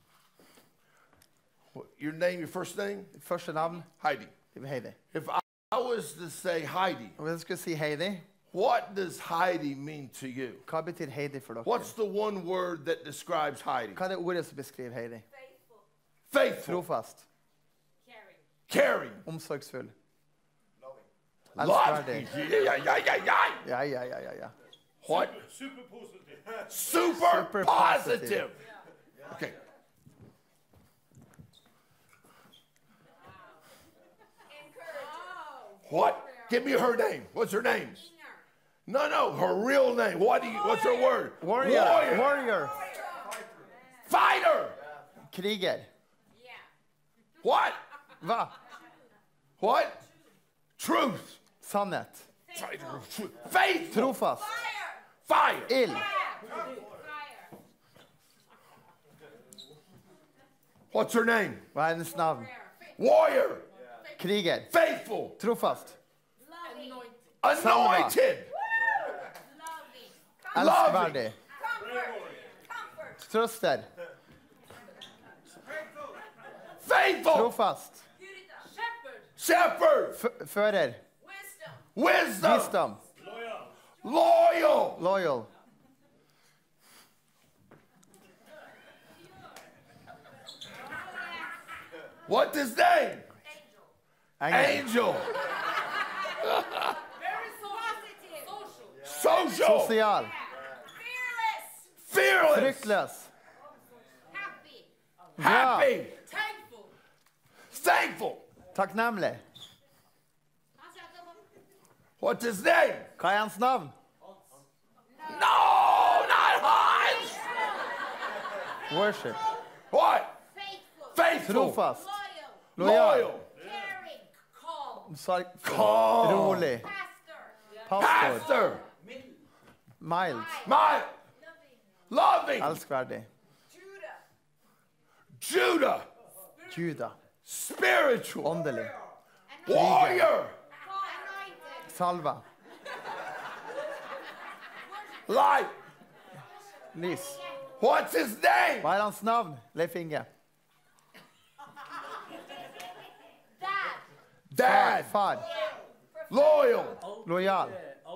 your name, your first name, første navn, Heidi. det var Heidi. If I was to say Heidi, Og hvis jeg skulle si Heidi, what does Heidi mean to you? hva betyr Heidi for dere? What's the one word that describes Heidi? Hva det ordet som beskriver Heidi? Faithful. Trofast. Caring. Omsorgsfull. Loving. Elskverdig. Yeah. Ja. What? Super positive. Super positive. Okay. What? Give me her name. What's her name? No, her real name. What's her word? Warrior. Warrior. Fighter. Kriger. What? Hva? What? Truth. Sannhet. Faithful. Trofast. Fire. Ild. What's her name? Hva hennes navn? Warrior. Kriger. Faithful. Trofast. Anointed. Elskverdig. Trøster. Faithful. Trofast. Shepherd. Fører. Wisdom. Visdom. Loyal. Loyal. What's his name? Engel. Angel. Social. Sosial. Fearless. Fryktløs. Happy. Thankful. Takknemlig. What's his name? Hva hans navn? No, not Hans. Worship. What? Faithful. Trofast. Loyal. Calm. Rolig. Pastor. Pastor. Mild. My loving, elskverdig. Judah, Juda, spiritual, åndelig. warrior, Salva, light. lys. What's his name? Hva hans navn? Leif Inge. Dad, Far, loyal, lojal,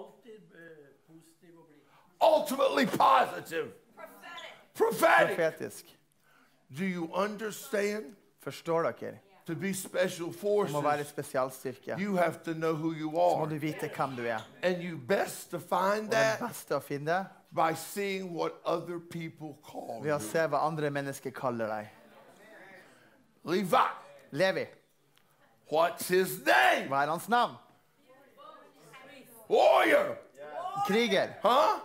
ultimately positive, prophetic. profetisk. Do you understand? Forstår dere? To be special Om forces, å være spesialstyrke. you have to know who you Så må are. du vite hvem du er. And you best to find Og det that beste å finne by seeing what other people call ved å you. se hva andre mennesker kaller deg. Levi, Levi, what's his name? hva hans navn? Warrior, Kriger. huh?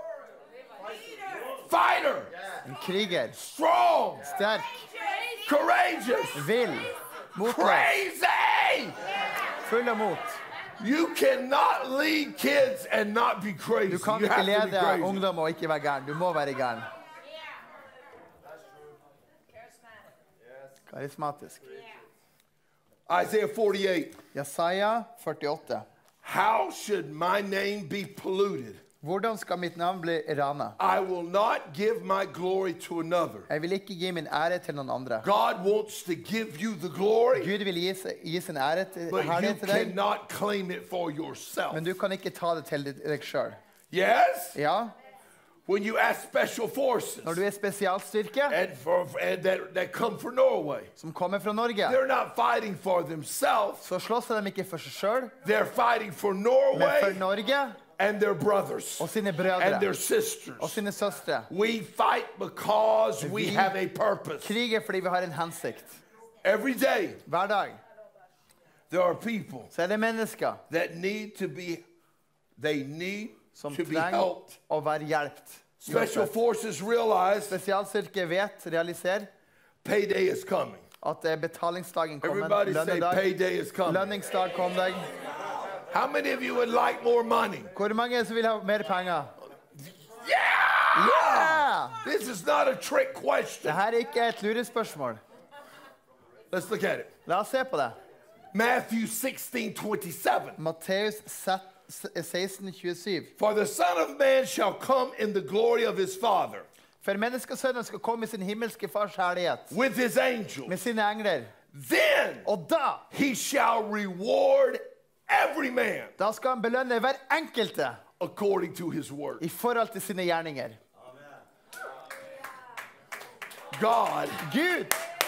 Fighter, En kriger. strong, Sterk. courageous, Vill. Motløs. crazy. Full av mot. You cannot lead kids and not be crazy. Du kan You ikke have to be lede crazy. ungdom og ikke være gæren. Du må være gæren. Karismatisk. Isaiah 48. Jesaja 48. How should my name be polluted? Hvordan skal mitt navn bli rana? I will not give my glory to another. Jeg vil ikke gi min ære til noen andre. God wants to give you the glory, Gud vil gi sin ære til but you herlighet til deg, cannot claim it for yourself. men du kan ikke ta det til deg sjøl. Yes? Ja, When you ask special forces når du er spesialstyrke and that come for Norway, som kommer fra Norge, they're not fighting for themselves. så slåss de ikke for seg sjøl, They're fighting for men for Norway Norge and their brothers og sine and brødre their sisters. og sine søstre. We fight because we Vi have a purpose. kriger fordi vi har en hensikt. Every day, Hver dag there are people så er det mennesker that need to be, they need som to be trenger helped. å være hjulpet. Special forces realize Spesialstyrke realiserer payday is coming. at betalingsdagen kommer. Everybody say Lønnedag. payday is coming. Lønningsdag kom deg. How many of you would like more money? Hvor mange er det som vil ha mer penger? Yeah! Yeah! This is not a trick question. Dette er ikke et lurespørsmål. Let's look at it. La oss se på det. Matthew 16:27. Matteus 16:27. For the Son of Man shall come in the glory of his Father For menneskesønnen skal komme i sin himmelske fars herlighet with his angels. med sine engler. Then Og da, he shall reward every man da skal han belønne hver enkelte according to his work. i forhold til sine gjerninger. God, Gud!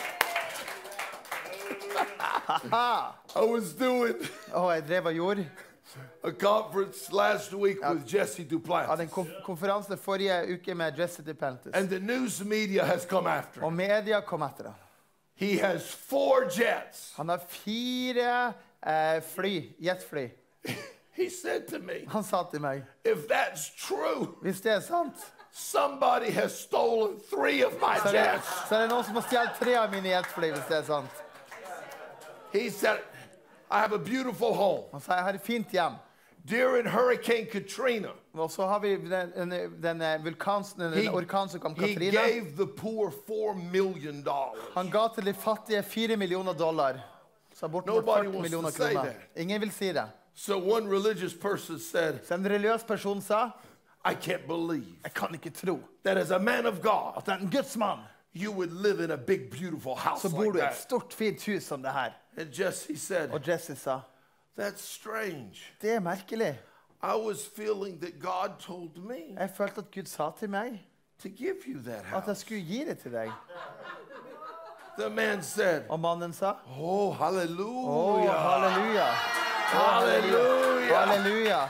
I was doing Jeg drev og gjorde a conference last week with Jesse hadde en Duplantis. konferanse forrige uke med Jesse Duplantis. And the news media has come after Og him. media kom etter ham. He has 4 jets. Han har 4 jetfly. He said to me, Han sa til meg, if that's true, hvis det er sant, somebody has stolen 3 of my jets. så er det noen som har stjålet 3 av mine jetfly, hvis det er sant. He said, I have a beautiful home. Han sa, jeg har et fint hjem. During Hurricane Katrina, Og så har vi den orkan som kom, he Katrina. gave the poor $4 million. Han ga til de fattige $4 millioner. Så bortimot Nobody 40 wants millioner to say kroner. that. Ingen vil si det. So one religious person said, Så en religiøs person sa, I can't believe jeg kan ikke tro that as a man of God, at en Guds mann, you would live in a big, beautiful house så bor like du i et that. stort, fint hus som det her. And Jesse said, Og Jesse sa, that's strange. det er merkelig. I was feeling that God told me Jeg følte at Gud sa til meg to give you that at jeg house. skulle gi det til deg. The man said, Og mannen sa, oh, hallelujah. halleluja. Hallelujah. Halleluja.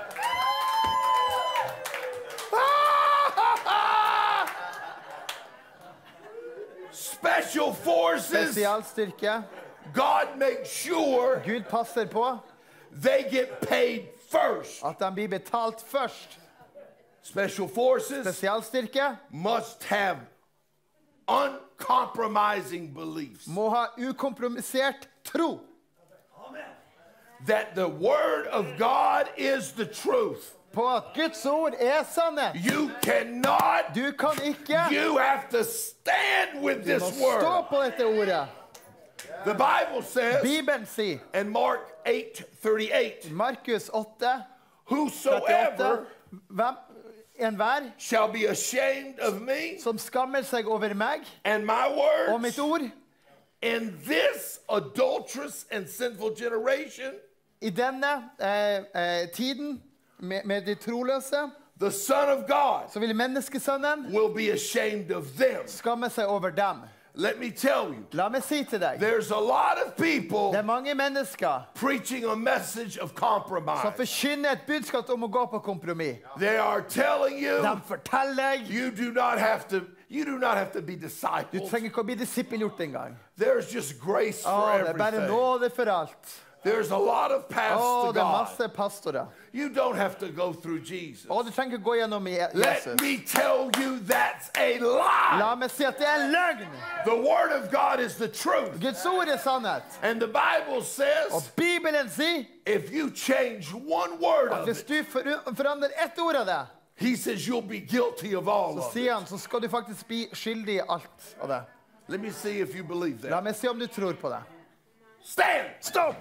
Special forces, Spesialstyrke. God makes sure Gud passer på they get paid first. at de blir betalt først. Special forces Spesialstyrke must have uncompromising beliefs må ha ukompromissert tro. that the word of God is the truth. på at Guds ord sannhet. You cannot. Du kan ikke. You have to stand with Du this må stå word. på dette ordet. The Bible says Bibelen sier in Mark 8:38, Markus 8, whosoever 38, enhver shall be ashamed of me som skammer seg over meg and my og mitt words ord in this adulterous and sinful generation, i denne tiden med de troløse, the Son of God så vil menneskesønnen will be ashamed of them. skamme seg over dem. Let me tell you, La meg si til deg, there's a lot of people det mange mennesker preaching a message of som compromise. forkynner et budskap om å gå på kompromiss. They are telling you De forteller you do not have to be du disciples. trenger ikke å bli disippelgjort engang. There's just grace for Det er bare everything. nåde for alt. There's a lot of paths to Det er God. masse pastorer. You don't have to go through Jesus. Du trenger ikke gå gjennom Let Jesus. me tell you that's a lie. La meg si at det er løgn. The word of God is the truth. Guds ord er sannhet. And the Bible Og says Bibelen sier if you change one word at of hvis it, du forandrer ett ord av det, he says you'll be guilty of all så of sier it. han, så skal du faktisk bli skyldig i alt av det. Let me see if you believe La that. meg se om du tror på det. Stand. Stopp!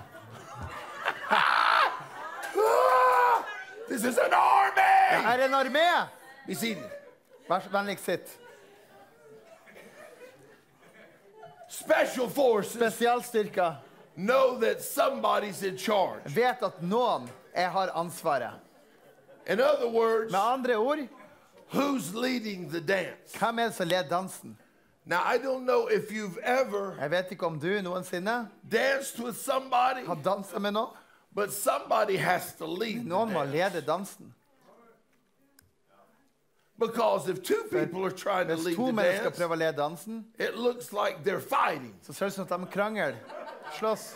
This is an Det army. er en armé. Be seated. Vær så vennligst sitt. Special forces Spesialstyrker know that somebody's in charge. vet at noen har ansvaret. In other words, Med andre ord, who's leading the dance? hvem er det som leder dansen? Now, I don't know if you've ever Jeg vet ikke om du noensinne danced with somebody, har danset med noen. but somebody has to lead the Noen må dance. lede dansen. Because if two people are trying to Hvis lead to the mennesker dance, prøver å lede dansen, it looks like they're fighting. så ser det ut som at de krangler, slåss.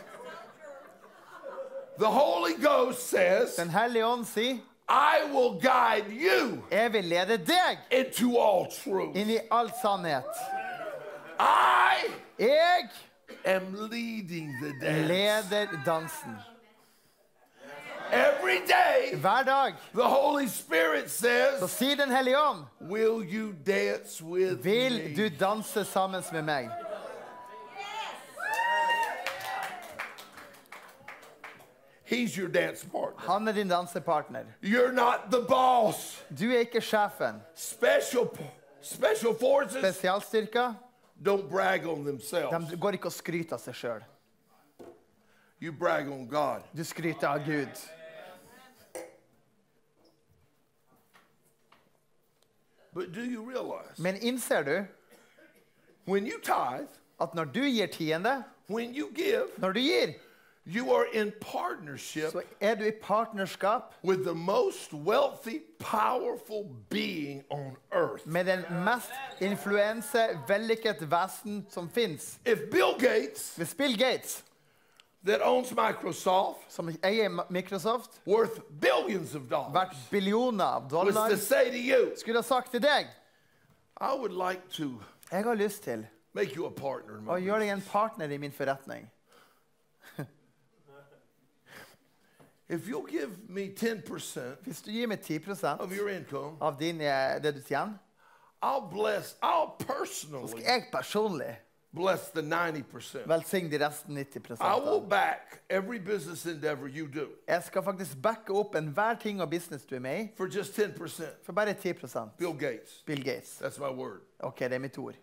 The Holy Ghost says, Den hellige ånd sier, I will guide you jeg vil lede deg into all truth. inn i all sannhet. I Jeg am leading the dance. leder dansen. Every day, Hver dag the Holy Spirit så says, sier den hellige ånd, will you dance with vil me? du danse sammen med meg? He's your dance partner. Han er din dansepartner. You're not the boss. Du er ikke sjefen. Special forces Spesialstyrker, don't brag on themselves. de går ikke og skryter av seg selv. You brag on God. Du skryter av Gud. But do you realize Men innser du when you tithe, at når du gir tiende, when you give, når du gir, you are in partnership så er du i partnerskap with the most wealthy, powerful being on earth. med den mest influense, vellykket vesen som finnes. If Bill Gates, Hvis Bill Gates, that owns Microsoft, som eier Microsoft, worth billions of dollars, verdt billioner av was dollar, to say to you, skulle ha sagt til deg, I would like to jeg har lyst til make you a partner in å my gjøre deg en partner i min forretning. If you'll give me 10% Hvis du gir meg 10% of your income, av det du tjener, I'll personally skal jeg personlig bless the 90%. velsigne de resten 90%. I will back every business endeavor you do Jeg skal faktisk backe opp enhver ting og business du er med i, for just 10%. for bare 10%. Bill Gates. Bill Gates. That's my word. Ok, det er mitt ord.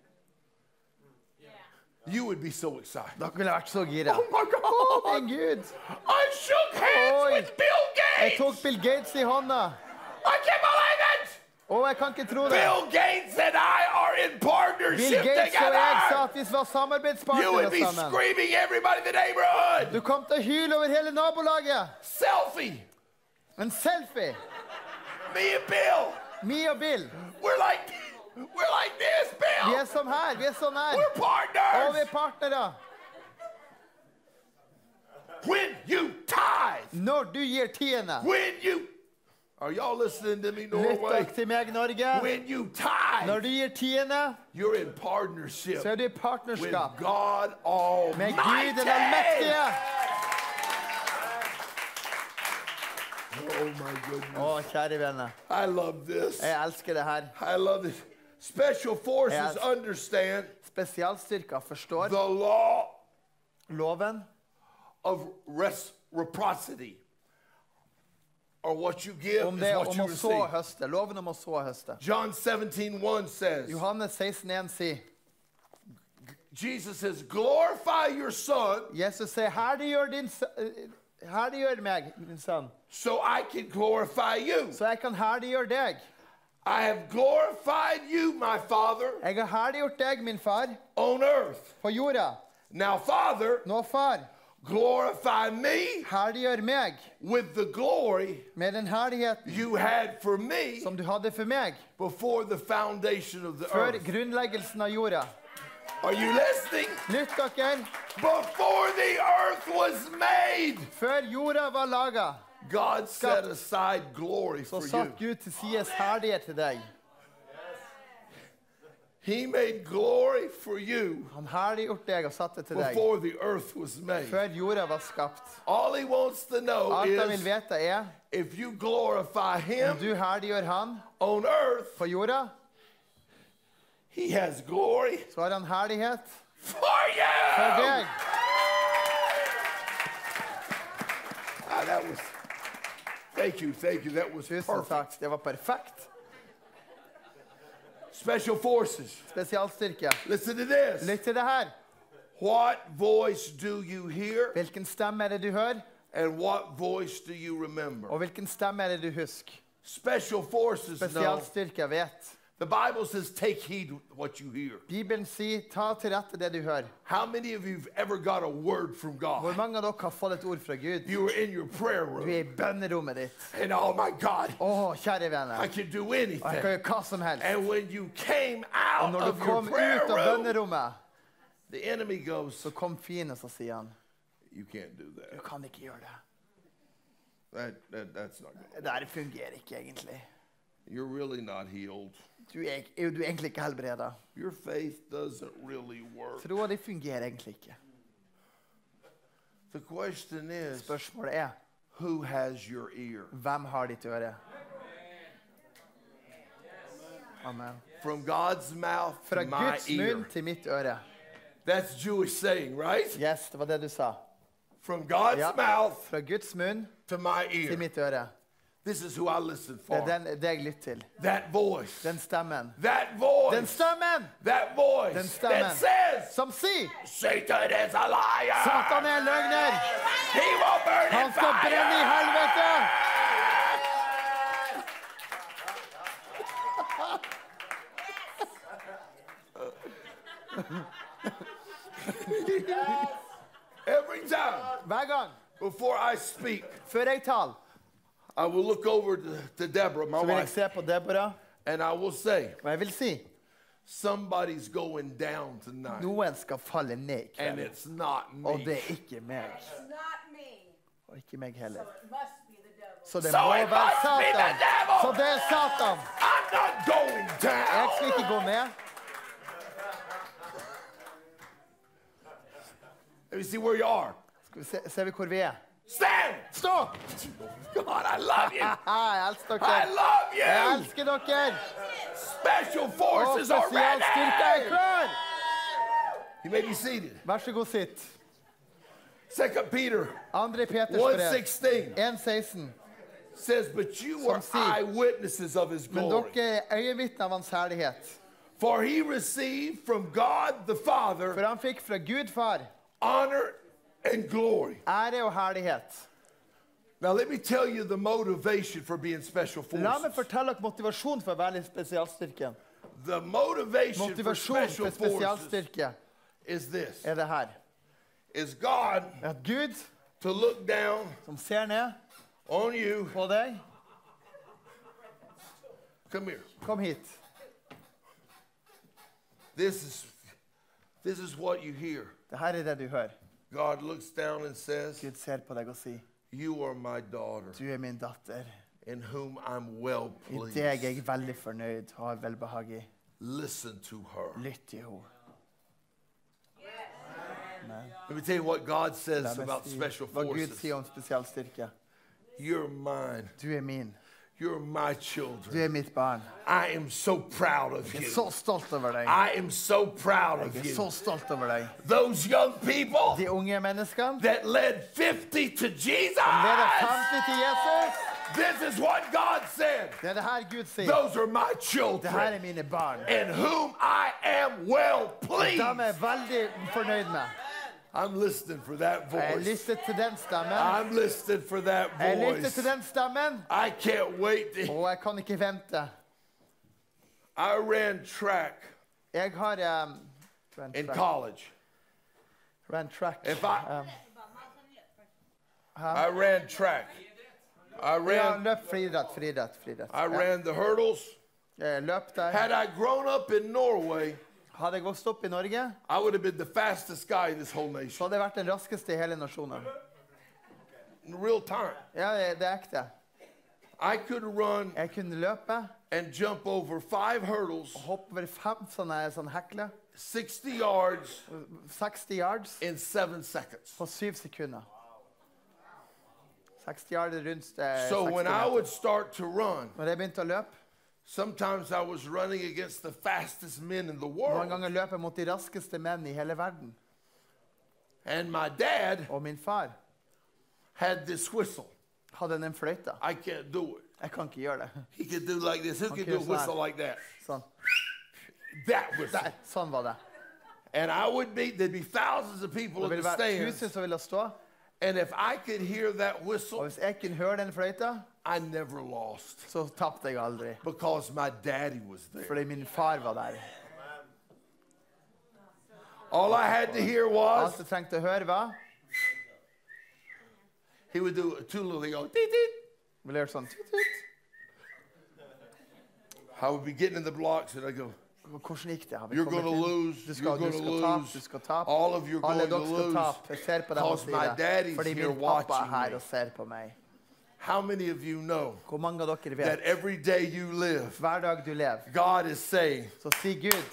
You would be so excited. Dere ville vært så gira. Oh my God! Min Gud! I shook hands Oi. with Bill Jeg Gates! tok Bill Gates i hånda. I can't believe it! Jeg kan ikke tro det. Bill Gates and I are in Bill partnership Gates og jeg sa together! at vi var You would samarbeidspartnere be sammen. screaming everybody in the neighborhood! Du kom til å hyle over hele nabolaget. Selfie! En selfie. Me and Bill! Mi og Bill. We're like this, Vi Bill! er sånn her. Vi er sånn her. We're Og vi partners! er partnere. When you tithe, Når du gir tiende. when you... Are y'all listening to me, Lytt Norway? dere til meg, Norge. When you tithe, Når du gir tiende, you're in partnership så er du i with partnerskap God med Gud den allmektige. Almighty. Oh my goodness. Å, kjære venner. I love this. Jeg elsker det her. I love it. Special forces Yes. understand Spesialstyrker forstår the law loven of reciprocity. Or what you give om is det what om you å så og receive. høste. Loven om å så og høste. John 17:1 says, Johannes 16,1 sier, Jesus says, glorify your son Jesus sier, herliggjør meg, min sønn, so I can glorify you. så jeg kan herliggjøre deg. I have glorified you, my Father, Jeg har herliggjort deg, min far, on earth. på jorda. Now, Father, Nå, far, glorify me herliggjør meg with the glory med den herligheten you had for me som du hadde for meg before the foundation of the før earth. grunnleggelsen av jorda. Are you listening? Lytt dere, Before the earth was made, før jorda var laget, God set aside glory så for you. satt Gud til sides herlighet til deg. He made glory for you Han herliggjort deg og satt det til deg before the earth was made. før jorda var skapt. All he wants to know Alt han vil is vite if you glorify him om du herliggjør han on earth, på jorda, he has glory så har han herlighet for for you. deg. That was, thank you. That was Tusen perfect. takk, det var perfekt. Special forces. Spesialstyrke. Listen to this. Lytt til det her. What voice do you hear? Hvilken stemme det du hører, And what voice do you remember? og hvilken stemme det du husker. Special forces know. Spesialstyrke vet. The Bible says, take heed what you hear. Bibelen sier, ta til rette det du hører. How many of you have ever got a word from Hvor God? mange av dere har fått et ord fra Gud? You were in your prayer Du room, i bønnerommet ditt. and oh my God, Kjære venner, I can do og jeg kan anything. gjøre hva som helst. And when you came Og out når du of your kom prayer ut av room, bønnerommet, the enemy goes, så kom fienden, så sier han, you can't do du that. kan ikke gjøre det. That's not good. Det her fungerer ikke egentlig. You're really not healed. Du er egentlig ikke helbredet. Your faith doesn't really work. Troa di fungerer egentlig ikke. The question is, Spørsmålet er, who has your ear? hvem har ditt øre? Amen. From God's mouth Fra to my Guds ear. munn til mitt øre. That's Jewish saying, right? Yes, det var det du sa. From God's Ja. mouth Fra Guds munn to my til ear. mitt øre. This is who I listen Det for. er det jeg lytter til. That voice. Den stemmen. That voice. Den stemmen That voice Den stemmen. that says, som sier, Satan is a liar. Satan er løgner. He will burn Han in skal brenne i fire. helvete. Every time Hver gang, before I speak, før jeg taler, I will look over to Deborah, my så vil jeg wife, se på Deborah, and I will say, og jeg vil si, somebody's going down tonight, noen skal falle ned i and kveld. it's not Og me. det er ikke meg. Og ikke meg heller. Så det So må it være must be the Satan. devil. Så det er Satan. I'm not going Jeg skal down. ikke gå ned. Let me see where you are. Skal vi se, ser vi hvor vi er? Stand. Stå! God, I love you. Jeg elsker I dere. love Jeg you. elsker dere. Special Og forces are spesialstyrke er ready. klar. You may be seated. Vær så god, sitt. 2 Peter 2. Peters brev 1:16 1,16. says, but you Som are sier, eyewitnesses of his Men glory. dere er øyenvitner av hans herlighet. For he received from God the Father For han fikk fra Gud far honor and glory. ære og herlighet. Now let me tell you the motivation for being special La meg forces. fortelle dere motivasjon for å være i spesialstyrken. The motivation for Motivasjon special for forces spesialstyrke is this. er det her. Is God At Gud, to look down som ser ned on you. på deg, Come here. kom hit. This is what you hear. Det her er det du hører. God looks down and says, Gud ser på deg og sier, you are my daughter, du er min datter. in whom I'm well I pleased. deg er jeg veldig fornøyd og har velbehag i. Listen to her. Lytt til henne. Let me tell you what God says La meg about si special hva Gud forces. sier om spesialstyrke. You're mine. Du min. You're my children. Du mitt barn. I am so proud of you. Så stolt over deg. I am so proud of you. Så stolt over deg. Those young people De unge menneskene that led 50 to Jesus. leder 50 til Jesus. This is what God said. Det her Gud sier. Those are my Det children, her mine barn. in whom I am well pleased. De veldig fornøyd med. I'm listening for that Jeg voice. lytter til den stemmen. I'm listening for that Jeg lytter voice. til den stemmen. I can't wait. Og jeg kan ikke vente. I ran track Jeg har in college. Ran track. If I ran track. I ran. Løp friidrett. I ran the hurdles. Løp der. Had I grown up in Norway, Hadde jeg vokst opp I Norge, I would have been the fastest guy in this whole så nation. hadde jeg vært den raskeste I hele nasjonen. In real time. Ja, det ekte. I could run Jeg kunne løpe and jump over 5 hurdles, og hoppe over 5 sånne hekler. 60 yards 60 yards in 7 seconds. på 7 sekunder. 60 yards rundt So 60 when I meter. would start to run, Når jeg begynte å løpe, sometimes I was running against the fastest men in the noen world. ganger løp jeg mot de raskeste menn I hele verden. And my dad Og min far had this whistle. hadde en fløyte. I can't do it. Jeg kan ikke gjøre det. He could do like this. Who could do a whistle like that? Sånn. That whistle. Der, sånn var det. And I would be, there'd be thousands of people Det in ville the være stands. tusen som ville stå. And if I could hear that Og whistle, hvis jeg kunne høre den fløyta, I never lost så tappte jeg aldri. because my daddy was there. Fordi min far var der. All I had to hear Alt was jeg trengte å høre var, he would do a two little, they go, deet, deet. ville gjøre sånn. Tut, tut. I would be getting in the blocks and I go, Hvordan gikk det? Har vi you're kommet going to til? lose, Du you're skal going to tape, lose. du skal tape. All of you are Alle going to dere skal lose tape. Jeg ser på dem og because my sier det. daddy's Fordi here min pappa watching her me. og ser på meg. How many of you know Hvor mange av dere that vet? every day you live, Hver dag du lever, God is saying, så sier Gud,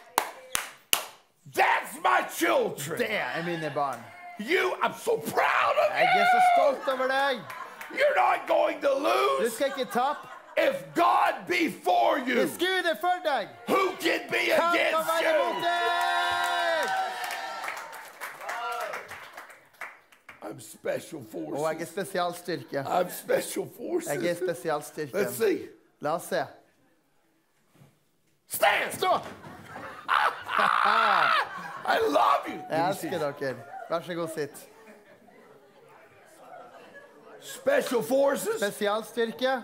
that's my children. det mine barn. I'm so proud of Jeg så you. stolt over deg. You're not going to Du lose skal ikke tape. if God be for you. Hvis Gud for deg, Who can be hvem kan against være mot you? deg? I'm special Og jeg forces. spesialstyrke. I'm special Jeg forces. spesialstyrke. Let's see. La oss se. Stand. Stå! I love you. Jeg elsker dere. Vær så god, sitt. Special forces Spesialstyrke.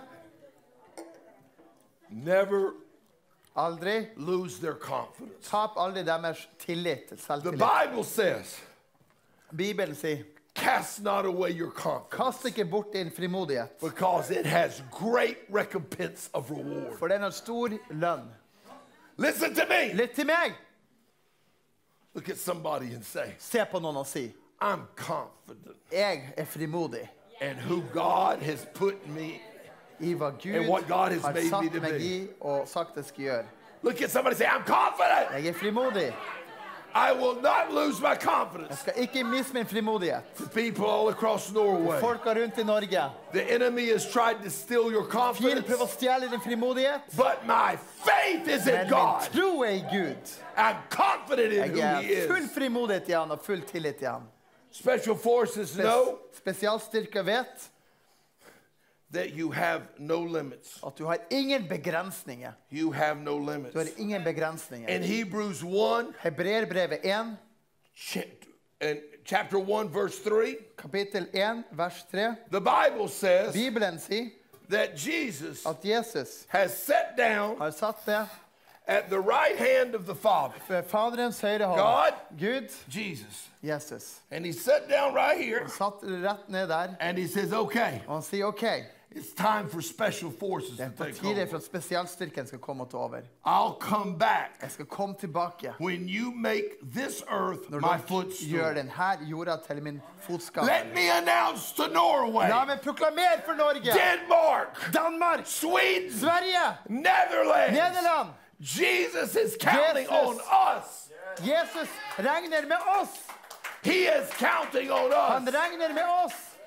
never Aldri. lose their confidence. Tap aldri deres tillit. The Selvtillit. Bible says, Bibelen sier, cast not away your confidence, kast ikke bort din frimodighet, because it has great recompense of reward. for den har stor lønn. Listen to me. Lytt til meg. Look at somebody and say, Se på noen og si, I'm confident jeg frimodig in who God has put me. I hva And Gud what God has har made me satt to meg be. I og sagt jeg skal gjøre. Look at somebody and say, I'm confident. Jeg frimodig. I will not lose my Jeg confidence. skal ikke miste min frimodighet. To people all across Norway, Folka rundt I Norge. the enemy has tried to steal your Fienden confidence, prøver å stjele din frimodighet. but my faith is in Men min God. tro I Gud. I'm confident in who Jeg He full is. frimodighet I han og full tillit I han. Special forces know Spesialstyrker vet that you have no limits. at du har ingen begrensninger. You have no limits. Du har ingen begrensninger. In Hebrews 1, Hebreerbrevet 1, in chapter 1, verse 3, kapittel 1, vers 3. the Bible says Bibelen sier that Jesus at Jesus has sat down har satt det at the right hand of the Father. ved Faderens høyre hånd. God, Gud, Jesus. Jesus. And he sat down right here Satt rett ned der, and he says, okay, og han sier OK. it's time for special forces Det to på take tide for over. at spesialstyrken skal komme og ta over. I'll come back Jeg skal komme tilbake when you make this earth når my dere footstool. gjør denne jorda til min fotskap. Let me announce to Norway, La meg proklamere for Norge, Denmark, Danmark, Sweden, Sverige, Netherlands. Nederland. Jesus is counting Jesus. on us. Jesus regner med oss. He is counting on Han us regner med oss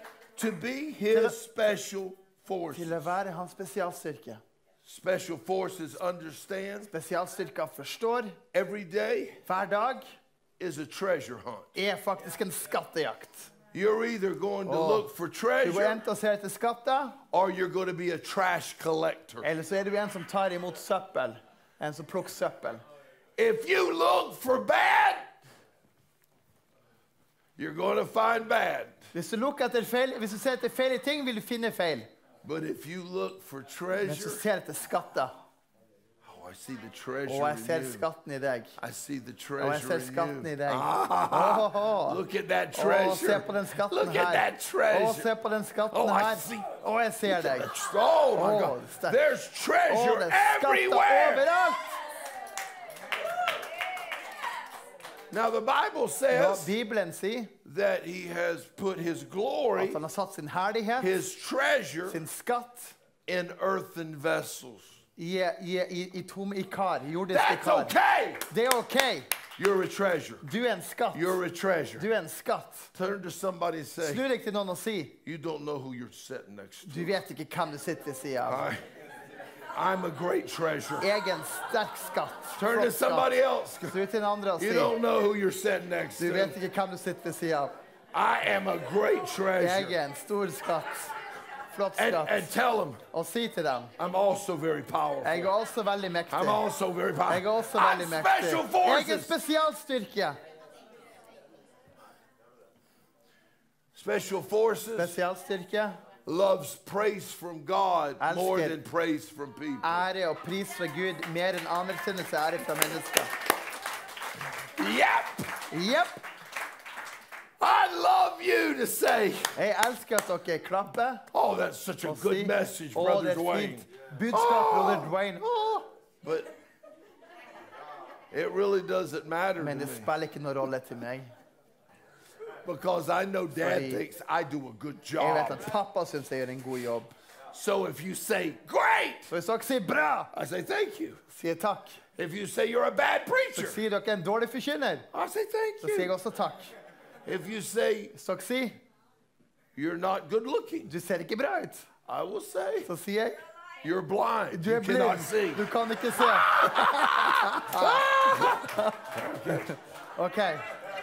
To be his special forces. Til å være hans spesialstyrke. Special forces understand. Spesialstyrker forstår. Every day. Hver dag. Is a treasure hunt. Faktisk en skattejakt. You're either going to look for treasure. Du går enten og ser etter skatter. Or you're going to be a trash collector. Eller så du en som tar imot søppel. En som plukker søppel. If you look for bad, you're going to find bad. Hvis du ser etter feil ting, vil du finne feil. But if you look for treasure, hvis du ser etter skatter, I see the treasure jeg ser skatten i deg. I see the treasure jeg ser skatten i deg. Look at that treasure. Se på den skatten look at that treasure. Se på den skatten her. Jeg ser deg. Oh my God. There's treasure everywhere. Overalt. Now the Bible says Bibelen sier that he has put his glory, at han har satt sin herlighet, his treasure, sin skatt, in earthen vessels. I kar, jordiske kar. That's okay. Det okay. You're a treasure. Du en skatt. You're a treasure. Du en skatt. Turn to somebody and say, Snu deg til noen og si, you don't know who you're sitting next to. Du vet ikke hvem du sitter ved siden av. I'm a great treasure. Jeg en sterk skatt. Turn to somebody else. Snu til en andre og si, you don't know who you're sitting next to. Du vet ikke hvem du sitter ved siden av. I am a great treasure. Jeg en stor skatt. Flott skatt. And tell them, og si til dem, I'm also very powerful. Jeg også veldig mektig. I'm also very powerful. Jeg også veldig mektig. Special forces. Jeg spesialstyrke. Special forces. Spesialstyrke. Loves praise from God more than praise from people. Ære og pris fra Gud mer enn anerkjennelse ære fra mennesker. Yep. I love you to say. Jeg elsker at dere klapper. Oh, that's such a good message, Brother Dwayne. Budskap, Brother Dwayne. But it really doesn't matter. Men det spiller ikke noen rolle til meg. Because I know Dad thinks I do a good job. Jeg vet at pappa synes jeg gjør en god jobb. So if you say great, så hvis dere sier bra, I say thank you. Sier takk. If you say you're a bad preacher, så sier dere en dårlig forkynner. I say thank you. Så sier jeg også takk. If you say så sier you're not good looking, du ser ikke bra ut. I will say så sier jeg you're blind. Du you cannot see. Du kan ikke se. Okay.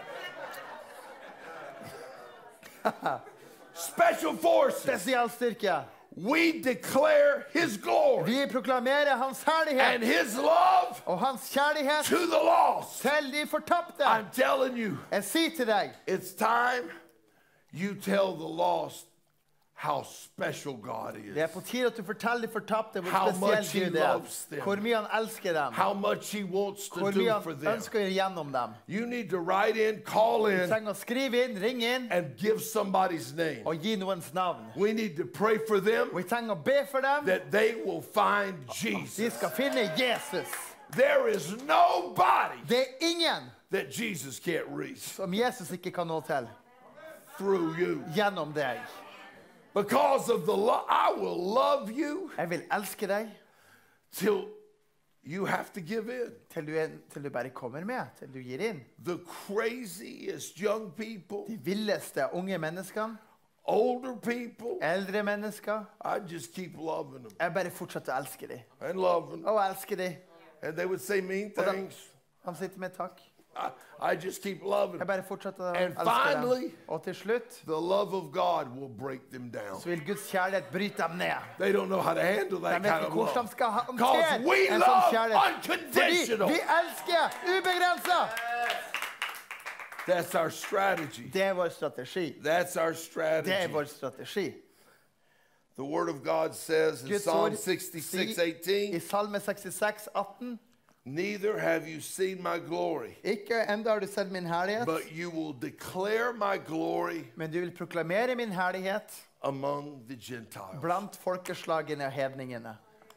Special forces. Spesialstyrke. We declare his glory. Vi proklamerer hans herlighet. And his love og hans kjærlighet to the lost. Til de fortapte. I'm telling you. Jeg sier til deg. It's time you tell the lost how special God is. Det på tide at du forteller de fortapte hvor spesiell Gud hvor mye han elsker dem. How much he wants to hvor do mye for han them. ønsker å gjøre gjennom dem. You need to write in, call in. Du trenger å skrive inn, ringe inn. And give somebody's name. Og gi noens navn. We need to pray for them. Vi trenger å be for dem. That they will find Jesus. De skal finne Jesus. There is nobody. Det ingen. That Jesus can't reach. Som Jesus ikke kan nå til. Through you. Gjennom deg. Because of the love, I will love you. Jeg vil elske deg. Till you have to give in. Til du bare kommer med. Til du gir inn. The craziest young people. De villeste unge menneskene. Older people. Eldre mennesker. I just keep loving them. Jeg bare fortsetter å elske dem. And love them. Og elske dem. And they would say mean things. Han sitter med takk. I just keep loving them. Jeg bare fortsetter å and elske finally, dem. Og til slutt, the love of God will break them down. Så vil Guds kjærlighet bryte dem ned. They don't know how to handle that kind of love. Because we love unconditional. Fordi vi elsker ubegrenset. That's our strategy. Det vår strategi. That's our strategy. Det vår strategi. The Word of God says in Psalm 66:18. I Salme 66:18. Neither have you seen my glory. Ikke enda har du sett min herlighet. But you will declare my glory. Men du vil proklamere min herlighet. Among the Gentiles. Blant folkeslagene og hedningene.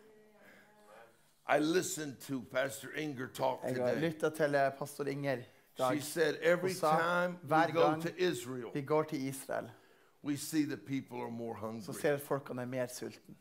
I listened to Pastor Inger talk today. Jeg har lyttet til pastor Inger. She said every time we go to Israel, vi går til Israel, we see that people are more hungry. Så ser folkene mer sulten.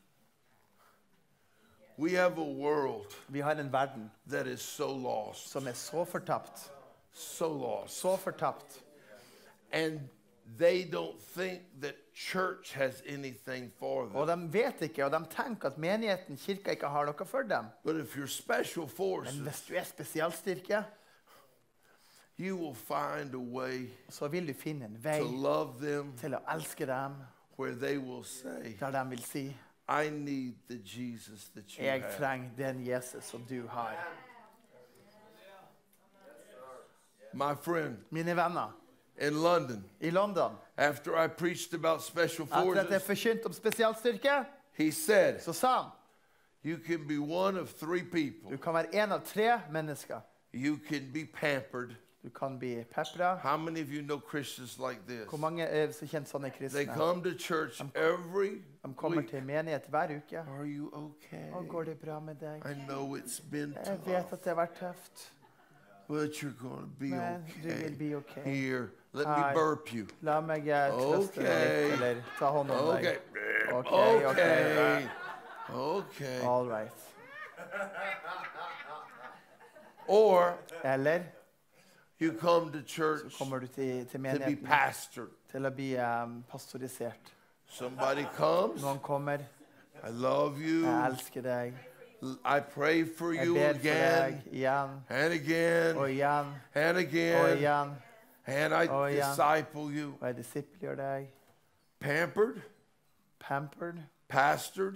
We have a world vi har en verden that is so lost. Som så fortapt. So lost. Så fortapt. And they don't think that church has anything for them. Og de vet ikke, og de tenker at menigheten, kirka ikke har noe for dem. But if you're special Men forces, hvis du spesialstyrke, you will find a way så vil du finne en vei to love them til å elske dem, where they will say, der de vil si, I need the Jesus that you jeg have. trenger den Jesus som du har. My friend, Mine venner, in London, i London, after I preached about special etter at jeg forces, forkynte om spesialstyrke, he said, så sa han, you can be one of three people. du kan være en av 3 mennesker. You can be pampered. Du kan bli pepra. How many of you know Christians like this? Hvor mange er så kjent sånne They kristne? come to church every De kommer week. til menighet hver uke. Are you okay? Og går det bra med deg? I know it's been Jeg vet tough, at det har vært tøft, but you're going to be men du vil okay. bli ok. Here, let Hi. me burp you. La meg trøste deg litt, eller ta hånd om Okay. deg. Okay. Okay. All right. Or Eller you come to så church kommer du til to be menigheten pastored. til å bli pastorisert. Somebody comes. Noen kommer, I love you. jeg elsker deg, I pray for jeg you ber for again deg igjen and again og igjen and og again. igjen, And I Oh, yeah. disciple you. og jeg disipler deg, Pampered, pampered, pastored,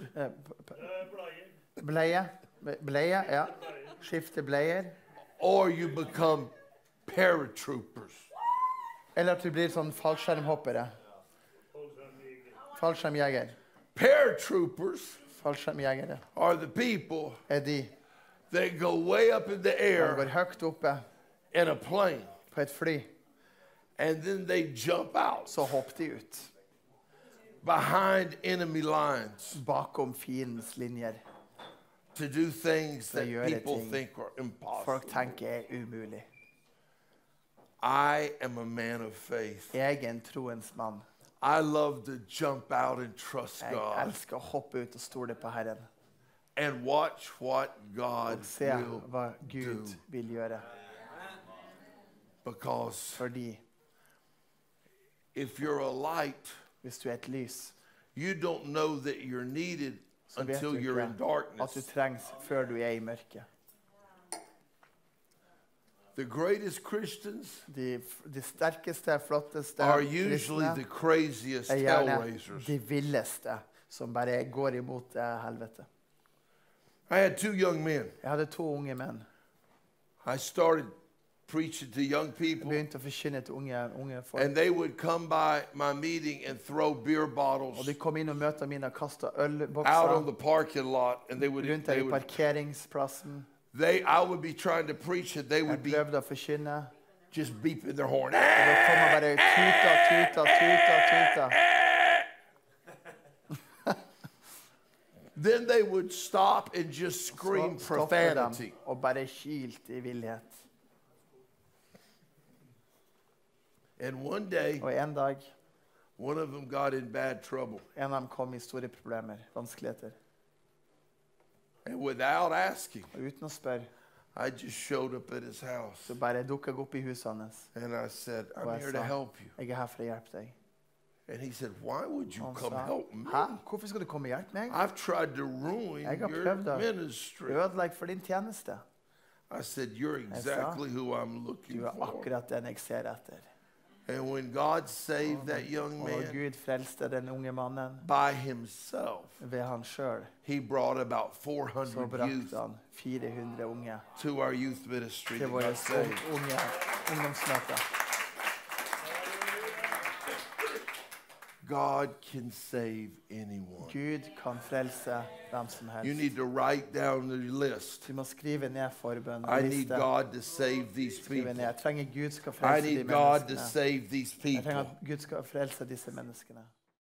bleie, ja, skifte bleier, or you become paratroopers. eller at du blir sånn fallskjermhoppere, fallskjermjeger, Paratroopers fallskjermjegere, are the people de that go way up in the som air går høyt oppe in a plane, på et fly, and then they jump out så hopper de ut, behind enemy lines bakom fiendens linjer. to do things that gjøre people ting think are impossible. Folk tenker er umulig. I am a man of faith. Jeg er en troens mann. I love to jump out and trust Jeg God elsker å hoppe ut og stole på Herren. and watch what God Og se will hva Gud do. vil gjøre. Because Fordi if you're a light, hvis du er et lys, you don't know that you're needed så vet du until you're in ikke at du darkness. trengs før du er i mørket. The greatest Christians De sterkeste, flotteste are usually the kristne craziest er gjerne hellraisers. de villeste som bare går imot helvete. I had 2 young men. Jeg hadde 2 unge menn. I started preaching to young Jeg people, begynte å forkynne til unge folk. and they would come by my meeting and throw beer Og bottles de kom inn og møtte mine og kastet out on ølbokser the parking lot, and rundt der i parkeringsplassen. I would be trying to preach, and they Jeg would be prøvde å forkynne. just beeping their horn. Og da kom jeg bare tuta. Then they would stop and just scream Så stoppet dem profanity. og bare kilt i villhet. And one day, Og en dag, one of them got in bad trouble. en av dem kom i store problemer, vanskeligheter. And without asking, Og uten å spørre, I just showed up at his house. så bare dukket jeg opp i huset hans. And I said, Og I'm jeg here to sa, help you. jeg er her for å hjelpe deg. And he said, why would you Og han come sa, help me? hæ? Hvorfor skal du komme og hjelpe meg? I've tried to ruin Jeg har your prøvd å ministry. ødelegge for din tjeneste. I said, you're exactly who I'm looking Du er for. akkurat den jeg ser etter. And when God saved that young Og man Gud frelste den unge mannen by himself, ved han selv. he brought about Så 400 brakte youth han 400 unge to our youth ministry til that våre got saved. unge ungdomsmøter. God can save anyone. Gud kan frelse hvem som You helst. need to write down the list. Du må skrive ned forbønn I og need liste. God to save these Skrive people. ned. Jeg trenger Gud skal I frelse de need God to menneskene. save these Jeg trenger people. at Gud skal frelse disse menneskene.